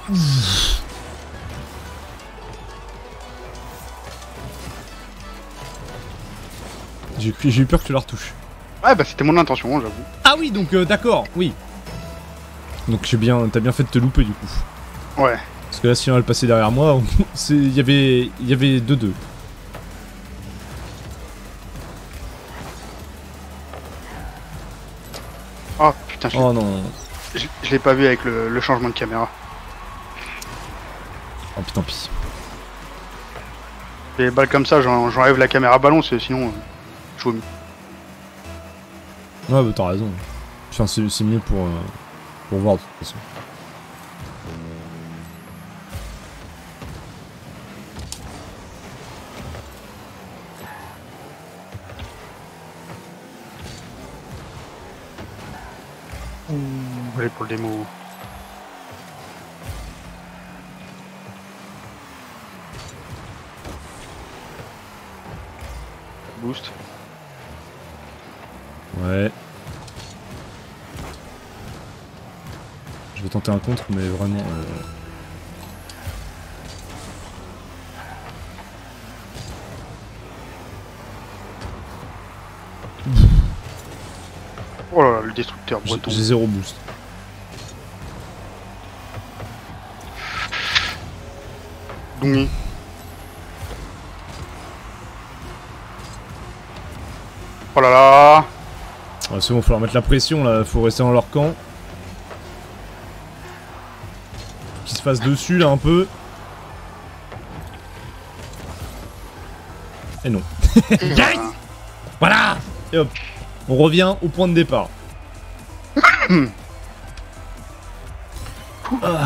J'ai cru- j'ai eu peur que tu la retouches. Ouais, bah c'était mon intention, j'avoue. Ah oui, donc euh, d'accord, oui. Donc j'ai bien, t'as bien fait de te louper du coup. Ouais. Parce que là, si elle passait derrière moi, c'est, il y avait, il y avait deux deux. Oh putain, je l'ai Oh non. je- je l'ai pas vu avec le, le changement de caméra. Oh putain, pis. Les balles comme ça, j'en- j'enlève la caméra ballon, c'est- sinon, euh, je vomis. Ouais, bah t'as raison. Enfin, c'est, c'est mieux pour, euh, pour voir de toute façon. Allez pour le démo. Boost. Ouais. Je vais tenter un contre, mais vraiment. Euh... Oh là là, le destructeur J'ai breton. j'ai zéro boost. Dongi. Oh là là. Ah, c'est bon, faut leur mettre la pression là, faut rester dans leur camp. Qu'ils se fassent dessus là un peu. Et non. Yes. Voilà. Et hop, on revient au point de départ. Ah.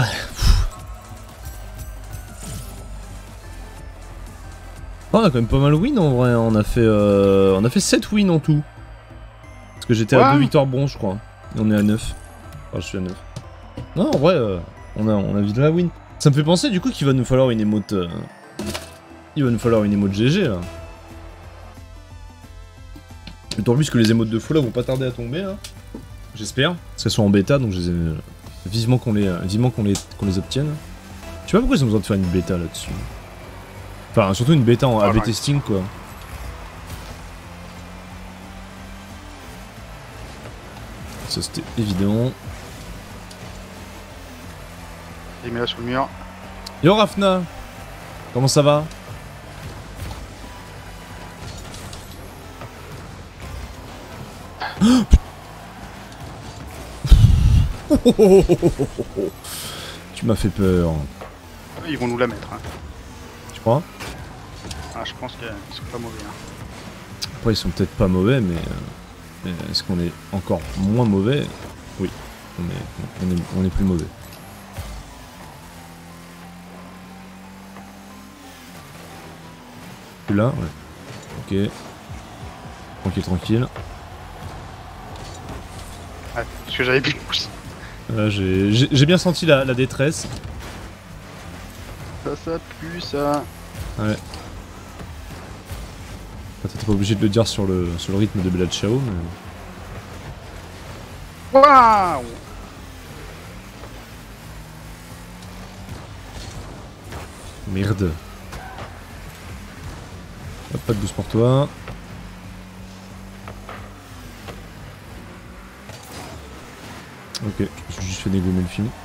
Oh, on a quand même pas mal win en vrai, on a fait euh, on a fait sept wins en tout. Parce que j'étais à Ouais. deux victoires bronze je crois. Et on est à neuf. Enfin je suis à neuf. Non en vrai euh, on a on a vite la win. Ça me fait penser du coup qu'il va nous falloir une émote. Euh... Il va nous falloir une émote G G là. D'autant plus que les émotes de Fallout vont pas tarder à tomber là. J'espère. Parce qu'elles sont en bêta donc je les ai... vivement qu'on les vivement qu'on les qu'on les obtienne. Je sais pas pourquoi ils ont besoin de faire une bêta là-dessus. Enfin, surtout une bêta en A B testing, quoi. Ça, c'était évident. J'ai mis là sur le mur. Yo, Rafna! Comment ça va? Tu m'as fait peur. Ils vont nous la mettre. Hein. Tu crois? Ah, je pense qu'ils sont pas mauvais. Hein. Après, ils sont peut-être pas mauvais, mais, euh, mais est-ce qu'on est encore moins mauvais? Oui, on est, on est, on est plus mauvais. Là, ouais. Ok. Tranquille, tranquille. Ah, parce que j'avais plus de pouce. Là, j'ai j'ai- j'ai bien senti la, la détresse. Ça, ça pue, ça. Ouais. Enfin, t'étais pas obligé de le dire sur le, sur le rythme de Bella Ciao, mais... Waouh. Merde. Hop, pas de boost pour toi. Ok, je me suis juste fait dégommer le film.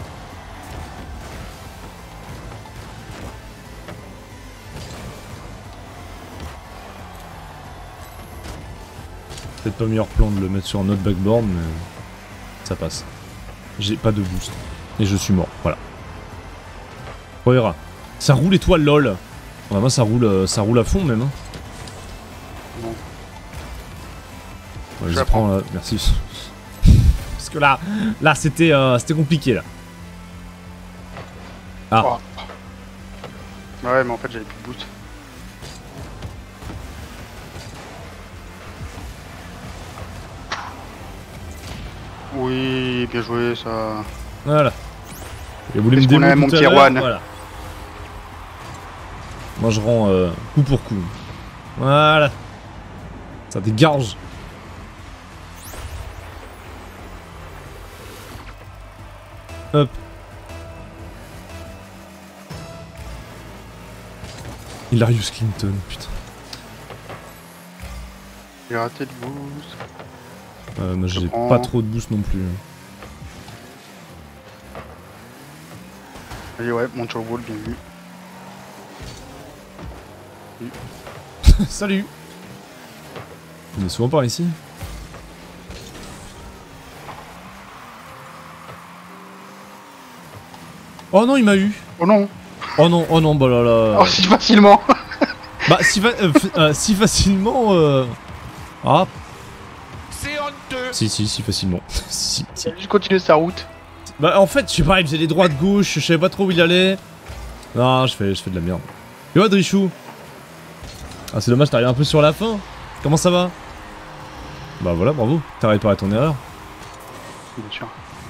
Peut-être pas le meilleur plan de le mettre sur un autre backboard, mais ça passe. J'ai pas de boost. Et je suis mort, voilà. On verra. Ça roule étoile lol. Vraiment ça roule, euh, ça roule à fond même. Hein. Bon. Ouais, Je je la prends là, merci. Parce que là, là c'était euh, c'était compliqué là. Ah. Oh. Ouais, mais en fait, j'avais plus de boost. Oui, bien joué, ça. Voilà. Il voulu me Est-ce qu'on démo a mon tout à petit l'heure, Erwan? Voilà. Moi je rends euh, coup pour coup. Voilà. Ça dégorge. Hop. Hilarious Clinton, putain. J'ai raté le boost. Euh, moi j'ai prends. pas trop de boost non plus. Allez, ouais, monte sur le wall, bien vu. Salut. On est souvent par ici. Oh non, il m'a eu. Oh non. Oh non, oh non, bah là là. Oh, si facilement. Bah si, fa euh, euh, si facilement. Euh... Ah. C'est honteux. Si, si, si facilement. si, si. Il a juste continué sa route. Bah en fait, je sais pas, il faisait des droites gauche, je savais pas trop où il allait. Non, je fais, je fais de la merde. Et ouais, Drichou. Ah, c'est dommage, t'arrives un peu sur la fin. Comment ça va? Bah voilà, bravo. T'as réparé ton erreur. Bien sûr.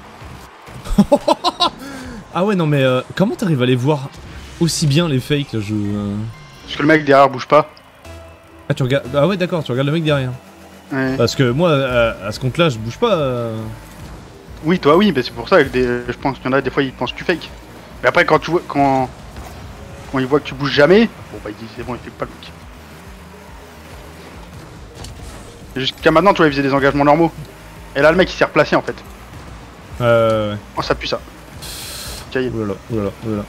Ah ouais, non mais euh, comment t'arrives à les voir aussi bien les fakes là, je... euh Parce que le mec derrière bouge pas. Ah tu regardes... Ah ouais d'accord, tu regardes le mec derrière. Ouais. Parce que moi, à, à ce compte là, je bouge pas. Euh... Oui, toi oui, mais c'est pour ça que des... je pense qu'il y en a des fois ils pensent que tu fake. Mais après quand tu vois quand quand ils voient que tu bouges jamais, bon bah ils disent c'est bon, il fait pas le mec. Et jusqu'à maintenant, tu vois, il faisait des engagements normaux. Et là le mec il s'est replacé en fait. Euh... Oh ça pue ça. Cahier. Oulala, oulala, oulala.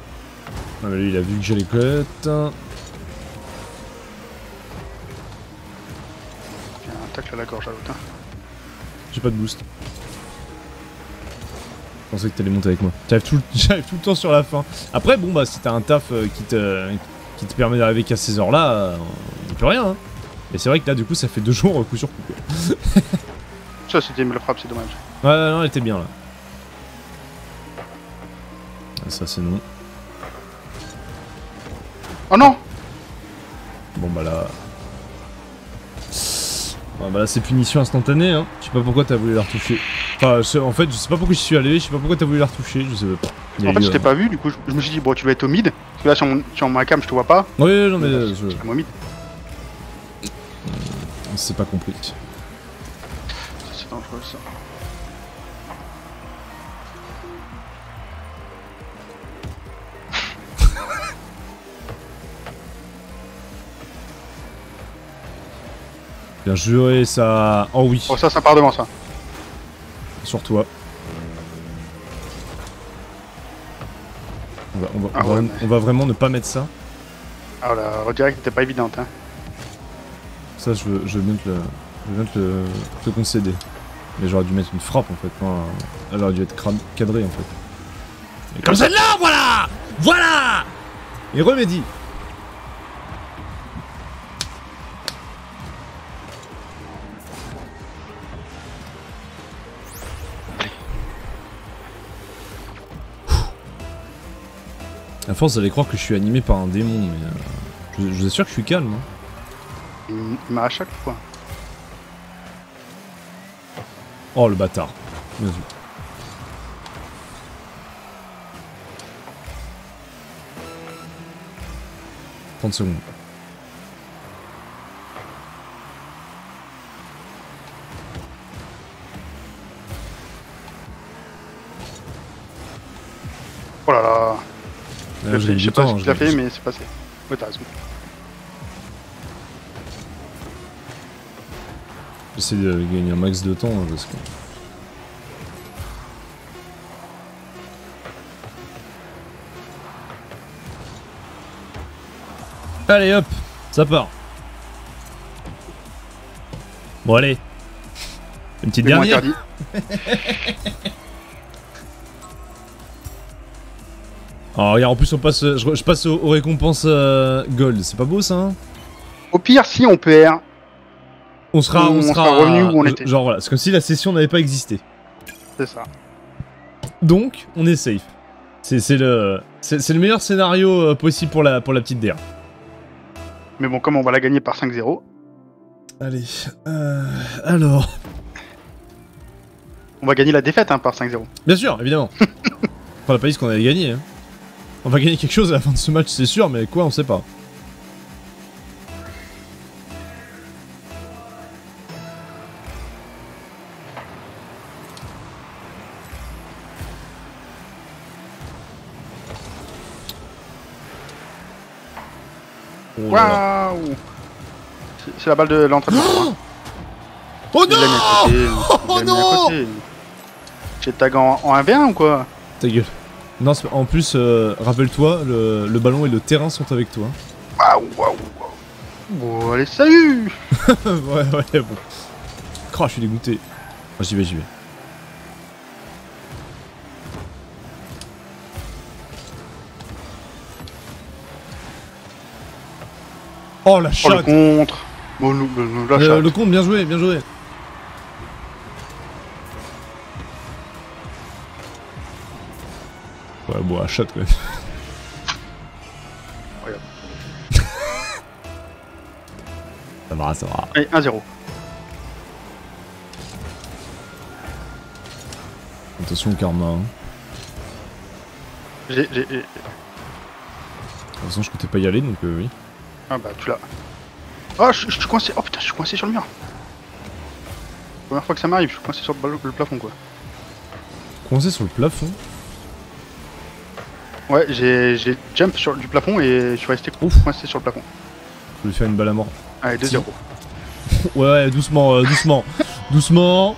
Ah mais lui il a vu que j'allais cut. tacle à la gorge à l'autre. Hein. J'ai pas de boost. Je pensais que t'allais monter avec moi. J'arrive tout, le... tout le temps sur la fin. Après, bon, bah, si t'as un taf euh, qui, te... qui te permet d'arriver qu'à ces heures-là, euh, on peut rien. Hein. Et c'est vrai que là, du coup, ça fait deux jours euh, coup sur coup. Quoi. Ça, c'était une frappe, c'est dommage. Ouais, non, elle était bien là. Ça, c'est non. Oh non! Bon, bah là. Bon, bah là, c'est punition instantanée. Hein. Je sais pas pourquoi t'as voulu la retoucher. Enfin, je... en fait, je sais pas pourquoi j'y suis allé. Je sais pas pourquoi t'as voulu la retoucher. Je sais pas. En fait, eu, je t'ai euh... pas vu, du coup, je, je me suis dit, bon, tu vas être au mid. Parce que là, sur, mon, sur ma cam, je te vois pas. Oui, non, mais. Euh, je... je... au mid. C'est pas compris. C'est dangereux ça. Bien joué, ça. Oh oui. Oh, ça, ça part devant ça. Sur toi. On va, on va, ah, on va, ouais, mais... on va vraiment ne pas mettre ça. Ah, la redirect n'était pas évidente. Hein. Ça, je veux, je veux bien te le, je veux bien te, le, te concéder. Mais j'aurais dû mettre une frappe en fait. Non, elle aurait dû être cadrée en fait. Et comme celle-là, voilà! Voilà! Et remédie. À force, vous allez croire que je suis animé par un démon, mais euh, je, je vous assure que je suis calme. Hein. Il m'a à chaque fois. Oh le bâtard. Bien vu. trente secondes. Oh là là. Là, je sais pas si tu l'as fait, mais c'est passé. Ouais, t'as raison. J'essaie de gagner un max de temps hein, parce que. Allez hop, ça part. Bon allez. Une petite dernière. Oh regarde, en plus on passe, je, je passe aux, aux récompenses euh, gold, c'est pas beau ça hein. Au pire, si on perd, on sera, on, on sera, sera revenu où on était. Genre voilà, c'est comme si la session n'avait pas existé. C'est ça. Donc, on est safe. C'est le, c'est le meilleur scénario euh, possible pour la, pour la petite D R. Mais bon, comme on va la gagner par cinq zéro. Allez, euh, alors... On va gagner la défaite hein, par cinq zéro. Bien sûr, évidemment. On n'a pas dit ce qu'on allait gagner. Hein. On va gagner quelque chose à la fin de ce match, c'est sûr, mais quoi, on sait pas. Waouh! C'est la balle de l'entraînement. Hein. Oh non! Oh non! J'ai tag en, en un v un ou quoi? Ta gueule. Non, en plus, euh, rappelle-toi, le, le ballon et le terrain sont avec toi. Waouh, waouh, waouh. Bon, allez, salut! Ouais, ouais, bon. Oh, je suis dégoûté. Oh, j'y vais, j'y vais. Oh la chatte! Oh le contre! Bon, le, le, la euh, le contre, bien joué, bien joué. Ouais, bon, la chatte, quoi. Regarde. Ça va, ça va. Allez, un zéro. Attention, karma. Hein. J'ai... De toute façon, je comptais pas y aller, donc euh, oui. Ah bah, tu l'as. Oh, je, je suis coincé. Oh putain, je suis coincé sur le mur. Première fois que ça m'arrive, je suis coincé sur le, le plafond, quoi. Coincé sur le plafond? Ouais, j'ai jump sur du plafond et je suis resté coincé sur le plafond. Je vais faire une balle à mort. Allez, deux zéro. Ouais, ouais, doucement, euh, doucement. Doucement.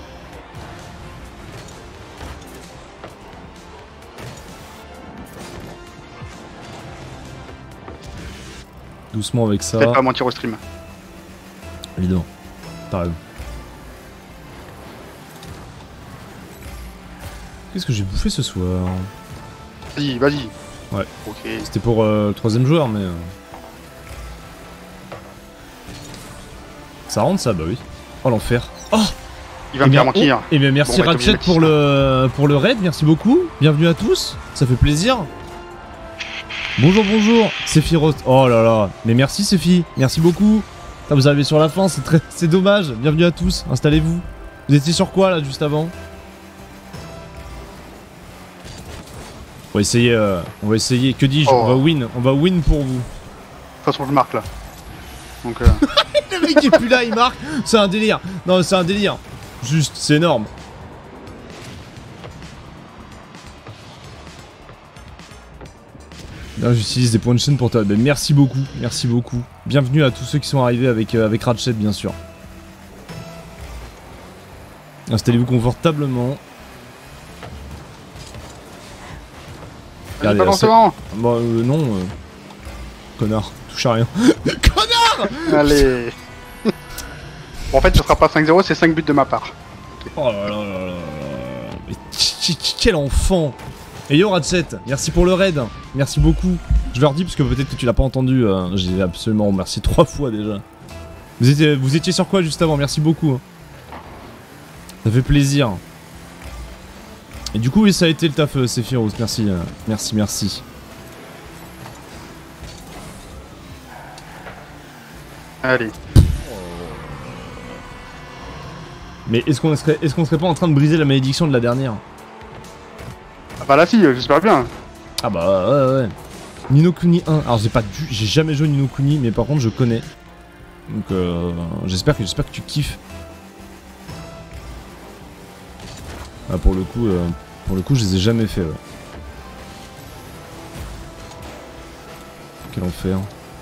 Doucement avec ça. Peut-être pas mentir au stream. Évidemment. T'as raison. Qu'est-ce que j'ai bouffé ce soir? Vas-y, vas-y. Ouais. Ok. C'était pour euh, le troisième joueur, mais... Euh... Ça rentre ça? Bah oui. Oh l'enfer. Oh! Il va me faire mentir. Et bien merci Bon, bah, Ratchet pour le, pour le raid, merci beaucoup. Bienvenue à tous, ça fait plaisir. Bonjour, bonjour, Sephiroth. Oh là là, mais merci Sephi, merci beaucoup. Ça, vous arrivez sur la fin, c'est très, c'est dommage. Bienvenue à tous, installez-vous. Vous étiez sur quoi là juste avant? On va essayer, euh, on va essayer, que dis-je, oh. on va win, on va win pour vous. De toute façon je marque là. Donc euh... Le mec est plus là, il marque, c'est un délire. Non, c'est un délire. Juste, c'est énorme. Là, j'utilise des points de chaîne pour toi. Ben, merci beaucoup, merci beaucoup. Bienvenue à tous ceux qui sont arrivés avec, euh, avec Ratchet, bien sûr. Installez-vous confortablement. Allez, pas lancement. Bah, euh, non. Euh... Connard, touche à rien. Connard. Allez. Bon, en fait, ce sera pas cinq zéro, c'est cinq buts de ma part. Okay. Oh là là là là. Mais quel enfant! Et yo Ratchet, merci pour le raid, merci beaucoup. Je leur dis parce que peut-être que tu l'as pas entendu, euh, j'ai absolument remercié trois fois déjà. Vous étiez, vous étiez sur quoi juste avant? Merci beaucoup. Hein. Ça fait plaisir. Et du coup, oui, ça a été le taf, euh, Sephiroth, merci, euh, merci, merci. Allez. Mais est-ce qu'on serait, est-ce qu'on serait pas en train de briser la malédiction de la dernière? Ah bah là si, j'espère bien. Ah bah ouais ouais. Ni no Kuni un. Alors j'ai pas dû, j'ai jamais joué Ni no Kuni, mais par contre je connais. Donc euh, j'espère que j'espère que tu kiffes. Ah pour le coup, euh, pour le coup je les ai jamais fait. Ouais. Quel enfer.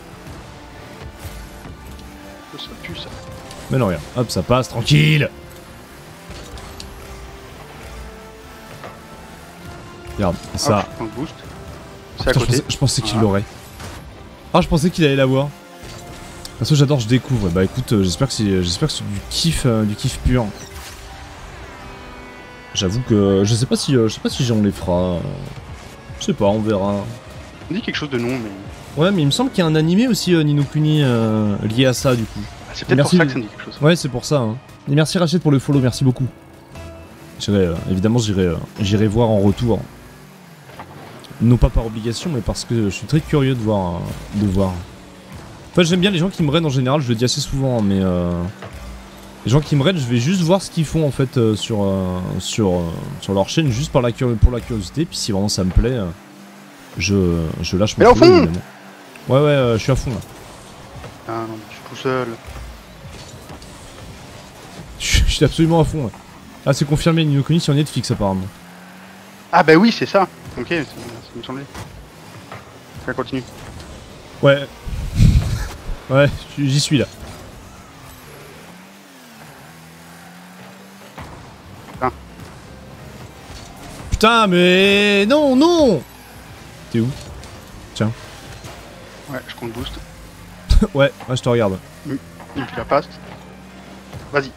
Ça pue ça. Mais non regarde, hop ça passe tranquille. Regarde, ça. Hop, boost. Oh, C'est à putain, côté. je pensais, je pensais qu'il Voilà. l'aurait. Ah, je pensais qu'il allait l'avoir. Parce que j'adore, je découvre. Bah écoute, euh, j'espère que c'est, j'espère que c'est du kiff, euh, du kiff pur. J'avoue que je sais pas si, euh, je sais pas si on les fera. Euh, je sais pas, on verra. On dit quelque chose de non, mais Ouais, mais il me semble qu'il y a un animé aussi euh, Ni no Kuni euh, lié à ça du coup. ah, c'est peut-être pour Merci. ça que ça me dit quelque chose. Ouais, c'est pour ça. Hein. Et merci Rachid pour le follow, merci beaucoup. J'irai, euh, évidemment, j'irai, euh, j'irai voir en retour. Non pas par obligation, mais parce que je suis très curieux de voir, euh, de voir. En fait, j'aime bien les gens qui me raident en général. Je le dis assez souvent, mais euh, les gens qui me raident, je vais juste voir ce qu'ils font en fait euh, sur euh, sur euh, sur leur chaîne, juste par la pour la curiosité. Puis si vraiment ça me plaît, euh, je je lâche mon Mais au follow, fond évidemment. Ouais ouais, euh, je suis à fond là. Ah non, mais je suis tout seul. Je je suis absolument à fond. Ouais. Ah, c'est confirmé, Ni no Kuni sur Netflix apparemment. Ah bah oui, c'est ça. Ok, ça me semblait. Ça continue. Ouais. Ouais, j'y suis là. Ah. Putain, mais non, non. T'es où? Tiens. Ouais, je compte boost. Ouais, ouais, je te regarde. Il me fait la passe. Vas-y.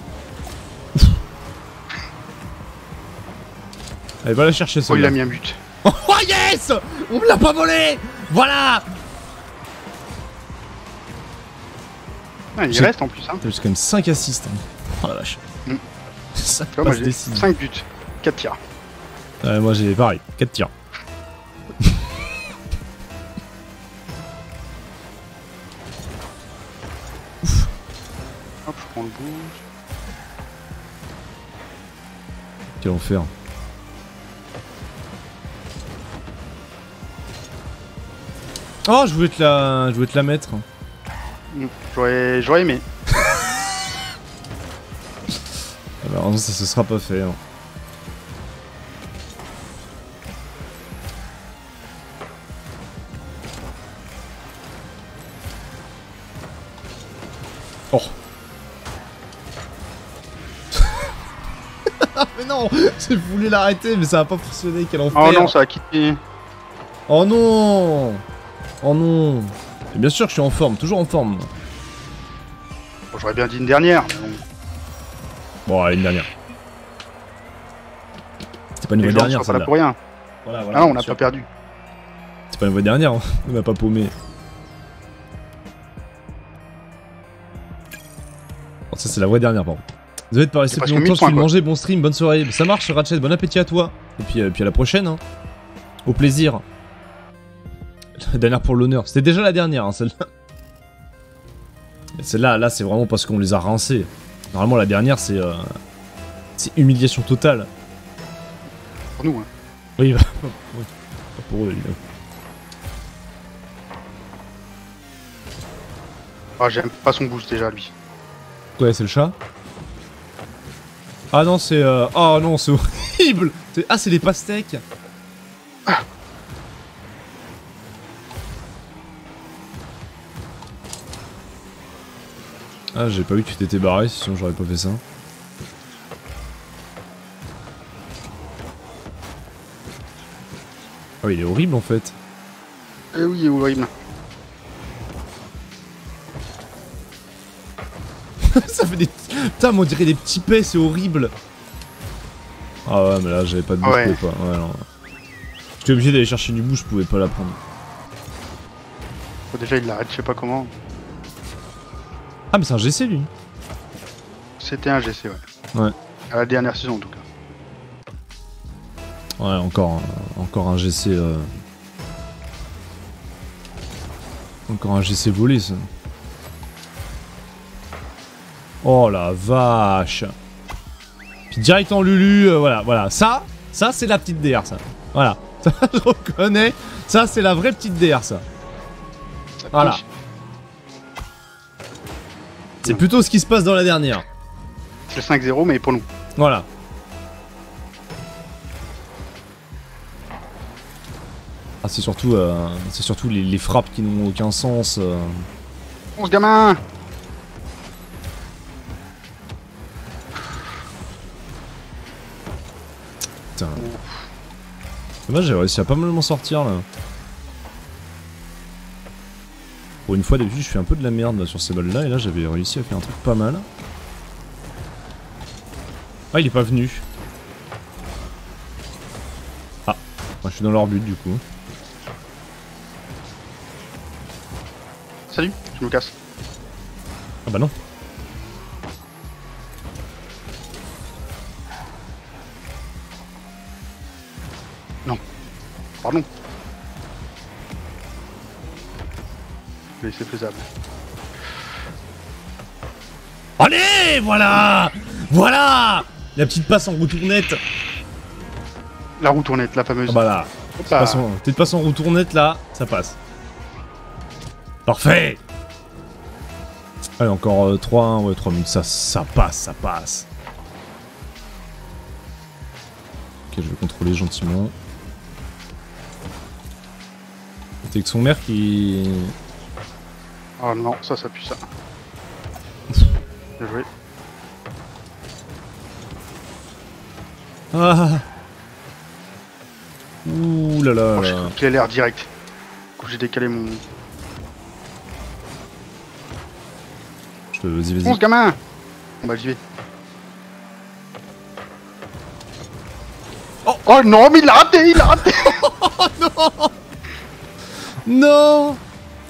Allez, va la chercher, ça. Oh, il a mis un but. Oh yes! On me l'a pas volé! Voilà! Ah, il J'ai- reste en plus, hein. T'as juste quand même cinq assists. Hein. Oh la vache. Mm. Ça Tu vois, moi passe j'ai décide. cinq buts, quatre tirs. Ouais, moi j'ai pareil, quatre tirs. Hop, je prends le boost. Quel enfer. Oh, je voulais te la, je voulais te la mettre. Mm. J'aurais j'aurais aimé. Alors non, ça se sera pas fait. Hein. Oh. Mais non, j'ai voulu l'arrêter, mais ça a pas fonctionné. Quel enfer. Oh non, ça a quitté. Oh non. Oh non. Et bien sûr que je suis en forme, toujours en forme. Bon, j'aurais bien dit une dernière, mais bon. Bon, allez, une dernière. C'était pas une Les voie gens dernière, sont pas là celle-là. pour rien. Voilà, voilà, Ah non, on bien n'a sûr. pas perdu. C'est pas une voie dernière, hein. On n'a pas paumé. Bon, ça, c'est la voie dernière, par contre. Désolé de pas rester C'est plus presque longtemps, mille je suis points, manger, bon stream, bonne soirée. Ça marche, Ratchet, bon appétit à toi. Et puis, euh, puis à la prochaine, hein. Au plaisir. La dernière pour l'honneur. C'était déjà la dernière, hein, celle-là. Mais celle-là, là, c'est vraiment parce qu'on les a rincés. Normalement, la dernière, c'est... Euh... C'est humiliation totale. Pour nous, hein. Oui, bah, oui. Pas pour eux, évidemment. Ah, j'aime pas son boost déjà, lui. Ouais, c'est le chat. Ah non, c'est... Euh... Oh non, c'est horrible. Ah, c'est les pastèques. Ah, j'ai pas vu que tu t'étais barré, sinon j'aurais pas fait ça. Oh, il est horrible en fait. Eh oui, il est horrible. Ça fait des... Putain, mais on dirait des petits paix, c'est horrible. Ah ouais, mais là, j'avais pas de bouche, Ouais. je pouvais pas. Ouais, non. J'étais obligé d'aller chercher du bout, je pouvais pas la prendre. Bon, déjà, il l'arrête, je sais pas comment. Ah, mais c'est un G C, lui. C'était un G C, ouais. Ouais. À la dernière saison, en tout cas. Ouais, encore, un- encore un G C... Euh... Encore un G C volé, ça. Oh la vache. Puis direct en Lulu, euh, voilà, voilà. Ça, ça c'est la petite D R, ça. Voilà. Ça, je reconnais. Ça, c'est la vraie petite D R, ça. Ça Voilà. pique. C'est plutôt ce qui se passe dans la dernière. C'est cinq zéro, mais pour nous. Voilà. Ah, c'est surtout, euh, c'est surtout les, les frappes qui n'ont aucun sens. Euh... onze gamin. Putain. Dommage, j'ai réussi à pas mal m'en sortir là. Pour une fois, d'habitude, je fais un peu de la merde là, sur ces balles là, et là j'avais réussi à faire un truc pas mal. Ah, il est pas venu. Ah, moi je suis dans leur but du coup. Salut, je me casse. Ah bah non. Pardon. Mais c'est faisable. Allez, voilà. Voilà. La petite passe en retournette. La roue tournette, la fameuse. Ah bah là. Hoppa. Passe en- Petite passe en retournette là, ça passe. Parfait. Allez, encore euh, trois, un, ouais, trois minutes, ça, ça passe, ça passe. Ok, je vais contrôler gentiment. C'est que son mère qui... Oh non, ça, ça pue ça. Bien joué. Ah. Ouh là là Oh, j'ai là. cru qu'il a l'air direct. Du coup, j'ai décalé mon. Je te... Vas-y, vas-y. onze gamin. Bon bah j'y vais. Oh. Oh non, mais il l'a raté, il l'a raté. Oh non. Non.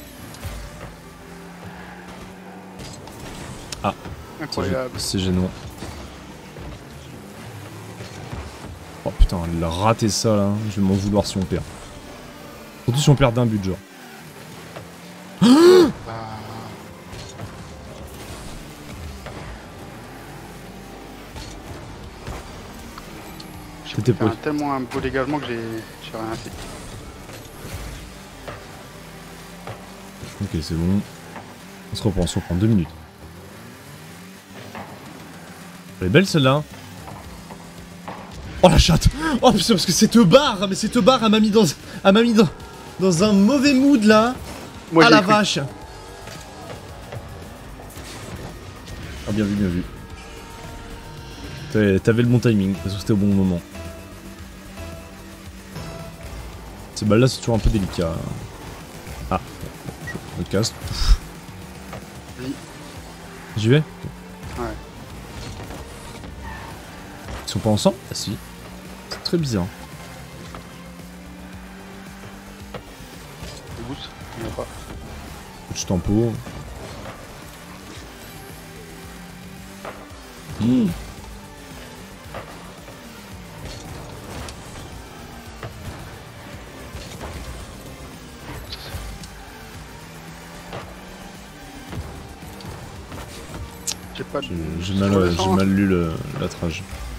Ah, Incroyable. c'est gênant. Oh putain, il a raté ça là. Je vais m'en vouloir si on perd. Surtout si on perd d'un but, genre. Bah, C'était J'ai fait un- pas. tellement un beau dégagement que j'ai j'ai rien fait. Ok, c'est bon. On se reprend, on se reprend deux minutes. Elle est belle celle-là. Oh la chatte. Oh putain, parce que cette barre, mais cette barre, elle m'a mis dans, elle m'a mis dans, dans un mauvais mood là. Moi, Ah j'y ai la cru. vache. Ah bien vu, bien vu. T'avais t'avais le bon timing, parce que c'était au bon moment. Ces balles là c'est toujours un peu délicat. Ah, je me casse. Oui. J'y vais? Ouais. Ils sont pas ensemble? Ah si. Très bizarre. Le boost, il n'y en a pas. Je tempo. Mmh. J'ai pas de... J'ai mal, euh, j'ai mal lu le, la trage.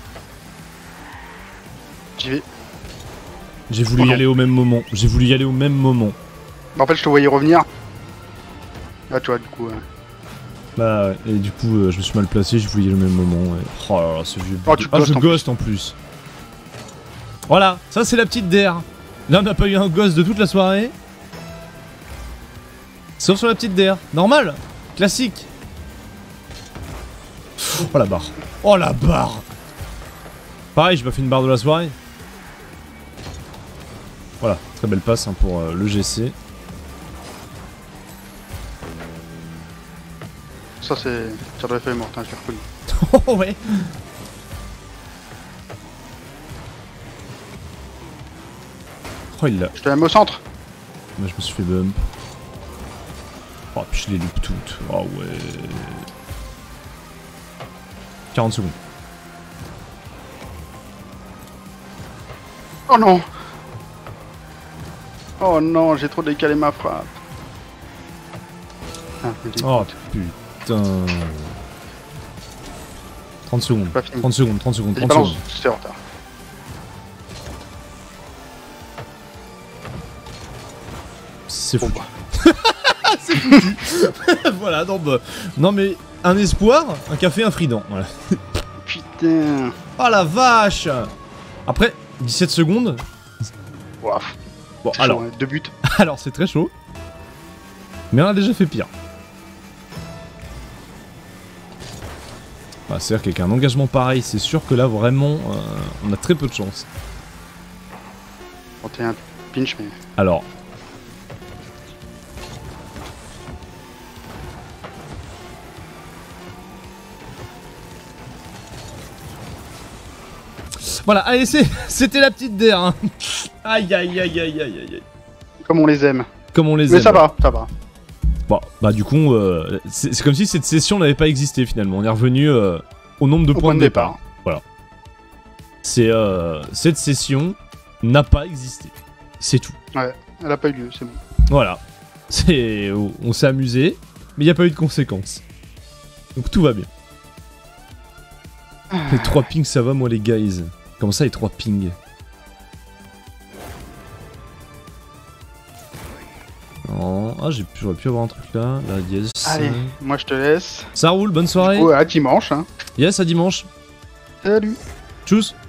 J'y vais. J'ai voulu Oh y non. aller au même moment. J'ai voulu y aller au même moment. Bah, en fait, je te voyais revenir. Ah, tu vois, du coup... euh, Bah ouais, et du coup euh, je me suis mal placé, j'ai voulu y aller au même moment. Et... Oh là là, ce vieux... Oh, tu ah, je ghostes en ghost en plus. Voilà, ça c'est la petite D R. Là on n'a pas eu un ghost de toute la soirée. Sauf sur la petite D R. Normal. Classique. Oh la barre. Oh la barre. Pareil, j'ai pas fait une barre de la soirée. Voilà, très belle passe hein, pour euh, le G C. Ça, c'est... Tir de feuille morte, hein, je l'ai reconnu. Oh ouais. Oh il l'a. Je te la mets au centre. Moi je me suis fait bump. Oh puis je les loupe toutes. Oh ouais. quarante secondes. Oh non. Oh non, j'ai trop décalé ma frappe. Ah, me dis- Oh putain. trente secondes. Pas fini. trente secondes, trente secondes, Vas-y, trente balance, secondes. c'est en retard. C'est Bon fou. bah. Voilà, non bah. Non mais un espoir, un café, un frident. Voilà. Putain. Oh la vache. Après, dix-sept secondes. Ouah. Bon C'est alors. chaud, hein, deux buts. Alors c'est très chaud. Mais on a déjà fait pire. Bah, c'est-à-dire qu'avec un engagement pareil, c'est sûr que là vraiment, euh, on a très peu de chance. trente et un pinch, mais... Alors. Voilà, allez, c'est- c'était la petite D R. Hein. Aïe, aïe, aïe, aïe, aïe, aïe, aïe. Comme on les aime. Comme on les Mais aime. ça va, ça va. Bon, bah du coup, euh, c'est c'est comme si cette session n'avait pas existé finalement. On est revenu euh, au nombre de Au points point de de départ. départ. Voilà. C'est euh, cette session n'a pas existé. C'est tout. Ouais, elle a pas eu lieu, c'est bon. Voilà. C'est, on s'est amusé, mais il n'y a pas eu de conséquences. Donc tout va bien. Les trois pings, ça va moi les guys. Comment ça les trois pings? Non. Ah, j'ai pu- j'aurais pu avoir un truc là. Là, yes. Allez, moi je te laisse. Ça roule, bonne soirée. Du coup, à dimanche, hein. Yes, à dimanche. Salut. Tchuss.